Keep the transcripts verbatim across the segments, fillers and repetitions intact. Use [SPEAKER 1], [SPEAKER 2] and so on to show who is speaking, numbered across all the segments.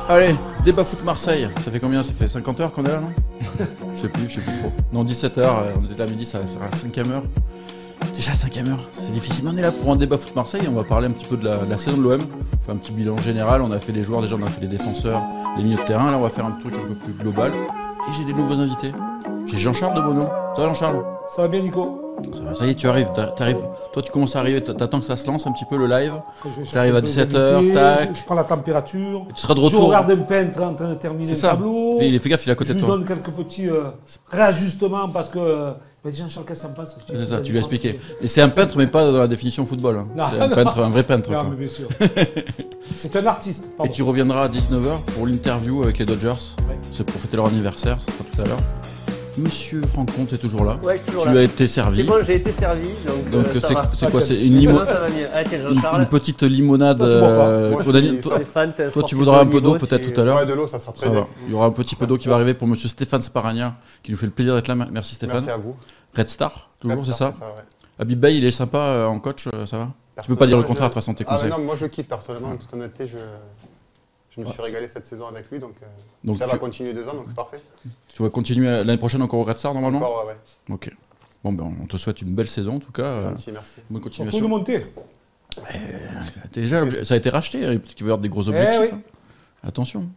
[SPEAKER 1] Allez, débat foot Marseille. Ça fait combien? Ça fait cinquante heures qu'on est là, non? Je sais plus, je sais plus trop. Non, dix-sept heures, on était à midi, ça sera la cinquième heure. Déjà cinquième heure, c'est difficile. Mais on est là pour un débat foot Marseille. On va parler un petit peu de la, de la saison de l'O M. On fait un petit bilan général. On a fait les joueurs, déjà on a fait les défenseurs, les milieux de terrain. Là, on va faire un truc un peu plus global. Et j'ai des nouveaux invités. J'ai Jean-Charles de Bono. Ça va, Jean-Charles?
[SPEAKER 2] Ça va bien, Nico?
[SPEAKER 1] Ça va, ça y est, tu arrives, t'arrives. Toi, tu commences à arriver, t'attends que ça se lance un petit peu le live. Tu arrives à dix-sept heures, tac.
[SPEAKER 2] Je, je prends la température.
[SPEAKER 1] Tu seras de retour.
[SPEAKER 2] Je regarde un peintre en train de terminer le tableau.
[SPEAKER 1] Il est fait gaffe, il est à côté
[SPEAKER 2] de
[SPEAKER 1] toi.
[SPEAKER 2] Je lui donne quelques petits euh, réajustements parce que. Euh, Jean-Charles, qu'est-ce que ça me passe?
[SPEAKER 1] C'est ça, tu lui as expliqué. Et c'est un peintre, mais pas dans la définition football. Hein. C'est un peintre, un vrai peintre.
[SPEAKER 2] Non, mais bien sûr. C'est un artiste. Pardon.
[SPEAKER 1] Et tu reviendras à dix-neuf heures pour l'interview avec les Dodgers.
[SPEAKER 2] Ouais.
[SPEAKER 1] C'est pour fêter leur anniversaire, ça sera tout à l'heure. Monsieur Franck Comte est toujours là.
[SPEAKER 3] Ouais, toujours
[SPEAKER 1] tu
[SPEAKER 3] là.
[SPEAKER 1] as été servi.
[SPEAKER 3] C'est bon, j'ai été servi. Donc,
[SPEAKER 1] donc
[SPEAKER 3] euh,
[SPEAKER 1] c'est quoi? C'est une, limo...
[SPEAKER 3] ah,
[SPEAKER 1] une, une petite limonade. Euh,
[SPEAKER 2] Moi,
[SPEAKER 1] suis... Toi, toi tu voudras un peu d'eau peut-être tout à l'heure.
[SPEAKER 4] Ouais, de l'eau, ça sera très ça bien.
[SPEAKER 1] Il y aura un petit peu d'eau qui va arriver pour Monsieur Stéphane Sparagna, qui nous fait le plaisir d'être là. Merci Stéphane.
[SPEAKER 4] Merci à vous.
[SPEAKER 1] Red Star, toujours, c'est ça,
[SPEAKER 4] ça ouais.
[SPEAKER 1] Habib Bey, il est sympa euh, en coach, euh, ça va? Tu peux pas dire le contraire de toute façon, tes
[SPEAKER 4] ah,
[SPEAKER 1] conseils.
[SPEAKER 4] Non, moi je kiffe personnellement, en toute honnêteté, je, je me suis régalé cette saison avec lui, donc, euh, donc ça tu... va continuer deux ans, donc c'est parfait.
[SPEAKER 1] Tu vas continuer l'année prochaine encore au Red Star normalement?
[SPEAKER 4] Encore, ouais. ouais.
[SPEAKER 1] Ok. Bon, ben on te souhaite une belle saison en tout cas.
[SPEAKER 4] Merci, merci.
[SPEAKER 2] Bonne continuation. Surtout de monter.
[SPEAKER 1] Euh, déjà, ça a été racheté, peut-être qu'il va y avoir des gros objectifs.
[SPEAKER 2] Eh oui.
[SPEAKER 1] hein. Attention.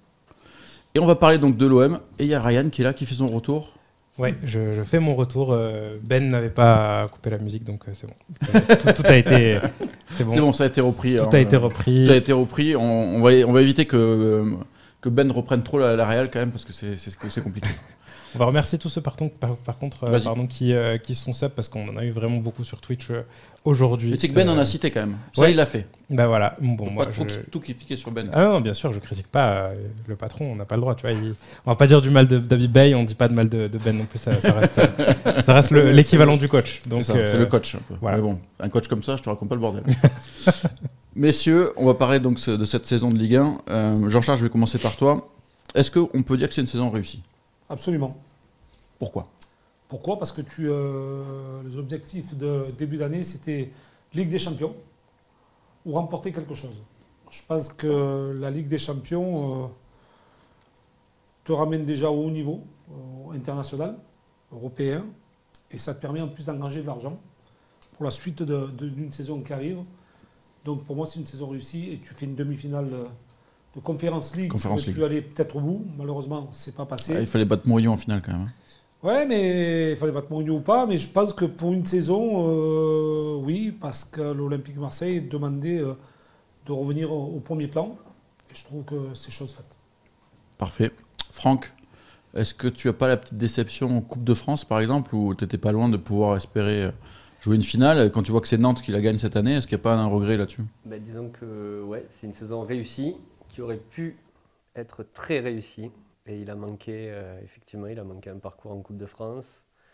[SPEAKER 1] Et on va parler donc de l'O M, et il y a Ryan qui est là, qui fait son retour.
[SPEAKER 5] Ouais, je, je fais mon retour. Ben n'avait pas coupé la musique, donc c'est bon. Tout, tout a été.
[SPEAKER 1] C'est bon. bon, ça a été repris.
[SPEAKER 5] Tout
[SPEAKER 1] hein,
[SPEAKER 5] a été repris.
[SPEAKER 1] Tout a été repris. On, on, va, on va éviter que, que Ben reprenne trop la, la réal quand même, parce que c'est compliqué.
[SPEAKER 5] On va remercier tous ceux par, par, par contre euh, pardon, qui, euh, qui sont sub, parce qu'on en a eu vraiment beaucoup sur Twitch euh, aujourd'hui.
[SPEAKER 1] Mais tu sais que Ben
[SPEAKER 5] euh,
[SPEAKER 1] en a cité quand même. Ça,
[SPEAKER 5] ouais.
[SPEAKER 1] il l'a fait.
[SPEAKER 5] Bah voilà. Bon,
[SPEAKER 1] Faut
[SPEAKER 5] moi,
[SPEAKER 1] pas
[SPEAKER 5] je...
[SPEAKER 1] tout, tout critiquer sur Ben.
[SPEAKER 5] Ah non, bien sûr, je critique pas euh, le patron, on n'a pas le droit. Tu vois, il... On va pas dire du mal de David Bay, on dit pas de mal de, de Ben non plus, ça, ça reste, ça reste l'équivalent du coach. C'est
[SPEAKER 1] euh, le coach un peu. Voilà. Mais bon, un coach comme ça, je te raconte pas le bordel. Messieurs, on va parler donc de cette saison de Ligue un. Euh, Jean-Charles, je vais commencer par toi. Est-ce qu'on peut dire que c'est une saison réussie?
[SPEAKER 2] Absolument.
[SPEAKER 1] Pourquoi?
[SPEAKER 2] Pourquoi? Parce que tu, euh, les objectifs de début d'année, c'était Ligue des Champions ou remporter quelque chose. Je pense que la Ligue des Champions euh, te ramène déjà au haut niveau euh, international, européen, et ça te permet en plus d'engranger de l'argent pour la suite d'une saison qui arrive. Donc pour moi, c'est une saison réussie et tu fais une demi-finale de, de Conference League.
[SPEAKER 1] Conference
[SPEAKER 2] tu aurais pu aller peut-être au bout. Malheureusement, c'est pas passé.
[SPEAKER 1] Ah, il fallait battre Mourinho en finale quand même. Hein.
[SPEAKER 2] Ouais, mais il fallait battre Mourinho ou pas. Mais je pense que pour une saison, euh, oui, parce que l'Olympique Marseille demandait euh, de revenir au, au premier plan. Et je trouve que c'est chose faite.
[SPEAKER 1] Parfait. Franck, est-ce que tu n'as pas la petite déception en Coupe de France, par exemple, où tu n'étais pas loin de pouvoir espérer jouer une finale? Quand tu vois que c'est Nantes qui la gagne cette année, est-ce qu'il n'y a pas un regret là-dessus?
[SPEAKER 3] Bah, disons que ouais, c'est une saison réussie qui aurait pu être très réussie. Et il a manqué, euh, effectivement, il a manqué un parcours en Coupe de France.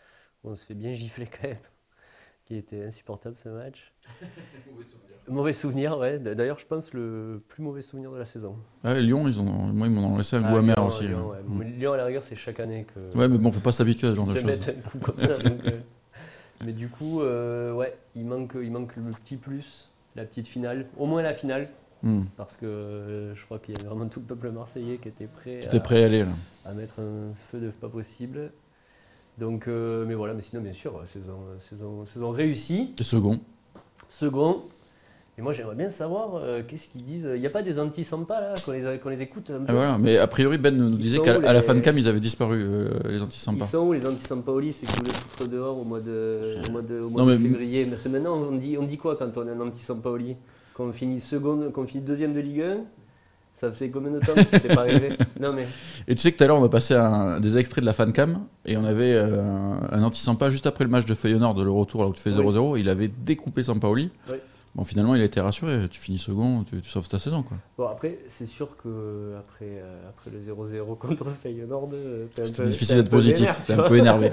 [SPEAKER 3] On se fait bien gifler quand même, qui était insupportable ce match. Mauvais souvenir. Mauvais souvenir, ouais. D'ailleurs, je pense le plus mauvais souvenir de la saison.
[SPEAKER 1] Ah, Lyon, ils ont, moi, ils m'en ont laissé un
[SPEAKER 3] ah,
[SPEAKER 1] goût amer
[SPEAKER 3] Lyon,
[SPEAKER 1] aussi.
[SPEAKER 3] Lyon, ouais. mmh. Lyon, à la rigueur, c'est chaque année que.
[SPEAKER 1] Ouais, mais bon, il ne faut pas s'habituer à ce genre de choses.
[SPEAKER 3] Mettre un coup comme ça, donc, euh... Mais du coup, euh, ouais, il manque, il manque le petit plus, la petite finale, au moins la finale. Mmh. Parce que euh, je crois qu'il y avait vraiment tout le peuple marseillais qui était prêt,
[SPEAKER 1] qui était
[SPEAKER 3] à,
[SPEAKER 1] prêt à, aller, là.
[SPEAKER 3] à mettre un feu de pas possible. Donc, euh, mais voilà, mais sinon, bien sûr, saison, saison, saison réussie.
[SPEAKER 1] Et second.
[SPEAKER 3] Second. Et moi, j'aimerais bien savoir euh, qu'est-ce qu'ils disent. Il n'y a pas des anti-Sampa là, qu'on les, qu'on les écoute un peu.
[SPEAKER 1] Ah, voilà. Mais a priori, Ben nous disait qu'à les... la FanCam, ils avaient disparu, euh, les anti-Sampa.
[SPEAKER 3] Ils sont où les anti-Sampaoli? C'est que vous les foutre dehors au mois de, au mois de, au mois non, de mais... février. Mais c'est maintenant, on dit, on dit quoi quand on est un anti-Sampaoli? Qu'on finit seconde, qu'on finit deuxième de Ligue un, ça faisait combien de temps que c'était pas arrivé? Non mais. Et
[SPEAKER 1] tu sais que tout à l'heure on a passé un, des extraits de la FanCam et on avait euh, un anti-Sampa juste après le match de Feyenoord de le retour là où tu fais zéro zéro, oui. Il avait découpé Sampaoli. Oui. Bon finalement il a été rassuré, tu finis second, tu, tu sauves ta saison quoi.
[SPEAKER 3] Bon après c'est sûr que après, euh, après le zéro zéro contre Feyenoord,
[SPEAKER 1] c'était difficile d'être positif, t'es un peu énervé.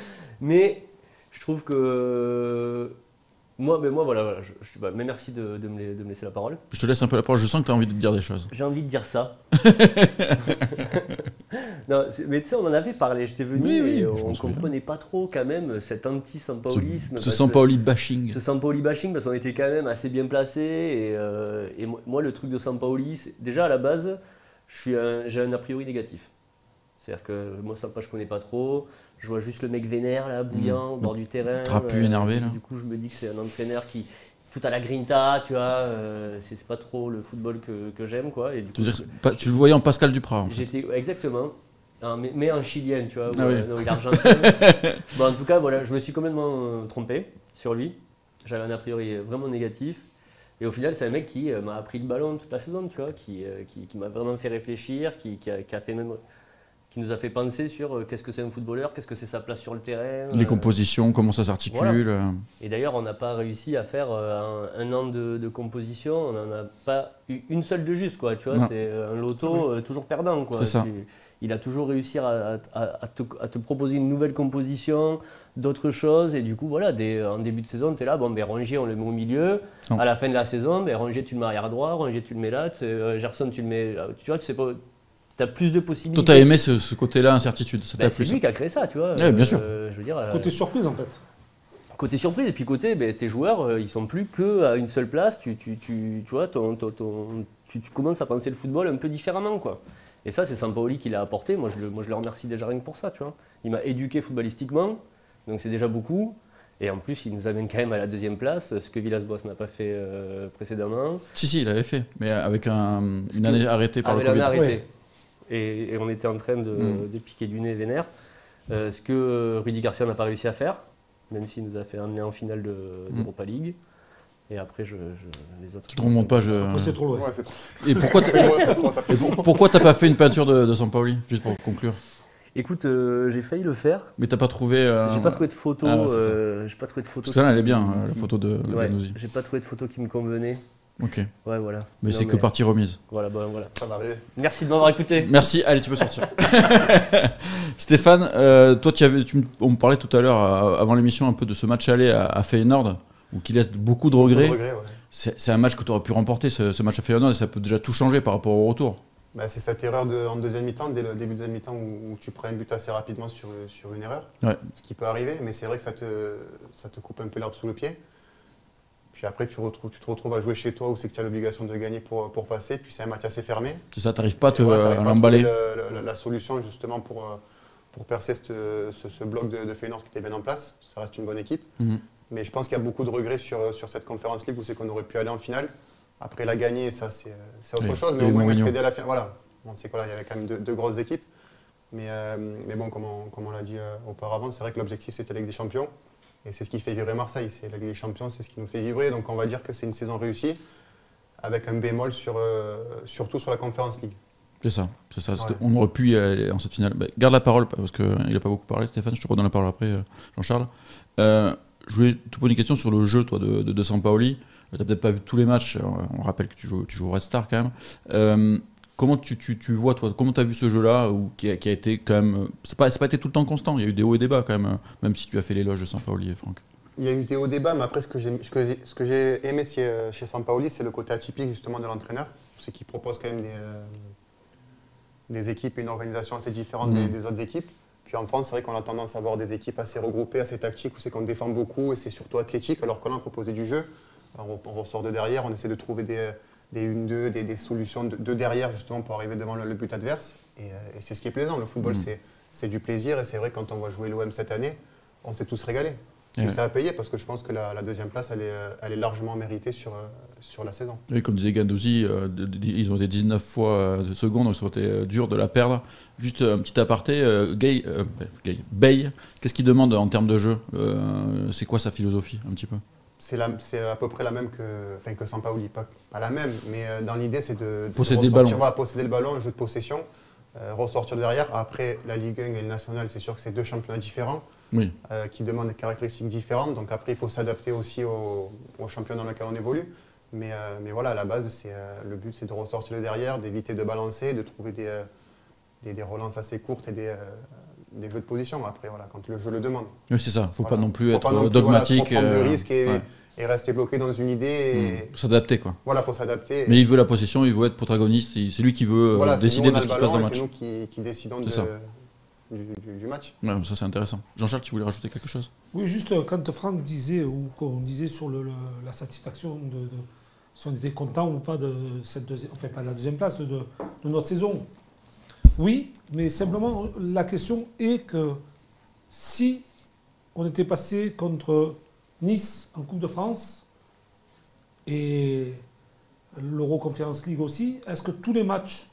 [SPEAKER 3] Mais je trouve que. Moi, mais moi, voilà, voilà je, je, bah, mais merci de, de, me, de me laisser la parole.
[SPEAKER 1] Je te laisse un peu la parole, je sens que tu as envie de dire des choses.
[SPEAKER 3] J'ai envie de dire ça. Non, mais tu sais, on en avait parlé, j'étais venu oui, oui, et on ne comprenait pas trop quand même cet anti-sampaolisme.
[SPEAKER 1] Ce, ce Sampaoli bashing.
[SPEAKER 3] Ce Sampaoli bashing, parce qu'on était quand même assez bien placés. Et, euh, et moi, le truc de Sampaoli, déjà à la base, j'ai un a priori négatif. C'est-à-dire que moi, Sampa, je connais pas trop. Je vois juste le mec vénère, là, bouillant, mmh. au bord du terrain.
[SPEAKER 1] Trapu, euh, énervé, là.
[SPEAKER 3] Du coup, je me dis que c'est un entraîneur qui, tout à la grinta, tu vois, euh, c'est pas trop le football que, que j'aime, quoi. Et du
[SPEAKER 1] tu,
[SPEAKER 3] coup,
[SPEAKER 1] veux dire, pas, tu le voyais en Pascal Duprat, en fait.
[SPEAKER 3] J'étais, exactement. Un, mais, mais en chilien, tu vois.
[SPEAKER 1] Ah
[SPEAKER 3] ouais,
[SPEAKER 1] oui.
[SPEAKER 3] Non, il est argentin. Bon, en tout cas, voilà, je me suis complètement euh, trompé sur lui. J'avais un a priori vraiment négatif. Et au final, c'est un mec qui euh, m'a appris le ballon toute la saison, tu vois, qui, euh, qui, qui m'a vraiment fait réfléchir, qui, qui, a, qui, a fait même, qui nous a fait penser sur euh, qu'est-ce que c'est un footballeur, qu'est-ce que c'est sa place sur le terrain.
[SPEAKER 1] Les
[SPEAKER 3] euh,
[SPEAKER 1] compositions, comment ça s'articule.
[SPEAKER 3] Voilà. Et d'ailleurs, on n'a pas réussi à faire euh, un, un an de, de composition, on n'en a pas eu une seule de juste, quoi, tu vois, c'est un loto euh, toujours perdant, quoi.
[SPEAKER 1] C'est ça.
[SPEAKER 3] Tu, il a toujours réussi à, à, à, te, à te proposer une nouvelle composition, d'autres choses, et du coup, voilà, des, en début de saison, tu es là, bon, ben, Rongier, on le met au milieu, non. À la fin de la saison, ben, Rongier, tu le mets arrière droit, Rongier, tu le mets là, euh, Gerson, tu le mets, tu vois, tu sais pas, tu as plus de possibilités.
[SPEAKER 1] Toi, tu as aimé ce, ce côté-là, incertitude, ça
[SPEAKER 3] ben,
[SPEAKER 1] t'a plu.
[SPEAKER 3] C'est lui qui a créé ça, tu vois.
[SPEAKER 1] Ouais, bien sûr.
[SPEAKER 3] Euh, je veux dire,
[SPEAKER 2] côté euh, surprise, en fait.
[SPEAKER 3] Côté surprise, et puis côté, ben, tes joueurs, euh, ils sont plus qu'à une seule place, tu, tu, tu, tu vois, ton, ton, ton, tu, tu commences à penser le football un peu différemment, quoi. Et ça, c'est Sampaoli qui l'a apporté. Moi je, le, moi, je le remercie déjà rien que pour ça. Tu vois. Il m'a éduqué footballistiquement, donc c'est déjà beaucoup. Et en plus, il nous amène quand même à la deuxième place, ce que Villas-Boas n'a pas fait euh, précédemment.
[SPEAKER 1] Si, si, il avait fait, mais avec un, une année arrêtée par
[SPEAKER 3] ah,
[SPEAKER 1] le Covid.
[SPEAKER 3] Arrêté. Ouais. Et, et on était en train de, mmh. de piquer du nez vénère. Euh, ce que Rudy Garcia n'a pas réussi à faire, même s'il nous a fait amener en finale d'Europa mmh. League. Et après, je, je, les autres.
[SPEAKER 1] Tu te remontes pas, je.
[SPEAKER 2] C'est trop loin.
[SPEAKER 4] Ouais, c'est trop.
[SPEAKER 1] Et pourquoi t'as pourquoi t'as pas fait une peinture de, de Sampaoli, juste pour conclure?
[SPEAKER 3] Écoute, euh, j'ai failli le faire.
[SPEAKER 1] Mais t'as pas trouvé. Euh...
[SPEAKER 3] J'ai pas trouvé de photo. Ah, ouais, euh, j'ai pas trouvé de photo.
[SPEAKER 1] Parce que ça, elle est bien, euh, la photo de, de
[SPEAKER 3] ouais,
[SPEAKER 1] Guendouzi.
[SPEAKER 3] J'ai pas trouvé de photo qui me convenait.
[SPEAKER 1] Ok.
[SPEAKER 3] Ouais, voilà.
[SPEAKER 1] Mais c'est que partie remise.
[SPEAKER 3] Voilà, bon, voilà.
[SPEAKER 4] Ça va arriver.
[SPEAKER 3] Merci de m'avoir écouté.
[SPEAKER 1] Merci. Allez, tu peux sortir. Stéphane, euh, toi, tu avais, tu, on me parlait tout à l'heure, avant l'émission, un peu de ce match aller à, à Feyenoord, où qui laisse beaucoup de regrets.
[SPEAKER 4] Beaucoup de regrets, ouais.
[SPEAKER 1] C'est un match que tu aurais pu remporter, ce, ce match à Feyenoord, et ça peut déjà tout changer par rapport au retour.
[SPEAKER 4] Bah, c'est cette erreur de, en deuxième mi-temps, dès le début de deuxième mi-temps, où, où tu prends un but assez rapidement sur, sur une erreur.
[SPEAKER 1] Ouais.
[SPEAKER 4] Ce qui peut arriver, mais c'est vrai que ça te, ça te coupe un peu l'herbe sous le pied. Puis après, tu, retrouves, tu te retrouves à jouer chez toi où c'est que tu as l'obligation de gagner pour, pour passer. Puis c'est un match assez fermé.
[SPEAKER 1] C'est ça, tu n'arrives pas à te
[SPEAKER 4] ouais,
[SPEAKER 1] l'emballer.
[SPEAKER 4] La, la solution justement pour, pour percer ce, ce, ce bloc de, de Feyenoord qui était bien en place. Ça reste une bonne équipe. Mm-hmm. Mais je pense qu'il y a beaucoup de regrets sur, sur cette Conference League où c'est qu'on aurait pu aller en finale. Après la gagner, ça c'est autre oui, chose. Mais au moins accéder à la finale. Voilà. On sait qu'il y avait quand même deux, deux grosses équipes. Mais, euh, mais bon, comme on, comme on l'a dit euh, auparavant, c'est vrai que l'objectif c'était la Ligue des Champions. Et c'est ce qui fait vibrer Marseille. C'est la Ligue des Champions, c'est ce qui nous fait vibrer. Donc on va dire que c'est une saison réussie, avec un bémol sur, euh, surtout sur la Conference League.
[SPEAKER 1] C'est ça, c'est ça. Ouais. On aurait pu y aller en cette finale. Bah, garde la parole, parce qu'il n'a pas beaucoup parlé, Stéphane. Je te redonne la parole après, Jean-Charles. Euh, je voulais te poser une question sur le jeu toi, de, de, de Sampaoli. Tu n'as peut-être pas vu tous les matchs. On rappelle que tu joues, tu joues au Red Star quand même. Euh, Comment tu, tu, tu vois, toi, comment tu as vu ce jeu-là, qui a, qui a été quand même. C'est pas, c'est pas été tout le temps constant, il y a eu des hauts et des bas quand même, même si tu as fait l'éloge de Sampaoli et Franck.
[SPEAKER 4] Il y a eu des hauts et des bas, mais après, ce que j'ai, ce que j'ai aimé chez, chez Sampaoli, c'est le côté atypique justement de l'entraîneur, ce qui propose quand même des, euh, des équipes et une organisation assez différente mmh. des, des autres équipes. Puis en France, c'est vrai qu'on a tendance à avoir des équipes assez regroupées, assez tactiques, où c'est qu'on défend beaucoup et c'est surtout athlétique, alors que là, on proposait du jeu. Alors, on, on ressort de derrière, on essaie de trouver des. des un deux, des, des solutions de, de derrière justement pour arriver devant le, le but adverse. Et, euh, et c'est ce qui est plaisant. Le football, mmh. c'est du plaisir. Et c'est vrai que quand on va jouer l'O M cette année, on s'est tous régalés. Et ouais. ça a payé parce que je pense que la, la deuxième place, elle est, elle est largement méritée sur, euh, sur la saison.
[SPEAKER 1] Et comme disait Guendouzi, euh, ils ont été dix-neuf fois euh, secondes, donc ça aurait été euh, dur de la perdre. Juste un petit aparté, euh, Gay, euh, Gay, Bay, qu'est-ce qu'il demande en termes de jeu euh, c'est quoi sa philosophie un petit peu?
[SPEAKER 4] C'est à peu près la même que, enfin, que Sampaoli, pas, pas la même, mais euh, dans l'idée c'est de, de
[SPEAKER 1] posséder, le ballon.
[SPEAKER 4] Voilà, posséder le ballon, un jeu de possession, euh, ressortir de derrière. Après la Ligue un et le National, c'est sûr que c'est deux championnats différents
[SPEAKER 1] oui.
[SPEAKER 4] euh, qui demandent des caractéristiques différentes. Donc après il faut s'adapter aussi au, au championnat dans lequel on évolue. Mais, euh, mais voilà, à la base, euh, le but c'est de ressortir de derrière, d'éviter de balancer, de trouver des, euh, des, des relances assez courtes et des, euh, des jeux de position. Après, voilà, quand le jeu le demande.
[SPEAKER 1] Oui, c'est ça. Il ne faut
[SPEAKER 4] voilà.
[SPEAKER 1] pas non plus
[SPEAKER 4] faut
[SPEAKER 1] être
[SPEAKER 4] non plus,
[SPEAKER 1] dogmatique.
[SPEAKER 4] Voilà, prendre
[SPEAKER 1] euh,
[SPEAKER 4] de risques et,
[SPEAKER 1] ouais.
[SPEAKER 4] et rester bloqué dans une idée. Et...
[SPEAKER 1] Mmh. S'adapter, quoi.
[SPEAKER 4] Voilà, il faut s'adapter.
[SPEAKER 1] Mais il veut la possession, il veut être protagoniste. C'est lui qui veut
[SPEAKER 4] voilà,
[SPEAKER 1] décider
[SPEAKER 4] nous,
[SPEAKER 1] de ce qui se passe dans le match.
[SPEAKER 4] C'est nous qui, qui décidons de, du, du, du match.
[SPEAKER 1] Ouais, ça, c'est intéressant. Jean-Charles, tu voulais rajouter quelque chose?
[SPEAKER 2] Oui, juste quand Franck disait, ou qu'on disait sur le, le, la satisfaction de, de, si on était content ou pas de cette deuxième, enfin pas de la deuxième place, de, de notre saison. Oui, mais simplement la question est que si on était passé contre Nice en Coupe de France et l'Euro Conference League aussi, est-ce que tous les matchs,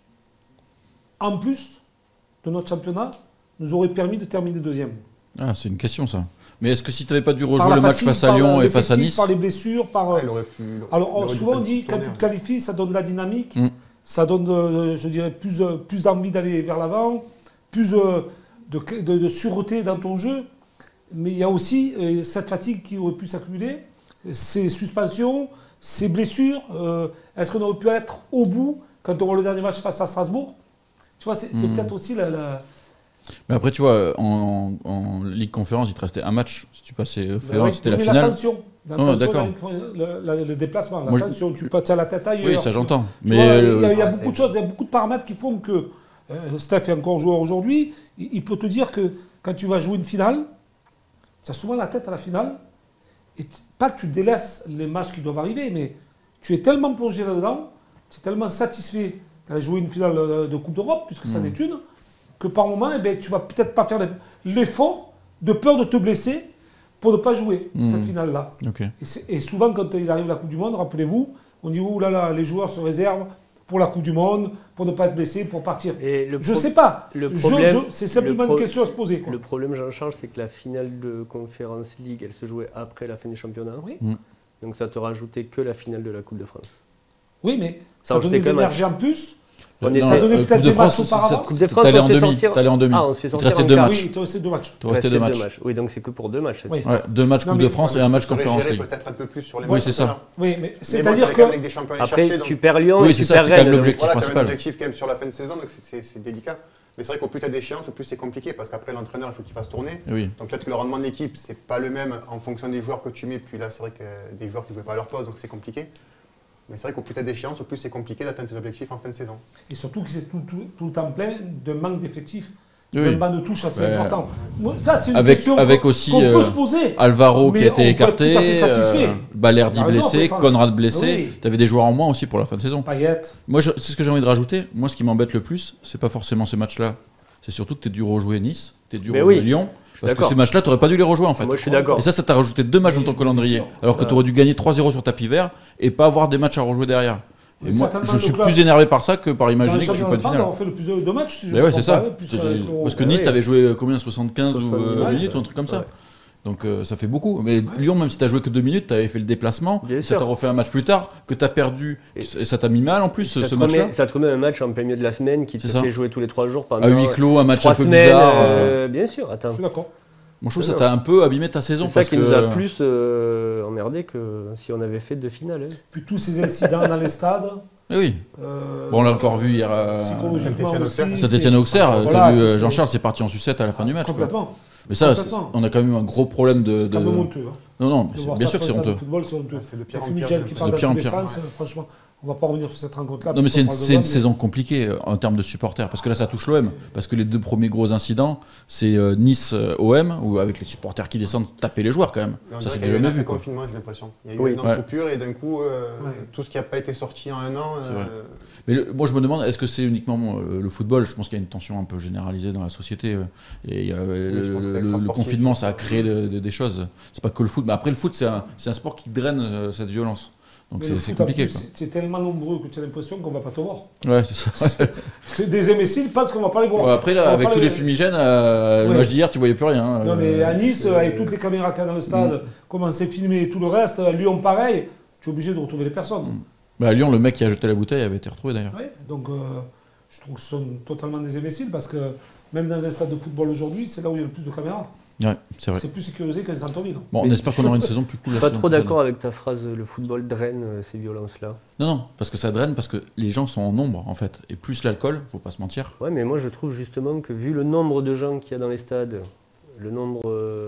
[SPEAKER 2] en plus de notre championnat, nous auraient permis de terminer deuxième?
[SPEAKER 1] Ah, c'est une question ça. Mais est-ce que si tu n'avais pas dû
[SPEAKER 2] Par
[SPEAKER 1] rejouer
[SPEAKER 2] la
[SPEAKER 1] le match
[SPEAKER 2] fatigue,
[SPEAKER 1] face à
[SPEAKER 2] par
[SPEAKER 1] Lyon
[SPEAKER 2] le-
[SPEAKER 1] et face à
[SPEAKER 2] l'effectif,
[SPEAKER 1] Nice,
[SPEAKER 2] par les blessures, par...
[SPEAKER 4] Ouais, il aurait pu- il
[SPEAKER 2] Alors,
[SPEAKER 4] aurait dû
[SPEAKER 2] souvent on
[SPEAKER 4] faire
[SPEAKER 2] dit,
[SPEAKER 4] une
[SPEAKER 2] quand tu
[SPEAKER 4] tournée,
[SPEAKER 2] te qualifies, ça donne de la dynamique,
[SPEAKER 1] Mm.
[SPEAKER 2] ça donne, euh, je dirais, plus, euh, plus d'envie d'aller vers l'avant, plus euh, de, de, de sûreté dans ton jeu. Mais il y a aussi euh, cette fatigue qui aurait pu s'accumuler, ces suspensions, ces blessures. euh, Est-ce qu'on aurait pu être au bout quand on voit le dernier match face à Strasbourg? Tu vois, c'est c'est
[SPEAKER 1] Mm.
[SPEAKER 2] peut-être aussi la... la-
[SPEAKER 1] mais après tu vois, en, en, en Ligue Conférence, il te restait un match. Si tu passais
[SPEAKER 2] Ben
[SPEAKER 1] Féland,
[SPEAKER 2] oui,
[SPEAKER 1] c'était la
[SPEAKER 2] mais
[SPEAKER 1] finale.
[SPEAKER 2] L'attention,
[SPEAKER 1] Oh, d'accord.
[SPEAKER 2] le, le- le déplacement,
[SPEAKER 1] Moi, je-
[SPEAKER 2] l'attention, tu peux tirer la tête ailleurs.
[SPEAKER 1] Oui, ça j'entends.
[SPEAKER 2] Tu
[SPEAKER 1] Mais
[SPEAKER 2] vois,
[SPEAKER 1] euh,
[SPEAKER 2] il y a, il y a
[SPEAKER 4] Ah,
[SPEAKER 2] beaucoup
[SPEAKER 4] c'est-
[SPEAKER 2] de choses, il y a beaucoup de paramètres qui font que euh, Steph est encore joueur aujourd'hui. Il, il peut te dire que quand tu vas jouer une finale, tu as souvent la tête à la finale. Et t- pas que tu délaisses les matchs qui doivent arriver, mais tu es tellement plongé là-dedans, tu es tellement satisfait d'aller jouer une finale euh, de Coupe d'Europe, puisque ça
[SPEAKER 1] Mm.
[SPEAKER 2] n'est une, que par moment, eh ben, tu vas peut-être pas faire l'effort de peur de te blesser pour ne pas jouer
[SPEAKER 1] Mm.
[SPEAKER 2] cette finale-là.
[SPEAKER 1] ok.
[SPEAKER 2] Et, c'est- et souvent, quand il arrive la Coupe du Monde, rappelez-vous, on dit, oh là là, les joueurs se réservent pour la Coupe du Monde, pour ne pas être blessés, pour partir.
[SPEAKER 3] Et le
[SPEAKER 2] Je
[SPEAKER 3] pro-
[SPEAKER 2] sais pas.
[SPEAKER 3] le
[SPEAKER 2] Je-
[SPEAKER 3] problème-
[SPEAKER 2] je- c'est simplement
[SPEAKER 3] le pro-
[SPEAKER 2] une question à se poser. quoi.
[SPEAKER 3] Le problème, Jean-Charles, c'est que la finale de Conference League, elle se jouait après la fin du championnat.
[SPEAKER 2] Oui.
[SPEAKER 1] Mm.
[SPEAKER 3] Donc ça te rajoutait que la finale de la Coupe de France.
[SPEAKER 2] Oui, mais
[SPEAKER 3] Ça
[SPEAKER 2] ça donnait
[SPEAKER 3] rajoutait
[SPEAKER 2] de
[SPEAKER 3] qu'un
[SPEAKER 2] l'énergie en plus.
[SPEAKER 3] On est-
[SPEAKER 1] Non,
[SPEAKER 3] ça
[SPEAKER 2] donnait
[SPEAKER 1] euh,
[SPEAKER 2] peut-être
[SPEAKER 1] Coupe de
[SPEAKER 2] des
[SPEAKER 1] France,
[SPEAKER 2] matchs auparavant.
[SPEAKER 1] c'est-
[SPEAKER 3] Coupe de
[SPEAKER 1] c'est-
[SPEAKER 3] France,
[SPEAKER 1] t'allais
[SPEAKER 3] on
[SPEAKER 1] en
[SPEAKER 3] se fait
[SPEAKER 1] demi.
[SPEAKER 3] sortir-
[SPEAKER 1] T'allais en demi.
[SPEAKER 3] Ah, on se fait
[SPEAKER 1] Il te
[SPEAKER 3] sortir
[SPEAKER 1] restait
[SPEAKER 3] en
[SPEAKER 1] deux
[SPEAKER 3] quart.
[SPEAKER 1] matchs.
[SPEAKER 2] Oui, il te restait deux matchs.
[SPEAKER 1] Il te restait deux
[SPEAKER 3] Restait
[SPEAKER 1] matchs.
[SPEAKER 3] Oui, donc c'est que pour deux matchs. cette
[SPEAKER 2] Oui.
[SPEAKER 3] fois.
[SPEAKER 1] Ouais, deux matchs
[SPEAKER 2] Non,
[SPEAKER 1] Coupe
[SPEAKER 2] mais-
[SPEAKER 1] de France et un match
[SPEAKER 4] Ça aurait
[SPEAKER 1] Conférence
[SPEAKER 4] géré
[SPEAKER 1] League.
[SPEAKER 4] peut-être un peu plus sur les
[SPEAKER 1] Oui,
[SPEAKER 4] matchs
[SPEAKER 1] c'est ça.
[SPEAKER 4] championnat.
[SPEAKER 2] Oui, mais
[SPEAKER 4] Mais bon,
[SPEAKER 2] c'est-à-dire
[SPEAKER 4] t'avais quand même
[SPEAKER 2] que.
[SPEAKER 4] Ligue des Champions à aller
[SPEAKER 3] Après,
[SPEAKER 4] chercher, donc-
[SPEAKER 3] tu perds Lyon
[SPEAKER 1] Oui,
[SPEAKER 3] et
[SPEAKER 1] c'est
[SPEAKER 3] tu
[SPEAKER 1] ça,
[SPEAKER 3] perds
[SPEAKER 1] c'était quand même
[SPEAKER 3] Rennes.
[SPEAKER 1] l'objectif.
[SPEAKER 4] Voilà, tu as un
[SPEAKER 1] principal.
[SPEAKER 4] objectif quand même sur la fin de saison, donc c'est- c'est c'est délicat. Mais c'est vrai qu'au plus tu as d'échéances, au plus c'est compliqué, parce qu'après l'entraîneur, il faut qu'il fasse tourner.
[SPEAKER 1] Oui.
[SPEAKER 4] Donc peut-être que le rendement de l'équipe, c'est pas le même en fonction des joueurs que tu mets. Puis là, c'est vrai que des joueurs qui ne jouaient pas à leur poste, donc c'est compliqué. Mais c'est vrai qu'au plus tu as d'échéances, au plus c'est compliqué d'atteindre tes objectifs en fin de saison.
[SPEAKER 2] Et surtout que c'est tout, tout, tout le temps plein d'un manque d'effectifs,
[SPEAKER 1] Oui.
[SPEAKER 2] d'un banc de touche assez
[SPEAKER 1] Ouais.
[SPEAKER 2] important. Moi, ça, c'est une
[SPEAKER 1] Avec-
[SPEAKER 2] question
[SPEAKER 1] avec
[SPEAKER 2] qu'on-
[SPEAKER 1] aussi,
[SPEAKER 2] qu'on peut
[SPEAKER 1] euh,
[SPEAKER 2] se poser.
[SPEAKER 1] Alvaro
[SPEAKER 2] Mais
[SPEAKER 1] qui a
[SPEAKER 2] on
[SPEAKER 1] été
[SPEAKER 2] peut être
[SPEAKER 1] écarté,
[SPEAKER 2] tout à fait satisfait.
[SPEAKER 1] euh, Balerdi
[SPEAKER 2] T'as raison,
[SPEAKER 1] blessé,
[SPEAKER 2] Stéphane.
[SPEAKER 1] Conrad blessé.
[SPEAKER 2] Oui.
[SPEAKER 1] Tu avais des joueurs en moins aussi pour la fin de saison.
[SPEAKER 2] Payet.
[SPEAKER 1] Moi, je- c'est ce que j'ai envie de rajouter. Moi, ce qui m'embête le plus, c'est pas forcément ces matchs-là. C'est surtout que tu as dû rejouer Nice, tu as dû
[SPEAKER 3] Mais
[SPEAKER 1] rejouer
[SPEAKER 3] oui,
[SPEAKER 1] Lyon. Parce que
[SPEAKER 3] d'accord.
[SPEAKER 1] ces matchs-là, tu n'aurais pas dû les rejouer en fait.
[SPEAKER 3] Moi, je suis d'accord.
[SPEAKER 1] Et ça, ça t'a rajouté deux matchs
[SPEAKER 2] Oui,
[SPEAKER 1] dans ton
[SPEAKER 2] bien
[SPEAKER 1] calendrier.
[SPEAKER 2] sûr.
[SPEAKER 1] Alors que
[SPEAKER 3] Ça-
[SPEAKER 1] tu aurais dû gagner trois zéro sur tapis vert et pas avoir des matchs à rejouer derrière. Et
[SPEAKER 2] Mais
[SPEAKER 1] moi,
[SPEAKER 2] certainement,
[SPEAKER 1] je suis
[SPEAKER 2] le club-
[SPEAKER 1] plus énervé par ça que par
[SPEAKER 2] Dans
[SPEAKER 1] imaginer
[SPEAKER 2] le
[SPEAKER 1] que je suis
[SPEAKER 2] championnat
[SPEAKER 1] pas
[SPEAKER 2] de
[SPEAKER 1] de
[SPEAKER 2] France,
[SPEAKER 1] finale.
[SPEAKER 2] on fait le plus de, de matchs. Si je
[SPEAKER 1] Mais
[SPEAKER 2] me
[SPEAKER 1] ouais, c'est
[SPEAKER 2] trompe
[SPEAKER 1] ça.
[SPEAKER 2] pas, plus
[SPEAKER 1] C'est-
[SPEAKER 2] avec l'Euro.
[SPEAKER 1] Parce que
[SPEAKER 3] Ouais,
[SPEAKER 1] Nice,
[SPEAKER 3] ouais.
[SPEAKER 1] t'avais joué euh, combien soixante-quinze ou
[SPEAKER 3] soixante-dix
[SPEAKER 1] euh,
[SPEAKER 3] minutes,
[SPEAKER 1] minutes ou un
[SPEAKER 3] ouais.
[SPEAKER 1] truc comme ça.
[SPEAKER 3] Ouais.
[SPEAKER 1] Donc euh, ça fait beaucoup. Mais Lyon, même si t'as joué que deux minutes, t'avais fait le déplacement.
[SPEAKER 3] Bien
[SPEAKER 1] Ça
[SPEAKER 3] sûr.
[SPEAKER 1] t'a refait un match plus tard que t'as perdu.
[SPEAKER 3] Et-
[SPEAKER 1] Et ça t'a mis mal en plus
[SPEAKER 3] Ça
[SPEAKER 1] ce
[SPEAKER 3] te
[SPEAKER 1] match-là.
[SPEAKER 3] remet- ça te remet un match en plein milieu de la semaine qui te
[SPEAKER 1] C'est ça.
[SPEAKER 3] fait jouer tous les trois jours pendant
[SPEAKER 1] À huis clos, un match
[SPEAKER 3] trois
[SPEAKER 1] un peu
[SPEAKER 3] semaines.
[SPEAKER 1] bizarre.
[SPEAKER 3] euh, Bien sûr, attends.
[SPEAKER 2] Je suis d'accord.
[SPEAKER 1] Moi, je trouve que
[SPEAKER 3] Non,
[SPEAKER 1] ça t'a un peu abîmé ta
[SPEAKER 3] C'est
[SPEAKER 1] saison.
[SPEAKER 3] ça
[SPEAKER 1] parce
[SPEAKER 3] qui
[SPEAKER 1] que...
[SPEAKER 3] nous a plus euh, emmerdé que si on avait fait deux finales. hein.
[SPEAKER 2] Puis tous ces incidents dans les stades.
[SPEAKER 1] Eh oui.
[SPEAKER 2] euh,
[SPEAKER 1] Bon, on l'a encore vu hier. euh,
[SPEAKER 2] psychologiquement
[SPEAKER 4] Saint-Étienne-Auxerre.
[SPEAKER 2] aussi,
[SPEAKER 1] Saint-Étienne-Auxerre,
[SPEAKER 2] c'est-
[SPEAKER 1] t'as
[SPEAKER 2] voilà,
[SPEAKER 1] vu
[SPEAKER 2] c'est-
[SPEAKER 1] euh,
[SPEAKER 2] c'est-
[SPEAKER 1] Jean-Charles, c'est parti en sucette à la fin du match. Quoi.
[SPEAKER 2] Complètement.
[SPEAKER 1] Mais ça, c'est-
[SPEAKER 2] Complètement.
[SPEAKER 1] on a quand même eu un gros problème de.
[SPEAKER 2] C'est quand
[SPEAKER 1] de-
[SPEAKER 2] même honteux. hein.
[SPEAKER 1] Non, non,
[SPEAKER 2] De
[SPEAKER 1] mais
[SPEAKER 2] voir
[SPEAKER 1] c'est- bien
[SPEAKER 2] ça
[SPEAKER 1] sûr que
[SPEAKER 2] sur
[SPEAKER 1] c'est
[SPEAKER 2] le stade de
[SPEAKER 1] honteux.
[SPEAKER 2] football, c'est honteux.
[SPEAKER 4] Ah, c'est de pire
[SPEAKER 2] Le
[SPEAKER 4] en
[SPEAKER 2] fumigène
[SPEAKER 4] pire.
[SPEAKER 2] qui
[SPEAKER 1] C'est
[SPEAKER 2] parle
[SPEAKER 1] de
[SPEAKER 2] dans
[SPEAKER 1] pire en
[SPEAKER 2] tous les
[SPEAKER 1] pire.
[SPEAKER 2] sens, franchement, on va pas revenir sur cette rencontre-là.
[SPEAKER 1] Non, mais c'est une,
[SPEAKER 2] puisqu'on
[SPEAKER 1] c'est une
[SPEAKER 2] parle de
[SPEAKER 1] saison compliquée euh, en termes de supporters. Parce que là, ça touche l'O M. Parce que les deux premiers gros incidents, c'est euh, Nice-O M, où avec les supporters qui descendent taper les joueurs quand même.
[SPEAKER 4] On
[SPEAKER 1] Ça,
[SPEAKER 4] dirait
[SPEAKER 1] c'est
[SPEAKER 4] qu'il y a eu
[SPEAKER 1] jamais
[SPEAKER 4] un
[SPEAKER 1] vu.
[SPEAKER 4] effet
[SPEAKER 1] Quoi.
[SPEAKER 4] confinement, j'ai l'impression. Il y a eu
[SPEAKER 3] Oui.
[SPEAKER 4] une
[SPEAKER 1] Ouais.
[SPEAKER 4] coupure et d'un coup, euh,
[SPEAKER 2] Ouais.
[SPEAKER 4] tout ce qui n'a pas été sorti en un an.
[SPEAKER 1] C'est
[SPEAKER 4] euh,
[SPEAKER 1] vrai. Mais le- moi, je me demande, est-ce que c'est uniquement euh, le football? Je pense qu'il y a une tension un peu généralisée dans la société. euh, et il y a, euh,
[SPEAKER 4] Oui, je
[SPEAKER 1] le,
[SPEAKER 4] pense que c'est
[SPEAKER 1] le- le
[SPEAKER 4] extra-sportif.
[SPEAKER 1] confinement, ça a créé de- de- des choses. C'est pas que le foot. Mais après, le foot, c'est un, c'est un sport qui draine euh, cette violence. Donc
[SPEAKER 2] Mais
[SPEAKER 1] c'est
[SPEAKER 2] le
[SPEAKER 1] c'est
[SPEAKER 2] foot, en
[SPEAKER 1] compliqué.
[SPEAKER 2] plus,
[SPEAKER 1] Quoi.
[SPEAKER 2] c'est- c'est tellement nombreux que tu as l'impression qu'on va pas te voir.
[SPEAKER 1] Ouais, c'est ça.
[SPEAKER 2] C'est des imbéciles parce qu'on va pas les voir.
[SPEAKER 1] Bon, après,
[SPEAKER 2] On
[SPEAKER 1] là,
[SPEAKER 2] va
[SPEAKER 1] avec
[SPEAKER 2] pas
[SPEAKER 1] tous les fumigènes, euh, le
[SPEAKER 2] Ouais.
[SPEAKER 1] match d'hier, tu voyais plus rien. hein.
[SPEAKER 2] Non mais à Nice,
[SPEAKER 1] Euh,
[SPEAKER 2] avec toutes les caméras qu'il y a dans le stade, comment c'est filmé et tout le reste, à Lyon pareil, tu es obligé de retrouver les personnes.
[SPEAKER 1] Mm. bah, à Lyon, le mec qui a jeté la bouteille avait été retrouvé d'ailleurs.
[SPEAKER 2] Ouais, donc euh, je trouve que ce sont totalement des imbéciles parce que même dans un stade de football aujourd'hui, c'est là où il y a le plus de caméras.
[SPEAKER 1] Ouais, c'est vrai.
[SPEAKER 2] C'est plus sécurisé qu'un centre-ville.
[SPEAKER 1] Bon, on
[SPEAKER 3] Mais
[SPEAKER 1] espère qu'on aura une saison plus cool. la
[SPEAKER 3] Pas
[SPEAKER 1] saison
[SPEAKER 3] trop
[SPEAKER 1] prochaine.
[SPEAKER 3] d'accord avec ta phrase le football draine euh, ces violences-là.
[SPEAKER 1] Non, non, parce que ça draine, parce que les gens sont en nombre en fait. Et plus l'alcool, faut pas se mentir.
[SPEAKER 3] Ouais, mais moi je trouve justement que vu le nombre de gens qu'il y a dans les stades, le nombre.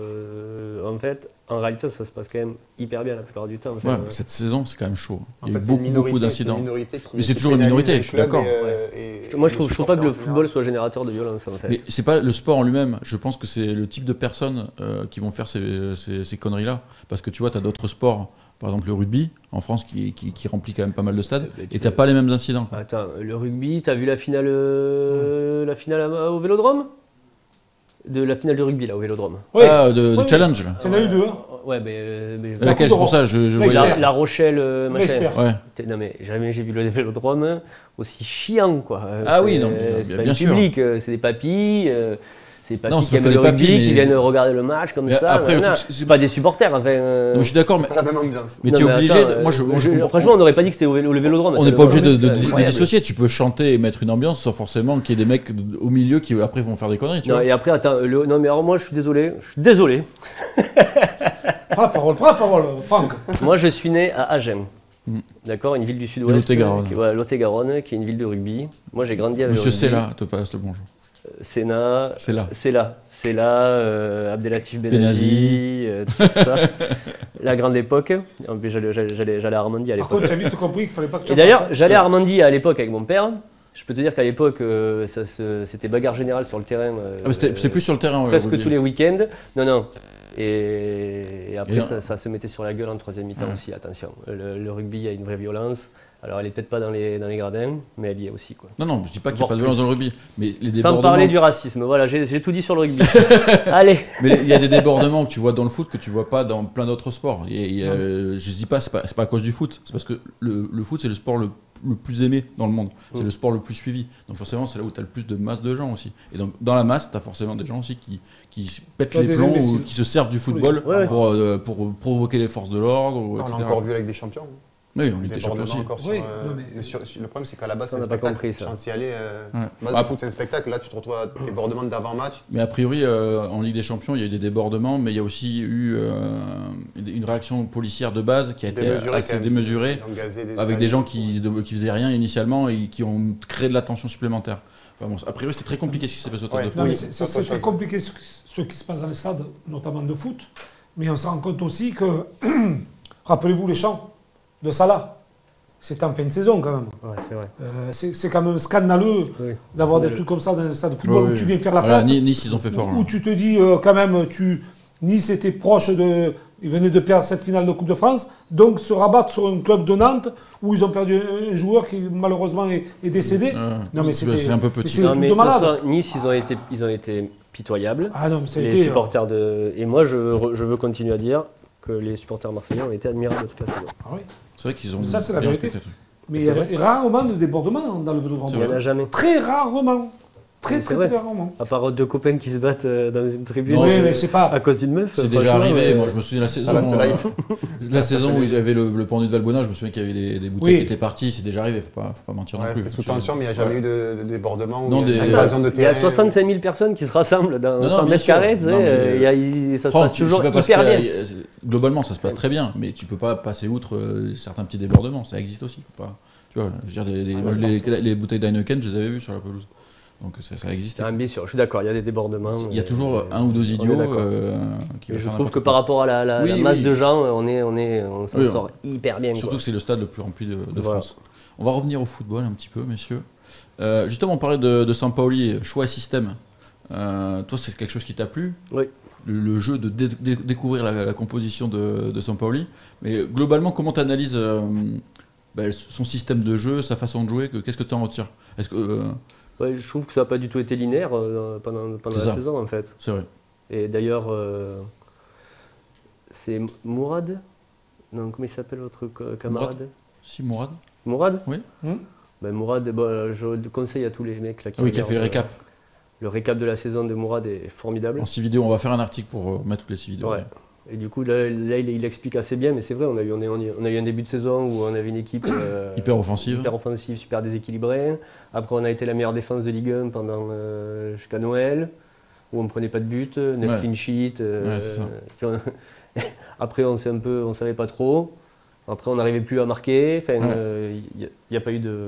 [SPEAKER 3] euh, en fait, en réalité, ça se passe quand même hyper bien la plupart du temps. Enfin,
[SPEAKER 1] Ouais,
[SPEAKER 3] euh,
[SPEAKER 1] cette saison, c'est quand même chaud.
[SPEAKER 4] En
[SPEAKER 1] Il y a
[SPEAKER 4] fait,
[SPEAKER 1] eu
[SPEAKER 4] c'est une
[SPEAKER 1] beaucoup,
[SPEAKER 4] minorité,
[SPEAKER 1] beaucoup
[SPEAKER 4] c'est une
[SPEAKER 1] d'incidents.
[SPEAKER 4] minorité qui-
[SPEAKER 1] Mais c'est
[SPEAKER 4] qui
[SPEAKER 1] toujours une
[SPEAKER 4] pénalise
[SPEAKER 1] minorité,
[SPEAKER 4] les
[SPEAKER 1] je suis
[SPEAKER 4] clubs
[SPEAKER 1] d'accord.
[SPEAKER 4] et, euh, et-
[SPEAKER 3] moi
[SPEAKER 4] et
[SPEAKER 3] je trouve,
[SPEAKER 4] les
[SPEAKER 3] je trouve pas que le
[SPEAKER 4] supporters en
[SPEAKER 3] football soit générateur de violence en fait.
[SPEAKER 1] Mais c'est pas le sport en lui-même. Je pense que c'est le type de personnes euh, qui vont faire ces, ces- ces conneries-là. Parce que tu vois, tu as d'autres sports. par exemple le rugby en France qui, qui, qui remplit quand même pas mal de stades,
[SPEAKER 3] bah,
[SPEAKER 1] et t'as pas les mêmes incidents. Quoi.
[SPEAKER 3] Attends, le rugby, t'as vu la finale, euh, la finale à- au Vélodrome? De la finale de rugby là au Vélodrome.
[SPEAKER 2] Oui.
[SPEAKER 1] Ah, de, de
[SPEAKER 2] Oui.
[SPEAKER 1] challenge là.
[SPEAKER 2] Tu en as eu deux. Hein.
[SPEAKER 3] Ouais, mais. euh, mais-
[SPEAKER 2] La
[SPEAKER 1] Laquelle,
[SPEAKER 2] Coupe
[SPEAKER 1] c'est pour ça, je, je
[SPEAKER 2] d'Europe.
[SPEAKER 1] voyais-
[SPEAKER 3] la, la Rochelle, euh, machin.
[SPEAKER 2] Leicester.
[SPEAKER 1] Ouais.
[SPEAKER 3] T'es- Non mais jamais j'ai vu le Vélodrome aussi chiant quoi. Euh,
[SPEAKER 1] Ah oui,
[SPEAKER 3] c'est-
[SPEAKER 1] non, mais,
[SPEAKER 3] c'est
[SPEAKER 1] bien-
[SPEAKER 3] pas
[SPEAKER 1] bien
[SPEAKER 3] du
[SPEAKER 1] sûr.
[SPEAKER 3] public, euh, c'est des papis. euh, C'est des papis
[SPEAKER 1] Non,
[SPEAKER 3] qui
[SPEAKER 1] c'est
[SPEAKER 3] aiment
[SPEAKER 1] pas
[SPEAKER 3] le
[SPEAKER 1] que des papis,
[SPEAKER 3] rugby,
[SPEAKER 1] mais-
[SPEAKER 3] qui viennent regarder le match comme
[SPEAKER 1] Mais
[SPEAKER 3] ça.
[SPEAKER 1] après, le
[SPEAKER 3] voilà.
[SPEAKER 1] truc, c'est-
[SPEAKER 3] c'est pas des supporters. Enfin, euh,
[SPEAKER 1] Non, mais je suis d'accord, mais,
[SPEAKER 4] C'est pas la même ambiance.
[SPEAKER 1] mais
[SPEAKER 3] non,
[SPEAKER 1] tu es
[SPEAKER 3] mais
[SPEAKER 1] obligé.
[SPEAKER 3] attends,
[SPEAKER 1] de, moi, je,
[SPEAKER 3] euh,
[SPEAKER 1] moi, je
[SPEAKER 3] je-
[SPEAKER 1] comprends-
[SPEAKER 3] franchement, on n'aurait pas dit que c'était au, vé- au Vélodrome.
[SPEAKER 1] on
[SPEAKER 3] c'est
[SPEAKER 1] n'est pas
[SPEAKER 3] le
[SPEAKER 1] obligé de,
[SPEAKER 3] Vélodrome,
[SPEAKER 1] de-
[SPEAKER 3] c'est
[SPEAKER 1] de
[SPEAKER 3] incroyable.
[SPEAKER 1] dissocier. Tu peux chanter et mettre une ambiance sans forcément qu'il y ait des mecs au milieu qui après vont faire des conneries. Tu
[SPEAKER 3] Non,
[SPEAKER 1] vois.
[SPEAKER 3] et après, attends, le- non mais alors moi je suis désolé, je suis désolé.
[SPEAKER 2] Prends la parole, prends la parole, Franck.
[SPEAKER 3] Moi je suis né à Agen.
[SPEAKER 1] Mm.
[SPEAKER 3] D'accord, une ville du
[SPEAKER 1] De
[SPEAKER 3] sud-ouest.
[SPEAKER 1] Lot-et-Garonne.
[SPEAKER 3] qui- voilà, Lot-et-Garonne, qui est une ville de rugby. Moi j'ai grandi avec
[SPEAKER 1] Monsieur
[SPEAKER 3] le
[SPEAKER 1] c'est
[SPEAKER 3] rugby.
[SPEAKER 1] là, te passe le bonjour.
[SPEAKER 3] Sénat,
[SPEAKER 1] C'est là.
[SPEAKER 3] c'est là, c'est là, euh, Abdelatif
[SPEAKER 1] Benazi.
[SPEAKER 3] Benazi, euh, tout ça. La grande époque. En plus, j'allais, j'allais, j'allais- j'allais à Armandie à
[SPEAKER 2] Par
[SPEAKER 3] l'époque.
[SPEAKER 2] contre, j'ai vite compris qu'il fallait pas que tu
[SPEAKER 3] Et
[SPEAKER 2] en
[SPEAKER 3] d'ailleurs,
[SPEAKER 2] passes.
[SPEAKER 3] j'allais à Armandie à l'époque avec mon père. Je peux te dire qu'à l'époque, euh, ça se- c'était bagarre générale sur le terrain. euh,
[SPEAKER 1] Ah, mais c'était- c'est plus sur le terrain. ouais,
[SPEAKER 3] presque
[SPEAKER 1] rugby.
[SPEAKER 3] tous les week-ends. Non, non. Et, et après,
[SPEAKER 1] Et
[SPEAKER 3] ça, ça se mettait sur la gueule en troisième mi-temps
[SPEAKER 1] Ouais.
[SPEAKER 3] aussi, attention. Le, le rugby, il y a une vraie violence. Alors, elle est peut-être pas dans les, dans les gradins, mais elle y est aussi. Quoi.
[SPEAKER 1] Non, non, je dis pas qu'il n'y a
[SPEAKER 3] Voire
[SPEAKER 1] pas de
[SPEAKER 3] plus.
[SPEAKER 1] violence dans le rugby, mais les
[SPEAKER 3] Sans
[SPEAKER 1] débordements.
[SPEAKER 3] parler du racisme, voilà, j'ai, j'ai tout dit sur le rugby. Allez.
[SPEAKER 1] Mais il y a des débordements que tu vois dans le foot que tu vois pas dans plein d'autres sports. Et, il y a- je ne dis pas, c'est pas, c'est pas à cause du foot, c'est parce que le, le foot c'est le sport le, le plus aimé dans le monde, c'est
[SPEAKER 3] Mm.
[SPEAKER 1] le sport le plus suivi. Donc forcément c'est là où tu as le plus de masse de gens aussi. Et donc dans la masse, tu as forcément des gens aussi qui, qui se pètent
[SPEAKER 2] Tu as
[SPEAKER 1] les
[SPEAKER 2] des
[SPEAKER 1] plombs ou
[SPEAKER 2] imbéciles.
[SPEAKER 1] qui se servent du football
[SPEAKER 3] Ouais, ouais.
[SPEAKER 1] pour, euh, pour provoquer les forces de l'ordre, ou
[SPEAKER 4] On
[SPEAKER 1] et
[SPEAKER 4] l'a
[SPEAKER 1] cetera.
[SPEAKER 4] encore vu avec des champions.
[SPEAKER 1] Oui, on
[SPEAKER 4] Des
[SPEAKER 1] était champions
[SPEAKER 4] débordements
[SPEAKER 1] aussi.
[SPEAKER 4] encore sur,
[SPEAKER 2] Oui,
[SPEAKER 4] euh,
[SPEAKER 2] non, mais-
[SPEAKER 4] mais sur- sur- le problème, c'est qu'à la base,
[SPEAKER 3] Ça,
[SPEAKER 4] c'est un
[SPEAKER 3] on n'a pas
[SPEAKER 4] spectacle.
[SPEAKER 3] compris, ça.
[SPEAKER 4] Sans y aller, euh,
[SPEAKER 1] Ouais.
[SPEAKER 4] base
[SPEAKER 1] Ah,
[SPEAKER 4] du foot, c'est un spectacle. Là, tu te retrouves à des débordements d'avant-match.
[SPEAKER 1] Mais a priori, euh, en Ligue des Champions, il y a eu des débordements, mais il y a aussi eu euh, une réaction policière de base qui a été
[SPEAKER 4] Démesuré,
[SPEAKER 1] assez
[SPEAKER 4] quand même.
[SPEAKER 1] démesurée,
[SPEAKER 4] Ils ont gazé des
[SPEAKER 1] avec des gens
[SPEAKER 4] familles.
[SPEAKER 1] qui de- qui faisaient rien initialement et qui ont créé de la tension supplémentaire. Enfin bon, a priori, c'est très compliqué ce qui s'est passé au Stade
[SPEAKER 4] Ouais.
[SPEAKER 1] de
[SPEAKER 2] Non,
[SPEAKER 1] France.
[SPEAKER 2] mais
[SPEAKER 4] Oui,
[SPEAKER 2] c'est-
[SPEAKER 4] c'est
[SPEAKER 2] c'est
[SPEAKER 4] autre
[SPEAKER 2] c'est
[SPEAKER 4] chose.
[SPEAKER 2] compliqué ce, qui- ce qui se passe dans les stades, notamment de foot. Mais on se rend compte aussi que, rappelez-vous les chants de Salah. C'était en fin de saison quand même.
[SPEAKER 3] Ouais, c'est vrai.
[SPEAKER 2] Euh, c'est c'est quand même scandaleux
[SPEAKER 3] Oui.
[SPEAKER 2] d'avoir des
[SPEAKER 3] Le-
[SPEAKER 2] trucs comme ça dans un stade de football
[SPEAKER 1] Ouais,
[SPEAKER 2] où
[SPEAKER 1] ouais.
[SPEAKER 2] tu viens faire la
[SPEAKER 1] Voilà,
[SPEAKER 2] fête.
[SPEAKER 1] Ni- Nice, ils ont fait fort.
[SPEAKER 2] Où
[SPEAKER 1] là.
[SPEAKER 2] tu te dis euh, quand même, tu, Nice était proche de. Ils venaient de perdre cette finale de Coupe de France, donc se rabattre sur un club de Nantes où ils ont perdu un joueur qui malheureusement est, est décédé.
[SPEAKER 1] Ouais.
[SPEAKER 2] Non, mais
[SPEAKER 1] C'est-
[SPEAKER 2] c'était-
[SPEAKER 1] c'est un peu
[SPEAKER 2] mais
[SPEAKER 1] petit.
[SPEAKER 2] c'est- le
[SPEAKER 3] Non,
[SPEAKER 2] truc
[SPEAKER 3] mais
[SPEAKER 2] de
[SPEAKER 3] de toute
[SPEAKER 2] malade.
[SPEAKER 3] façon, Nice, ils ont été, ils ont été pitoyables.
[SPEAKER 2] Ah non, mais ça a
[SPEAKER 3] les
[SPEAKER 2] été. euh,
[SPEAKER 3] supporters de. Et moi, je, re- je veux continuer à dire que les supporters marseillais ont été admirables toute la saison.
[SPEAKER 2] ah oui.
[SPEAKER 1] C'est vrai qu'ils ont
[SPEAKER 2] Ça, c'est la
[SPEAKER 1] bien
[SPEAKER 2] vérité.
[SPEAKER 1] respecté le truc.
[SPEAKER 2] Mais il y
[SPEAKER 3] C'est
[SPEAKER 2] a
[SPEAKER 3] vrai.
[SPEAKER 2] rarement de débordement dans le Vélodrome.
[SPEAKER 1] C'est
[SPEAKER 3] Il n'y en
[SPEAKER 1] vrai.
[SPEAKER 3] a jamais.
[SPEAKER 2] Très rarement. Très,
[SPEAKER 3] Mais
[SPEAKER 2] très,
[SPEAKER 3] c'est
[SPEAKER 2] très
[SPEAKER 3] vrai.
[SPEAKER 2] rarement.
[SPEAKER 3] À part deux copains qui se battent euh, dans une tribune
[SPEAKER 1] Non,
[SPEAKER 2] oui,
[SPEAKER 1] c'est-
[SPEAKER 2] mais c'est pas.
[SPEAKER 3] à cause d'une meuf.
[SPEAKER 1] C'est déjà
[SPEAKER 3] franchement,
[SPEAKER 1] arrivé.
[SPEAKER 3] euh,
[SPEAKER 1] Moi, je me souviens de la saison.
[SPEAKER 4] Ça reste
[SPEAKER 1] euh,
[SPEAKER 4] light.
[SPEAKER 1] La saison où ils avaient le, le pendu de Valbona, je me souviens qu'il y avait des, des bouteilles
[SPEAKER 2] Oui.
[SPEAKER 1] qui étaient parties. C'est déjà arrivé. Faut pas, faut pas mentir non
[SPEAKER 4] Ouais,
[SPEAKER 1] plus.
[SPEAKER 4] C'était sous
[SPEAKER 1] Je-
[SPEAKER 4] tension, mais il n'y a jamais
[SPEAKER 1] Ouais.
[SPEAKER 4] eu de, de débordement. ou
[SPEAKER 1] Non,
[SPEAKER 4] il y a
[SPEAKER 1] des-
[SPEAKER 4] une invasion de
[SPEAKER 3] Il y a
[SPEAKER 4] terrain.
[SPEAKER 3] soixante-cinq mille personnes qui se rassemblent dans
[SPEAKER 1] Non, non,
[SPEAKER 3] cent
[SPEAKER 1] bien
[SPEAKER 3] mètres
[SPEAKER 1] sûr.
[SPEAKER 3] carrés. tu sais,
[SPEAKER 1] Non, mais,
[SPEAKER 3] euh, il y a- il- ça se
[SPEAKER 1] Franck,
[SPEAKER 3] passe
[SPEAKER 1] tu-
[SPEAKER 3] toujours
[SPEAKER 1] c'est pas parce
[SPEAKER 3] hyper
[SPEAKER 1] que-
[SPEAKER 3] bien.
[SPEAKER 1] euh, globalement, ça se passe très bien, mais tu peux pas passer outre euh, certains petits débordements. Ça existe aussi. Faut pas. Tu vois, je veux dire, les, les- moi, je les, les bouteilles d'Heineken, je les avais vues sur la pelouse. Donc ça, ça existe.
[SPEAKER 3] Ah, bien sûr, je suis d'accord, il y a des débordements.
[SPEAKER 1] Il y a
[SPEAKER 3] mais-
[SPEAKER 1] toujours
[SPEAKER 3] mais
[SPEAKER 1] un ou deux
[SPEAKER 3] on est
[SPEAKER 1] idiots
[SPEAKER 3] d'accord.
[SPEAKER 1] euh, qui
[SPEAKER 3] Mais
[SPEAKER 1] veulent
[SPEAKER 3] je
[SPEAKER 1] faire
[SPEAKER 3] trouve que
[SPEAKER 1] n'importe
[SPEAKER 3] par
[SPEAKER 1] quoi.
[SPEAKER 3] rapport à la, la-
[SPEAKER 1] Oui,
[SPEAKER 3] la masse
[SPEAKER 1] oui.
[SPEAKER 3] de gens, on est, on est, on s'en
[SPEAKER 1] Oui,
[SPEAKER 3] sort hyper bien.
[SPEAKER 1] Surtout
[SPEAKER 3] quoi.
[SPEAKER 1] que c'est le stade le plus rempli de, de
[SPEAKER 3] Voilà.
[SPEAKER 1] France. On va revenir au football un petit peu, messieurs. Euh, justement, on parlait de, de Sampaoli, choix et système. Euh, toi, c'est quelque chose qui t'a plu
[SPEAKER 3] Oui.
[SPEAKER 1] le, le jeu de dé- dé- découvrir la, la composition de, de Sampaoli. Mais globalement, comment tu analyses son système de jeu, sa façon de jouer que- Qu'est-ce que tu en retires Est-ce que euh,
[SPEAKER 3] Ouais, je trouve que ça n'a pas du tout été linéaire euh, pendant, pendant
[SPEAKER 1] C'est
[SPEAKER 3] la
[SPEAKER 1] ça.
[SPEAKER 3] saison en fait.
[SPEAKER 1] c'est vrai
[SPEAKER 3] Et d'ailleurs, euh, c'est Mourad Non, comment il s'appelle votre co- camarade
[SPEAKER 1] Si Mourad
[SPEAKER 3] Mourad
[SPEAKER 1] Oui.
[SPEAKER 2] Hmm.
[SPEAKER 3] Ben, Mourad, bon, je le conseille à tous les mecs là, qui
[SPEAKER 1] Ah oui, qui a fait le
[SPEAKER 3] regardent,
[SPEAKER 1] récap.
[SPEAKER 3] euh, le récap de la saison de Mourad est formidable.
[SPEAKER 1] En six vidéos, on va faire un article pour euh, mettre toutes les six vidéos.
[SPEAKER 3] Ouais. Et du coup, là, là, il, il explique assez bien, mais c'est vrai, on a, eu, on, a, on a eu un début de saison où on avait une équipe euh,
[SPEAKER 1] Hyper offensive.
[SPEAKER 3] hyper offensive, super déséquilibrée. Après, on a été la meilleure défense de Ligue un pendant euh, jusqu'à Noël, où on ne prenait pas de but, neuf
[SPEAKER 1] Ouais.
[SPEAKER 3] clean sheets. euh,
[SPEAKER 1] Ouais, c'est ça.
[SPEAKER 3] tu vois. Après, on ne on savait pas trop. Après, on n'arrivait plus à marquer. Enfin,
[SPEAKER 1] Ouais.
[SPEAKER 3] euh, il n'y a, a pas eu de.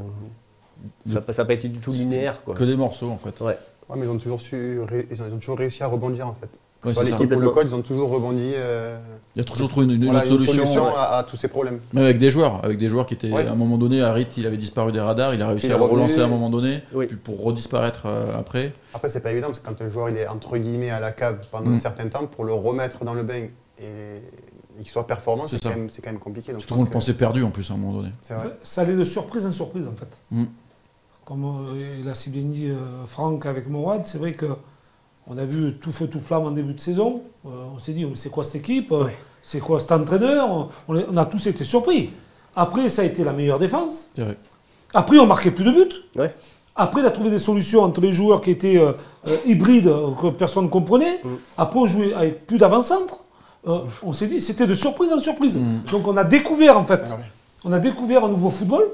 [SPEAKER 1] De-
[SPEAKER 3] Ça n'a pas été du tout linéaire. Quoi.
[SPEAKER 1] Que des morceaux en fait.
[SPEAKER 3] Ouais.
[SPEAKER 4] Ouais, mais ils ont, toujours su, ré- ils, ont, ils ont toujours réussi à rebondir en fait.
[SPEAKER 1] Ouais,
[SPEAKER 4] Soit
[SPEAKER 1] c'est ça.
[SPEAKER 4] l'équipe ou le
[SPEAKER 3] Complètement.
[SPEAKER 4] coach, ils ont toujours rebondi. euh,
[SPEAKER 1] Il y a toujours trouvé une, une
[SPEAKER 4] voilà,
[SPEAKER 1] autre solution.
[SPEAKER 4] à, à tous ces problèmes.
[SPEAKER 1] Même avec des joueurs, avec des joueurs qui étaient
[SPEAKER 4] Ouais.
[SPEAKER 1] à un moment donné, Harit il avait disparu des radars, il a réussi
[SPEAKER 4] Il est
[SPEAKER 1] à le
[SPEAKER 4] revenu.
[SPEAKER 1] relancer à un moment donné,
[SPEAKER 3] Oui.
[SPEAKER 1] puis pour redisparaître euh, après.
[SPEAKER 4] Après, c'est pas évident parce que quand un joueur il est entre guillemets à la cave pendant
[SPEAKER 1] Mm.
[SPEAKER 4] un certain temps, pour le remettre dans le bain et et qu'il soit performant,
[SPEAKER 1] C'est
[SPEAKER 4] c'est
[SPEAKER 1] ça.
[SPEAKER 4] quand, même- c'est quand même compliqué. Donc, je
[SPEAKER 1] Tout le monde
[SPEAKER 4] pense que-
[SPEAKER 1] pensait perdu en plus à un moment donné.
[SPEAKER 4] C'est vrai.
[SPEAKER 2] Ça allait de surprise en surprise en fait.
[SPEAKER 1] Mm.
[SPEAKER 2] Comme euh, il a si bien dit euh, Franck avec Mourad, c'est vrai qu'on a vu tout feu tout flamme en début de saison. Euh, on s'est dit, c'est quoi cette équipe euh,
[SPEAKER 3] Ouais.
[SPEAKER 2] C'est quoi cet entraîneur on, on est- on a tous été surpris. Après, ça a été la meilleure défense.
[SPEAKER 1] C'est vrai.
[SPEAKER 2] Après, on marquait plus de buts.
[SPEAKER 3] Ouais.
[SPEAKER 2] Après, il a trouvé des solutions entre les joueurs qui étaient euh, euh, hybrides, euh, que personne ne comprenait.
[SPEAKER 3] Mm.
[SPEAKER 2] Après, on jouait avec plus d'avant-centre. Euh, on s'est dit, c'était de surprise en surprise.
[SPEAKER 1] Mm.
[SPEAKER 2] Donc, on a découvert, en fait,
[SPEAKER 4] C'est vrai.
[SPEAKER 2] on a découvert un nouveau football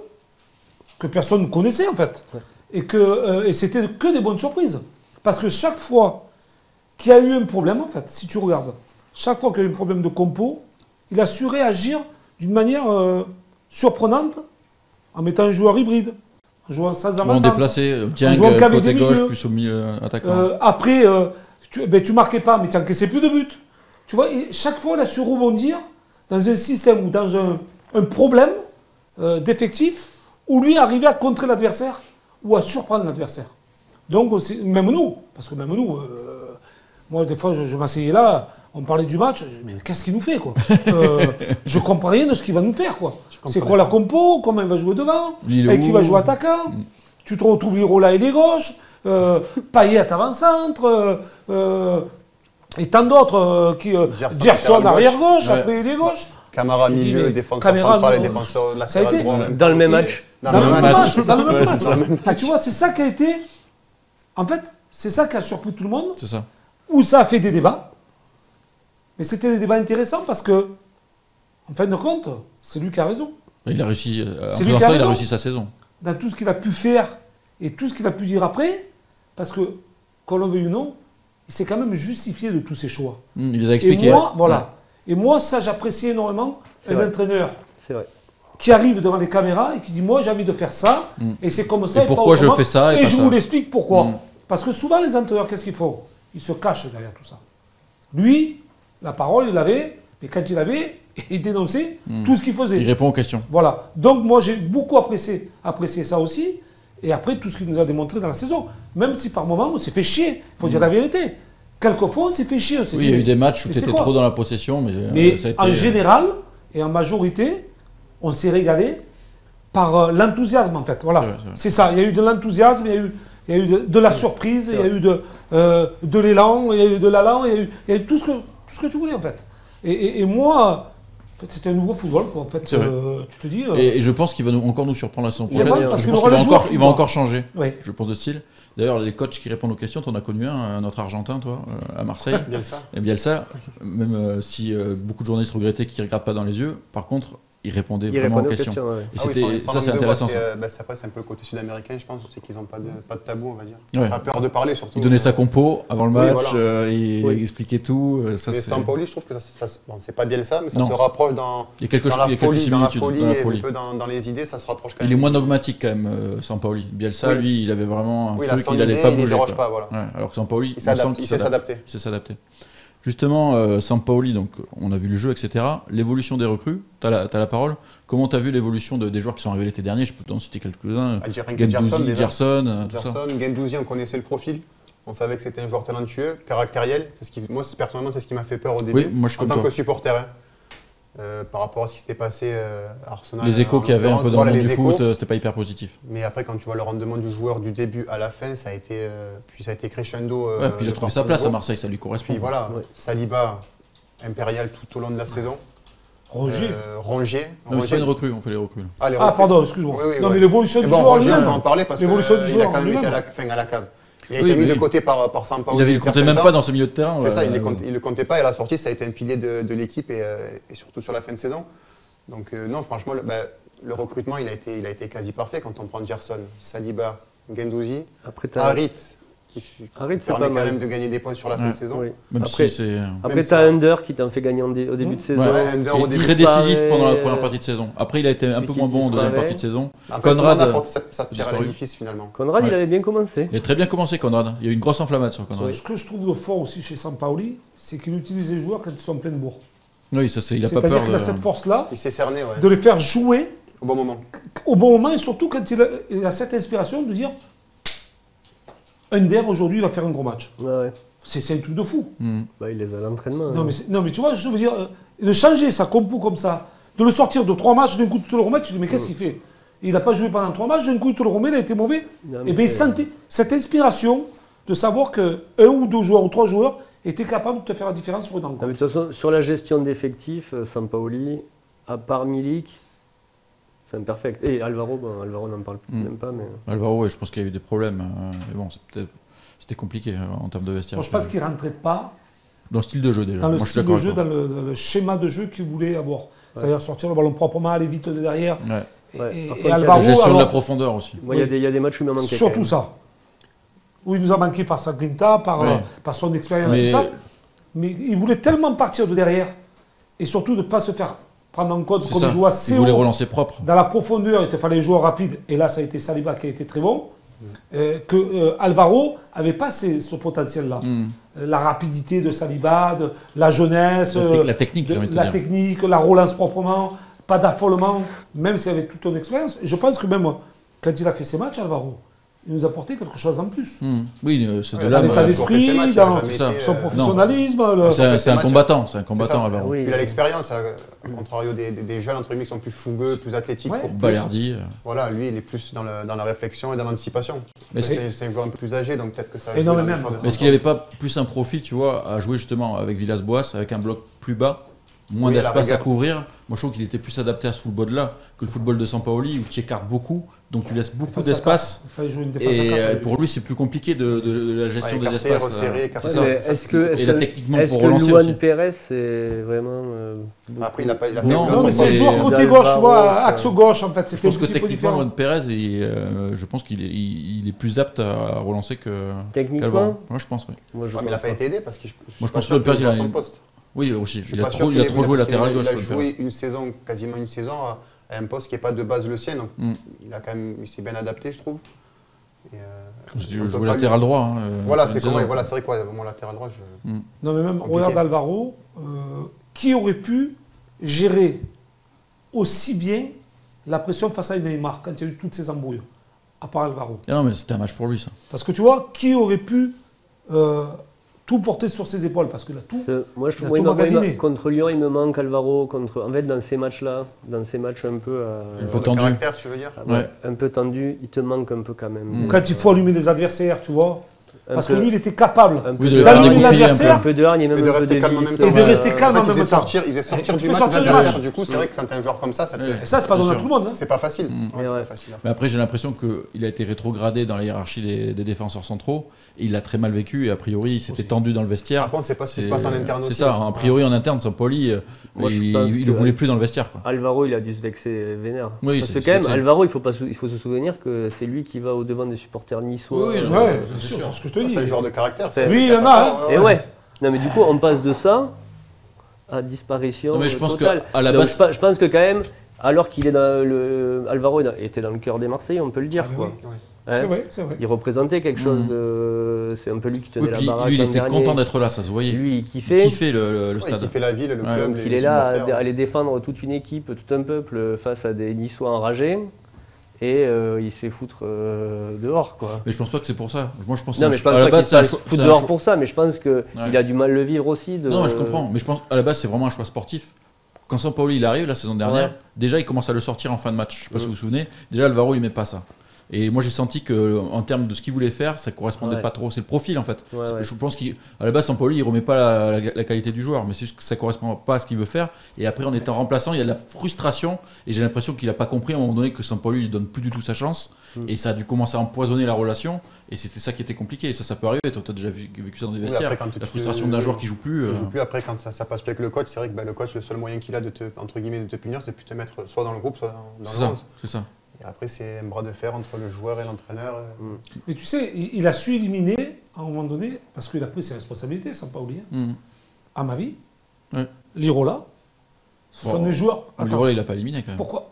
[SPEAKER 2] que personne ne connaissait, en fait.
[SPEAKER 3] Ouais.
[SPEAKER 2] Et, que, euh, et c'était que des bonnes surprises. Parce que chaque fois qu'il y a eu un problème, en fait, si tu regardes, chaque fois qu'il y a eu un problème de compo, il a su réagir d'une manière euh, surprenante en mettant un joueur hybride, en jouant sans
[SPEAKER 1] Ou en
[SPEAKER 2] avant-centre.
[SPEAKER 1] déplacé, euh, Dieng,
[SPEAKER 2] jouant
[SPEAKER 1] euh,
[SPEAKER 2] qu'avec
[SPEAKER 1] côté
[SPEAKER 2] des
[SPEAKER 1] gauche,
[SPEAKER 2] milieux.
[SPEAKER 1] plus au milieu euh, attaquant.
[SPEAKER 2] Euh, après, euh, tu, ben, tu marquais pas, mais tu encaissais plus de buts. Tu vois, et chaque fois, il a su rebondir dans un système ou dans un, un problème euh, d'effectif où lui arrivait à contrer l'adversaire ou à surprendre l'adversaire. Donc, on s'est- même nous, parce que même nous, euh, moi, des fois, je, je m'asseyais là, on parlait du match, je dis, mais qu'est-ce qu'il nous fait, quoi euh, Je comprends rien de ce qu'il va nous faire, quoi. C'est quoi la compo, comment il va jouer devant,
[SPEAKER 1] Il est
[SPEAKER 2] avec qui
[SPEAKER 1] où
[SPEAKER 2] va jouer attaquant. Tu te retrouves Lirola et les gauches, euh, Payet à avant-centre, euh, euh, et tant d'autres euh, qui. euh,
[SPEAKER 4] Gerson,
[SPEAKER 2] Gerson
[SPEAKER 4] latéral
[SPEAKER 2] arrière-gauche,
[SPEAKER 1] Ouais.
[SPEAKER 2] après il est gauche.
[SPEAKER 4] Camara
[SPEAKER 2] Je te dis,
[SPEAKER 4] milieu,
[SPEAKER 2] mais
[SPEAKER 4] défenseur
[SPEAKER 2] Caméra,
[SPEAKER 4] central et
[SPEAKER 2] non,
[SPEAKER 4] défenseur
[SPEAKER 2] ça a
[SPEAKER 4] latéral
[SPEAKER 2] été
[SPEAKER 4] droit. en même
[SPEAKER 3] Dans
[SPEAKER 4] temps.
[SPEAKER 3] le même match.
[SPEAKER 4] Dans,
[SPEAKER 2] Dans
[SPEAKER 4] le même match.
[SPEAKER 2] dans le même
[SPEAKER 1] Ouais,
[SPEAKER 2] match.
[SPEAKER 1] c'est ça.
[SPEAKER 2] Et tu vois, c'est ça qui a été. En fait, c'est ça qui a surpris tout le monde,
[SPEAKER 1] C'est ça.
[SPEAKER 2] où ça a fait des débats. Mais c'était des débats intéressants parce que, en fin de compte, c'est lui qui a raison.
[SPEAKER 1] Il a réussi, euh, en
[SPEAKER 2] C'est lui
[SPEAKER 1] faisant
[SPEAKER 2] qui a
[SPEAKER 1] ça, il a
[SPEAKER 2] raison.
[SPEAKER 1] réussi sa saison.
[SPEAKER 2] Dans tout ce qu'il a pu faire et tout ce qu'il a pu dire après, parce que, qu'on le veuille ou non, il s'est quand même justifié de tous ses choix.
[SPEAKER 1] Hmm, il les a
[SPEAKER 2] Et
[SPEAKER 1] expliqués.
[SPEAKER 2] moi, voilà. Et moi, ça, j'apprécie énormément
[SPEAKER 3] C'est
[SPEAKER 2] un
[SPEAKER 3] vrai.
[SPEAKER 2] entraîneur
[SPEAKER 3] C'est vrai.
[SPEAKER 2] qui arrive devant les caméras et qui dit, moi, j'ai envie de faire ça,
[SPEAKER 1] Mm.
[SPEAKER 2] et c'est comme ça.
[SPEAKER 1] Et pourquoi
[SPEAKER 2] pas
[SPEAKER 1] je
[SPEAKER 2] autrement.
[SPEAKER 1] fais ça et
[SPEAKER 2] Et
[SPEAKER 1] pas
[SPEAKER 2] je
[SPEAKER 1] ça.
[SPEAKER 2] vous l'explique pourquoi.
[SPEAKER 1] Mm.
[SPEAKER 2] Parce que souvent, les entraîneurs, qu'est-ce qu'ils font? Ils se cachent derrière tout ça. Lui, la parole, il l'avait, mais quand il avait, il dénonçait
[SPEAKER 1] Mm.
[SPEAKER 2] tout ce qu'il faisait.
[SPEAKER 1] Il répond aux questions.
[SPEAKER 2] Voilà. Donc moi j'ai beaucoup apprécié, apprécié ça aussi. Et après tout ce qu'il nous a démontré dans la saison. Même si par moments on s'est fait chier. Il faut dire la vérité. Quelquefois on s'est fait chier. On s'est
[SPEAKER 1] Oui,
[SPEAKER 2] dit,
[SPEAKER 1] il y a eu
[SPEAKER 2] mais-
[SPEAKER 1] des matchs où
[SPEAKER 2] mais
[SPEAKER 1] tu
[SPEAKER 2] c'est
[SPEAKER 1] étais
[SPEAKER 2] quoi
[SPEAKER 1] trop dans la possession, mais, euh,
[SPEAKER 2] Mais
[SPEAKER 1] ça a été,
[SPEAKER 2] en
[SPEAKER 1] euh,
[SPEAKER 2] général et en majorité, on s'est régalé par euh, l'enthousiasme en fait. Voilà.
[SPEAKER 1] C'est vrai, c'est vrai.
[SPEAKER 2] C'est ça. Il y a eu de l'enthousiasme, il y a eu, il y a eu de, de la surprise, il y a eu de, euh, de l'élan, il y a eu de l'allant, il y a eu, il y a eu tout, ce que, tout ce que tu voulais en fait. Et, et- et moi, en fait, c'était un nouveau football quoi. En fait,
[SPEAKER 1] C'est vrai.
[SPEAKER 2] Euh, tu te dis. euh,
[SPEAKER 1] Et, et je pense qu'il va nous- encore nous surprendre la saison
[SPEAKER 2] Je
[SPEAKER 1] prochaine.
[SPEAKER 2] pense,
[SPEAKER 1] parce
[SPEAKER 2] parce
[SPEAKER 1] que
[SPEAKER 2] qu'il
[SPEAKER 1] je pense
[SPEAKER 2] aura
[SPEAKER 1] qu'il va,
[SPEAKER 2] les joueurs
[SPEAKER 1] encore,
[SPEAKER 2] qui
[SPEAKER 1] il va
[SPEAKER 2] vont.
[SPEAKER 1] encore changer.
[SPEAKER 2] ouais.
[SPEAKER 1] Je pense de style. D'ailleurs, les coachs qui répondent aux questions, tu en as connu un, un autre Argentin, toi, euh, à Marseille.
[SPEAKER 4] Bien ça.
[SPEAKER 1] Et Bielsa, même euh, si euh, beaucoup de journalistes regrettaient qu'il ne regarde pas dans les yeux, par contre, il répondait
[SPEAKER 3] Il
[SPEAKER 1] vraiment aux
[SPEAKER 3] répondait aux
[SPEAKER 1] questions.
[SPEAKER 3] questions. ouais.
[SPEAKER 1] Et
[SPEAKER 4] Ah oui,
[SPEAKER 1] c'était,
[SPEAKER 4] sans-
[SPEAKER 1] ça,
[SPEAKER 4] sans
[SPEAKER 1] c'est
[SPEAKER 4] langue de bois,
[SPEAKER 1] intéressant.
[SPEAKER 4] c'est,
[SPEAKER 1] ça.
[SPEAKER 4] euh, bah, c'est après, c'est un peu le côté sud-américain, je pense, c'est qu'ils n'ont pas de, pas de tabou, on va dire.
[SPEAKER 1] Ouais.
[SPEAKER 4] Pas peur de parler, surtout.
[SPEAKER 1] Il donnait sa compo avant le
[SPEAKER 4] Oui,
[SPEAKER 1] match,
[SPEAKER 4] voilà.
[SPEAKER 1] euh, il
[SPEAKER 3] Oui.
[SPEAKER 1] expliquait tout. euh, Ça,
[SPEAKER 4] Mais
[SPEAKER 1] c'est...
[SPEAKER 4] Sampaoli, je trouve que ça, ça, ça- bon, c'est pas bien ça, mais ça
[SPEAKER 1] Non.
[SPEAKER 4] se rapproche dans,
[SPEAKER 1] Il y a quelque
[SPEAKER 4] dans
[SPEAKER 1] chose,
[SPEAKER 4] la
[SPEAKER 1] il y a quelques
[SPEAKER 4] folie, dans la
[SPEAKER 1] similitudes
[SPEAKER 4] folie
[SPEAKER 1] dans la
[SPEAKER 4] et
[SPEAKER 1] folie.
[SPEAKER 4] un peu dans, dans les idées, ça se rapproche quand
[SPEAKER 1] Il est
[SPEAKER 4] même.
[SPEAKER 1] moins dogmatique quand même, euh, Sampaoli. Bielsa,
[SPEAKER 4] Oui.
[SPEAKER 1] lui, il avait vraiment un
[SPEAKER 4] Oui, il a
[SPEAKER 1] truc,
[SPEAKER 4] son
[SPEAKER 1] il allait
[SPEAKER 4] idée,
[SPEAKER 1] pas
[SPEAKER 4] il ne
[SPEAKER 1] bouger.
[SPEAKER 4] déroge
[SPEAKER 1] quoi.
[SPEAKER 4] pas, voilà.
[SPEAKER 1] Ouais, alors que Sampaoli,
[SPEAKER 4] Il
[SPEAKER 1] on
[SPEAKER 4] s'adapte,
[SPEAKER 1] sent
[SPEAKER 4] il
[SPEAKER 1] qu'il
[SPEAKER 4] sait
[SPEAKER 1] s'adapte.
[SPEAKER 4] s'adapter.
[SPEAKER 1] Il sait s'adapter. Justement, euh, Sampaoli, donc on a vu le jeu, et cetera. L'évolution des recrues, tu as la, t'as la parole. Comment tu as vu l'évolution de, des joueurs qui sont arrivés l'été dernier? Je peux t'en citer quelques-uns.
[SPEAKER 4] Ah, Gerson, Gerson,
[SPEAKER 1] Gendouzi,
[SPEAKER 4] déjà.
[SPEAKER 1] Gerson, euh, tout ça.
[SPEAKER 4] Gerson, Gendouzi, on connaissait le profil. On savait que c'était un joueur talentueux, caractériel. C'est ce qui, moi, c'est- personnellement, c'est ce qui m'a fait peur au début,
[SPEAKER 1] Oui, moi je suis
[SPEAKER 4] en
[SPEAKER 1] comme
[SPEAKER 4] tant
[SPEAKER 1] toi.
[SPEAKER 4] que supporter. hein. Euh, par rapport à ce qui s'était passé euh, à Arsenal.
[SPEAKER 1] Les échos
[SPEAKER 4] en
[SPEAKER 1] qu'il y avait un
[SPEAKER 4] l'occurrence,
[SPEAKER 1] peu dans le
[SPEAKER 4] voilà,
[SPEAKER 1] monde du
[SPEAKER 4] les échos.
[SPEAKER 1] foot, euh, c'était pas hyper positif.
[SPEAKER 4] Mais après, quand tu vois le rendement du joueur du début à la fin, ça a été, euh, puis ça a été crescendo. euh,
[SPEAKER 1] Ouais, puis il a
[SPEAKER 4] de
[SPEAKER 1] trouvé
[SPEAKER 4] par
[SPEAKER 1] sa
[SPEAKER 4] son
[SPEAKER 1] place à
[SPEAKER 4] niveau.
[SPEAKER 1] Marseille, ça lui correspond.
[SPEAKER 4] Puis voilà,
[SPEAKER 3] Ouais.
[SPEAKER 4] Saliba, impérial tout au long de la saison.
[SPEAKER 2] Roger.
[SPEAKER 4] Euh, Rongier.
[SPEAKER 1] Non, mais c'est
[SPEAKER 4] Rongier-
[SPEAKER 1] pas une recrue, on fait les recrues. là.
[SPEAKER 4] Ah, les
[SPEAKER 2] Ah,
[SPEAKER 4] recrues.
[SPEAKER 2] pardon, excuse-moi.
[SPEAKER 4] Oui, oui,
[SPEAKER 2] non,
[SPEAKER 4] ouais.
[SPEAKER 2] mais l'évolution
[SPEAKER 4] Mais
[SPEAKER 2] du
[SPEAKER 4] bon,
[SPEAKER 2] joueur
[SPEAKER 4] Rongier, on
[SPEAKER 2] lui-même.
[SPEAKER 4] peut en parler parce qu'il
[SPEAKER 2] L'évolution du
[SPEAKER 4] a
[SPEAKER 2] joueur
[SPEAKER 4] quand même été à
[SPEAKER 2] lui-même.
[SPEAKER 4] la, fin, à la cave. Il a
[SPEAKER 1] Oui,
[SPEAKER 4] été mis
[SPEAKER 1] oui.
[SPEAKER 4] de côté par, par Sampaoli.
[SPEAKER 1] Il avait, il
[SPEAKER 4] un
[SPEAKER 1] comptait
[SPEAKER 4] certain
[SPEAKER 1] même
[SPEAKER 4] temps.
[SPEAKER 1] pas dans ses milieux de terrain.
[SPEAKER 4] C'est
[SPEAKER 1] ouais,
[SPEAKER 4] ça, il
[SPEAKER 1] euh,
[SPEAKER 4] ne le comptait pas et à la sortie, ça a été un pilier de, de l'équipe et, euh, et surtout sur la fin de saison. Donc euh, non, franchement, le, bah, le recrutement, il a, été, il a été quasi parfait quand on prend Gerson, Saliba, Gendouzi,
[SPEAKER 3] Après, t'as
[SPEAKER 4] Harit, qui, qui
[SPEAKER 3] Harit, c'est
[SPEAKER 4] permet
[SPEAKER 3] pas
[SPEAKER 4] quand
[SPEAKER 3] mal.
[SPEAKER 4] même de gagner des points sur la fin
[SPEAKER 1] Ouais.
[SPEAKER 4] de saison.
[SPEAKER 3] oui.
[SPEAKER 1] Même
[SPEAKER 3] Après,
[SPEAKER 1] si c'est.
[SPEAKER 3] après
[SPEAKER 4] Même si-
[SPEAKER 3] t'as Under qui t'en fait gagner en dé- au début de saison.
[SPEAKER 1] Ouais.
[SPEAKER 4] Ouais, Under
[SPEAKER 1] Il
[SPEAKER 4] au
[SPEAKER 1] est
[SPEAKER 4] début.
[SPEAKER 1] très
[SPEAKER 3] disparaît,
[SPEAKER 1] décisif pendant la
[SPEAKER 3] euh,
[SPEAKER 1] première partie de saison. Après, il a été un
[SPEAKER 3] puis
[SPEAKER 1] peu
[SPEAKER 3] qui
[SPEAKER 1] moins bon en deuxième
[SPEAKER 3] disparaît.
[SPEAKER 1] partie de saison.
[SPEAKER 4] En fait,
[SPEAKER 1] Conrad,
[SPEAKER 4] on a apporté sa, sa pierre à
[SPEAKER 1] disparu.
[SPEAKER 4] l'édifice finalement.
[SPEAKER 3] Conrad, il
[SPEAKER 1] Ouais.
[SPEAKER 3] avait bien commencé.
[SPEAKER 1] Il a très bien commencé, Conrad. Il y a eu une grosse inflammade sur Conrad.
[SPEAKER 3] Oui.
[SPEAKER 2] Ce que je trouve de fort aussi chez Sampaoli, c'est qu'il utilise les joueurs quand ils sont en pleine bourre.
[SPEAKER 1] Oui, ça, c'est, il a pas
[SPEAKER 2] C'est-à-dire
[SPEAKER 1] peur
[SPEAKER 2] qu'il a
[SPEAKER 1] de.
[SPEAKER 2] cette force-là
[SPEAKER 4] Il s'est cerné ouais,
[SPEAKER 2] de les faire jouer
[SPEAKER 4] au bon moment.
[SPEAKER 2] au bon moment et surtout quand il a, il a cette inspiration de dire Under aujourd'hui va faire un gros match.
[SPEAKER 3] Ouais, ouais.
[SPEAKER 2] C'est c'est un truc de fou.
[SPEAKER 1] Hmm.
[SPEAKER 3] Bah, il les a à l'entraînement.
[SPEAKER 2] Non
[SPEAKER 3] hein.
[SPEAKER 2] mais, c'est- non mais tu vois, je veux dire, euh, Et de changer sa compo comme ça, de le sortir de trois matchs, d'un coup, tu te le remets, tu te dis, mais qu'est-ce qu'il fait? Il n'a pas joué pendant trois matchs, d'un coup, tu te le remets, il a été mauvais.
[SPEAKER 3] Non,
[SPEAKER 2] Et bien, il sentait cette inspiration de savoir qu'un ou deux joueurs ou trois joueurs étaient capables de te faire la différence sur une rencontre.
[SPEAKER 3] Non, mais de toute façon, sur la gestion d'effectifs, euh, Sampaoli, à part Milik, c'est imperfect. Et Alvaro, bon, Alvaro n'en parle
[SPEAKER 1] Mm.
[SPEAKER 3] même pas. Mais...
[SPEAKER 1] Alvaro, ouais, je pense qu'il y a eu des problèmes. euh, mais bon, c'est peut-être- c'était compliqué euh, en termes de vestiaire.
[SPEAKER 2] Moi, je pense qu'il ne rentrait pas
[SPEAKER 1] Dans le style de jeu déjà.
[SPEAKER 2] dans le
[SPEAKER 1] Moi, je suis
[SPEAKER 2] style de
[SPEAKER 1] d'accord
[SPEAKER 2] jeu,
[SPEAKER 1] avec
[SPEAKER 2] dans le, dans le schéma de jeu qu'il voulait avoir. C'est-à-dire sortir le ballon proprement, aller vite de derrière.
[SPEAKER 1] toi. Ouais.
[SPEAKER 2] Et,
[SPEAKER 3] Ouais.
[SPEAKER 2] et-
[SPEAKER 3] Par
[SPEAKER 2] et
[SPEAKER 3] contre, il y a
[SPEAKER 1] La
[SPEAKER 2] Alvaro,
[SPEAKER 1] gestion de la
[SPEAKER 2] alors,
[SPEAKER 1] profondeur aussi.
[SPEAKER 3] Moi, il y a
[SPEAKER 2] Oui.
[SPEAKER 3] des- il y, a des matchs où il m'a manqué. quand
[SPEAKER 2] surtout
[SPEAKER 3] même.
[SPEAKER 2] ça. Où il nous a manqué par sa grinta, par,
[SPEAKER 1] Ouais.
[SPEAKER 2] euh, par son expérience,
[SPEAKER 1] Mais-
[SPEAKER 2] tout ça. Mais il voulait tellement partir de derrière et surtout de ne pas se faire prendre en compte
[SPEAKER 1] C'est
[SPEAKER 2] comme
[SPEAKER 1] ça.
[SPEAKER 2] il jouait assez
[SPEAKER 1] Il voulait
[SPEAKER 2] haut.
[SPEAKER 1] relancer propre.
[SPEAKER 2] Dans la profondeur, il te fallait les joueurs rapides. Et là, ça a été Saliba qui a été très bon. Euh, que euh, Alvaro n'avait pas ces- ce potentiel-là.
[SPEAKER 1] Mm.
[SPEAKER 2] Euh, La rapidité de Saliba, de la jeunesse,
[SPEAKER 1] La,
[SPEAKER 2] euh,
[SPEAKER 1] tec- la technique,
[SPEAKER 2] de-
[SPEAKER 1] j'ai envie de te
[SPEAKER 2] la
[SPEAKER 1] dire.
[SPEAKER 2] technique, la relance proprement, pas d'affolement, même s'il avait toute ton expérience. Et je pense que même quand il a fait ses matchs, Alvaro, il nous a apporté quelque chose en plus.
[SPEAKER 1] Mm. Oui, euh, c'est de
[SPEAKER 4] Ouais,
[SPEAKER 1] là.
[SPEAKER 2] dans
[SPEAKER 1] bah,
[SPEAKER 2] l'état d'esprit,
[SPEAKER 4] pour ces matchs, il a
[SPEAKER 2] dans
[SPEAKER 4] jamais
[SPEAKER 1] ça.
[SPEAKER 4] été,
[SPEAKER 2] Son
[SPEAKER 4] euh,
[SPEAKER 2] professionnalisme. le-
[SPEAKER 1] C'est un,
[SPEAKER 4] fait,
[SPEAKER 1] c'est un
[SPEAKER 4] ces matchs,
[SPEAKER 1] combattant, c'est un
[SPEAKER 4] ça.
[SPEAKER 1] combattant Alvaro.
[SPEAKER 3] Oui.
[SPEAKER 4] Il a l'expérience, euh, au contrario des, des- des jeunes entre guillemets qui sont plus fougueux, plus athlétiques.
[SPEAKER 2] Ouais.
[SPEAKER 4] courent plus.
[SPEAKER 1] Balerdi. euh.
[SPEAKER 4] Voilà, lui, il est plus dans, le- dans la réflexion et dans l'anticipation.
[SPEAKER 1] Mais
[SPEAKER 4] C'est
[SPEAKER 1] c'est-
[SPEAKER 4] c'est un joueur un peu plus âgé, donc peut-être que ça. a
[SPEAKER 2] Et non,
[SPEAKER 4] joué
[SPEAKER 2] mais
[SPEAKER 4] dans le
[SPEAKER 2] même.
[SPEAKER 4] choix de
[SPEAKER 1] Mais
[SPEAKER 4] son
[SPEAKER 1] est-ce qu'il n'avait pas plus un profil, tu vois, à jouer justement avec Villas-Boas, avec un bloc plus bas, moins
[SPEAKER 4] Oui, à la
[SPEAKER 1] d'espace à,
[SPEAKER 4] rigueur.
[SPEAKER 1] couvrir? Moi, je trouve qu'il était plus adapté à ce football-là que le football de Sampaoli, où tu écartes beaucoup, donc tu laisses beaucoup
[SPEAKER 2] Défense à
[SPEAKER 1] d'espace.
[SPEAKER 2] quatre. Il fallait jouer une défense à
[SPEAKER 1] Et
[SPEAKER 2] quatre.
[SPEAKER 1] euh, pour lui, c'est plus compliqué de, de- de la gestion
[SPEAKER 4] Ouais,
[SPEAKER 1] des
[SPEAKER 4] écarter,
[SPEAKER 1] espaces.
[SPEAKER 4] resserrer,
[SPEAKER 1] euh,
[SPEAKER 4] écarter.
[SPEAKER 1] c'est
[SPEAKER 3] Ouais,
[SPEAKER 1] ça.
[SPEAKER 3] mais
[SPEAKER 4] ça,
[SPEAKER 3] est-ce
[SPEAKER 4] c'est-
[SPEAKER 3] que,
[SPEAKER 1] Et
[SPEAKER 3] est-ce
[SPEAKER 1] là,
[SPEAKER 3] que,
[SPEAKER 1] techniquement,
[SPEAKER 3] est-ce
[SPEAKER 1] pour
[SPEAKER 3] que
[SPEAKER 1] relancer
[SPEAKER 3] Luan
[SPEAKER 1] aussi.
[SPEAKER 3] Pérez, c'est vraiment. euh, beaucoup-
[SPEAKER 4] Après, il a pas. Il a
[SPEAKER 1] Non,
[SPEAKER 4] pas eu
[SPEAKER 2] Non, mais
[SPEAKER 1] ça,
[SPEAKER 2] c'est le
[SPEAKER 1] c'est-
[SPEAKER 2] joueur côté
[SPEAKER 3] d'Alvaro,
[SPEAKER 2] gauche, tu vois,
[SPEAKER 3] quoi.
[SPEAKER 2] axe gauche en fait.
[SPEAKER 1] Je
[SPEAKER 2] C'était un
[SPEAKER 1] pense que
[SPEAKER 2] petit peu
[SPEAKER 1] techniquement,
[SPEAKER 2] différent.
[SPEAKER 1] Juan Pérez, il, euh, je pense qu'il est, il, il est plus apte à relancer que
[SPEAKER 3] Techniquement,
[SPEAKER 1] qu'Alvaro. Moi, je pense, oui.
[SPEAKER 3] moi, je
[SPEAKER 4] Ouais, mais il n'a
[SPEAKER 3] pense
[SPEAKER 4] pas été aidé parce que je, je suis
[SPEAKER 1] Moi, je
[SPEAKER 4] pas
[SPEAKER 1] pense
[SPEAKER 4] sûr
[SPEAKER 1] que le Pérez,
[SPEAKER 4] qu'il
[SPEAKER 1] il a
[SPEAKER 4] joue à son
[SPEAKER 1] une-
[SPEAKER 4] poste.
[SPEAKER 1] Oui, aussi.
[SPEAKER 4] Je suis
[SPEAKER 1] Il a
[SPEAKER 4] pas
[SPEAKER 1] trop,
[SPEAKER 4] sûr
[SPEAKER 1] il a
[SPEAKER 4] qu'il
[SPEAKER 1] trop
[SPEAKER 4] ait-
[SPEAKER 1] joué
[SPEAKER 4] parce qu'il
[SPEAKER 1] latéral
[SPEAKER 4] a-
[SPEAKER 1] gauche.
[SPEAKER 4] Il a
[SPEAKER 1] Juan
[SPEAKER 4] joué
[SPEAKER 1] Pérez.
[SPEAKER 4] une saison, quasiment une saison, à à un poste qui n'est pas de base le sien. Donc
[SPEAKER 1] Mm.
[SPEAKER 4] il a quand même, il s'est bien adapté, je trouve. Et, euh,
[SPEAKER 1] Comme si
[SPEAKER 4] on
[SPEAKER 1] tu
[SPEAKER 4] peut
[SPEAKER 1] jouais
[SPEAKER 4] pas
[SPEAKER 1] latéral
[SPEAKER 4] lui-
[SPEAKER 1] droit. hein, euh,
[SPEAKER 4] Voilà,
[SPEAKER 1] une
[SPEAKER 4] c'est
[SPEAKER 1] saison.
[SPEAKER 4] comment, voilà, c'est vrai quoi, mon latéral droit, je...
[SPEAKER 2] Non, mais même,
[SPEAKER 4] Compliqué.
[SPEAKER 2] regarde Alvaro, euh, qui aurait pu gérer aussi bien la pression face à Neymar quand il y a eu toutes ces embrouilles, à part Alvaro.
[SPEAKER 1] Ah non, mais c'était un match pour lui, ça.
[SPEAKER 2] Parce que tu vois, qui aurait pu euh, tout porter sur ses épaules? Parce que là, tout.
[SPEAKER 3] C'est- Moi, je
[SPEAKER 2] Il a
[SPEAKER 3] trouve
[SPEAKER 2] tout
[SPEAKER 3] moi, moi, il m'a-
[SPEAKER 2] magasiné.
[SPEAKER 3] contre Lyon, il me manque Alvaro. Contre, en fait, dans ces matchs-là, dans ces matchs un peu, euh,
[SPEAKER 1] Un peu
[SPEAKER 4] Joueur de
[SPEAKER 1] tendu.
[SPEAKER 4] caractère, tu veux dire
[SPEAKER 3] ouais,
[SPEAKER 1] Ouais.
[SPEAKER 3] un peu tendu, il te manque un peu quand même.
[SPEAKER 1] Mm.
[SPEAKER 2] Quand il faut allumer les adversaires, tu vois.
[SPEAKER 3] Un
[SPEAKER 2] Parce
[SPEAKER 3] peu-
[SPEAKER 2] que lui, il était capable
[SPEAKER 3] un peu
[SPEAKER 1] Oui, de
[SPEAKER 3] de
[SPEAKER 1] les faire
[SPEAKER 2] d'allumer
[SPEAKER 1] dégoupiller un peu.
[SPEAKER 2] l'adversaire.
[SPEAKER 3] un peu de hargne et même
[SPEAKER 4] Et de
[SPEAKER 3] un peu
[SPEAKER 4] rester
[SPEAKER 3] de
[SPEAKER 4] calme en
[SPEAKER 3] vis,
[SPEAKER 4] même temps.
[SPEAKER 2] Et de
[SPEAKER 3] euh,
[SPEAKER 2] rester calme
[SPEAKER 4] En
[SPEAKER 2] en
[SPEAKER 4] fait, il
[SPEAKER 2] même
[SPEAKER 4] faisait
[SPEAKER 2] temps.
[SPEAKER 4] sortir, il faisait sortir
[SPEAKER 2] Et
[SPEAKER 4] du
[SPEAKER 2] tu fais
[SPEAKER 4] match
[SPEAKER 2] sortir du
[SPEAKER 4] l'adversaire.
[SPEAKER 2] match.
[SPEAKER 4] Du coup, c'est vrai que quand tu as un joueur comme ça, ça te...
[SPEAKER 1] Ouais.
[SPEAKER 2] Et ça, c'est pas
[SPEAKER 1] Bien
[SPEAKER 2] donné à
[SPEAKER 1] sûr.
[SPEAKER 2] tout le monde. hein.
[SPEAKER 4] c'est pas facile.
[SPEAKER 1] Mm.
[SPEAKER 4] Ouais, c'est
[SPEAKER 3] Ouais.
[SPEAKER 4] pas facile.
[SPEAKER 1] Mais après, j'ai l'impression qu'il a été rétrogradé dans la hiérarchie des, des défenseurs centraux. Et il a très mal vécu. Et a priori, il s'était tendu dans le vestiaire.
[SPEAKER 4] Par contre, c'est pas ce qui se
[SPEAKER 1] C'est-
[SPEAKER 4] passe en interne aussi.
[SPEAKER 1] C'est ça. A priori, en interne, Sampaoli, euh,
[SPEAKER 3] Moi, je
[SPEAKER 1] il
[SPEAKER 3] pense
[SPEAKER 1] il
[SPEAKER 3] que-
[SPEAKER 1] le voulait plus dans le vestiaire. Quoi.
[SPEAKER 3] Alvaro, il a dû se vexer vénère.
[SPEAKER 1] Oui,
[SPEAKER 3] Parce
[SPEAKER 1] c'est-
[SPEAKER 3] que quand même,
[SPEAKER 1] c'est-
[SPEAKER 3] Alvaro, il faut, pas sou- il faut se souvenir que c'est lui qui va au devant des supporters niçois.
[SPEAKER 1] Oui, oui,
[SPEAKER 3] euh,
[SPEAKER 1] non,
[SPEAKER 2] Ouais,
[SPEAKER 1] c'est
[SPEAKER 2] c'est
[SPEAKER 1] sûr.
[SPEAKER 2] sûr, c'est ce que je te dis.
[SPEAKER 4] C'est un joueur de caractère.
[SPEAKER 3] C'est-
[SPEAKER 2] Oui, il y en a, hein.
[SPEAKER 3] Et ouais. Non, mais du coup, on passe de ça à disparition
[SPEAKER 1] Non, mais je
[SPEAKER 3] euh,
[SPEAKER 1] pense que
[SPEAKER 3] totale.
[SPEAKER 1] à la
[SPEAKER 3] Donc,
[SPEAKER 1] base-
[SPEAKER 3] je pa- je pense que quand même, alors qu'il est dans le, Alvaro était dans le cœur des Marseillais, on peut le dire,
[SPEAKER 2] Ah, mais
[SPEAKER 3] quoi.
[SPEAKER 2] oui.
[SPEAKER 3] Hein
[SPEAKER 2] C'est vrai, c'est vrai.
[SPEAKER 3] Il représentait quelque chose
[SPEAKER 1] Mhm.
[SPEAKER 3] de, c'est un peu lui qui tenait
[SPEAKER 1] Oui, puis
[SPEAKER 3] la baraque
[SPEAKER 1] lui, il
[SPEAKER 3] l'an
[SPEAKER 1] était
[SPEAKER 3] dernier.
[SPEAKER 1] content d'être là, ça se voyait.
[SPEAKER 3] Lui, il
[SPEAKER 1] Il
[SPEAKER 3] kiffait.
[SPEAKER 1] kiffait le, le- le
[SPEAKER 4] Ouais,
[SPEAKER 1] stade.
[SPEAKER 4] qui fait la ville, le
[SPEAKER 1] Ouais.
[SPEAKER 4] club.
[SPEAKER 3] Donc
[SPEAKER 4] les-
[SPEAKER 3] il
[SPEAKER 4] les
[SPEAKER 3] est là à,
[SPEAKER 4] supporters.
[SPEAKER 3] à aller défendre toute une équipe, tout un peuple face à des Niçois enragés. Et euh, il se fait foutre euh, dehors, quoi.
[SPEAKER 1] Mais je pense pas que c'est pour ça. Moi, je pense que
[SPEAKER 3] Non,
[SPEAKER 1] c'est
[SPEAKER 3] mais
[SPEAKER 1] un
[SPEAKER 3] je
[SPEAKER 1] cho-
[SPEAKER 3] pense
[SPEAKER 1] à la
[SPEAKER 3] pas
[SPEAKER 1] base,
[SPEAKER 3] qu'il
[SPEAKER 1] c'est un
[SPEAKER 3] se
[SPEAKER 1] choix.
[SPEAKER 3] fout
[SPEAKER 1] c'est un
[SPEAKER 3] dehors
[SPEAKER 1] choix-
[SPEAKER 3] pour ça, mais je pense qu'il
[SPEAKER 1] Ouais.
[SPEAKER 3] a du mal le vivre aussi. De...
[SPEAKER 1] Non, je comprends. Mais je pense à la base, c'est vraiment un choix sportif. Quand Sampaoli il arrive la saison dernière,
[SPEAKER 3] Ouais.
[SPEAKER 1] déjà il commence à le sortir en fin de match. Je sais pas
[SPEAKER 3] Mm.
[SPEAKER 1] si vous vous souvenez. Déjà Alvaro il met pas ça. Et moi j'ai senti que en termes de ce qu'il voulait faire, ça correspondait
[SPEAKER 3] Ouais.
[SPEAKER 1] pas trop. C'est le profil en fait.
[SPEAKER 3] Ouais,
[SPEAKER 1] C'est-
[SPEAKER 3] ouais.
[SPEAKER 1] Je pense qu'à la base Sampaoli il remet pas la, la- la qualité du joueur, mais c'est juste que ça correspond pas à ce qu'il veut faire. Et après en étant remplaçant, il y a de la frustration. Et j'ai l'impression qu'il a pas compris à un moment donné que Sampaoli lui donne plus du tout sa chance.
[SPEAKER 3] Mm.
[SPEAKER 1] Et ça a dû commencer à empoisonner la relation. Et c'était ça qui était compliqué. Et ça, ça peut arriver. Toi, tu as déjà vu- vécu ça dans des
[SPEAKER 4] Oui,
[SPEAKER 1] vestiaires.
[SPEAKER 4] après, quand tu
[SPEAKER 1] la
[SPEAKER 4] te-
[SPEAKER 1] frustration d'un joueur qui joue plus.
[SPEAKER 4] Il
[SPEAKER 1] euh,
[SPEAKER 4] joue plus après quand ça, ça passe plus avec le coach. C'est vrai que bah, le coach, le seul moyen qu'il a de te, entre guillemets, de te punir, c'est de te mettre soit dans le groupe, soit dans, dans
[SPEAKER 1] C'est
[SPEAKER 4] le
[SPEAKER 1] ça.
[SPEAKER 4] onze.
[SPEAKER 1] C'est ça.
[SPEAKER 4] Et après, c'est un bras de fer entre le joueur et l'entraîneur.
[SPEAKER 2] Mais tu sais, il, il a su éliminer à un moment donné, parce qu'il a pris ses responsabilités, sans pas oublier,
[SPEAKER 1] Mm.
[SPEAKER 2] à ma vie,
[SPEAKER 1] Ouais.
[SPEAKER 2] Lirola. Ce sont
[SPEAKER 1] Bon,
[SPEAKER 2] des joueurs.
[SPEAKER 1] Le
[SPEAKER 2] Attends,
[SPEAKER 1] Lirola, il a pas éliminé quand même.
[SPEAKER 2] pourquoi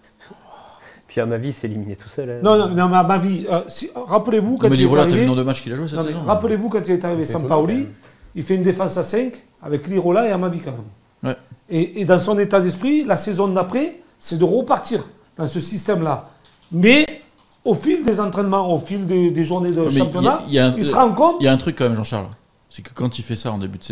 [SPEAKER 3] Puis à ma vie, c'est éliminé tout seul. hein.
[SPEAKER 2] Non, non, non, mais à ma vie. euh, si- rappelez-vous quand
[SPEAKER 1] mais
[SPEAKER 2] il est
[SPEAKER 1] Lirola, t'as vu
[SPEAKER 2] arrivé.
[SPEAKER 1] le nombre de matchs qu'il a joué cette
[SPEAKER 2] Non, mais
[SPEAKER 1] saison
[SPEAKER 2] rappelez-vous quand il est arrivé
[SPEAKER 4] C'est
[SPEAKER 2] sans
[SPEAKER 4] étonnant, quand
[SPEAKER 2] Paoli,
[SPEAKER 4] même.
[SPEAKER 2] il fait une défense à cinq avec Lirola et Amavi quand même.
[SPEAKER 1] Ouais.
[SPEAKER 2] Et, et dans son état d'esprit, la saison d'après, c'est de repartir dans ce système-là. Mais au fil des entraînements, au fil des, des journées de
[SPEAKER 1] Ouais, mais il y a-
[SPEAKER 2] championnat,
[SPEAKER 1] il y a un-
[SPEAKER 2] il se rend compte.
[SPEAKER 1] Il y a un truc quand même, Jean-Charles. C'est que quand il fait ça en début de saison,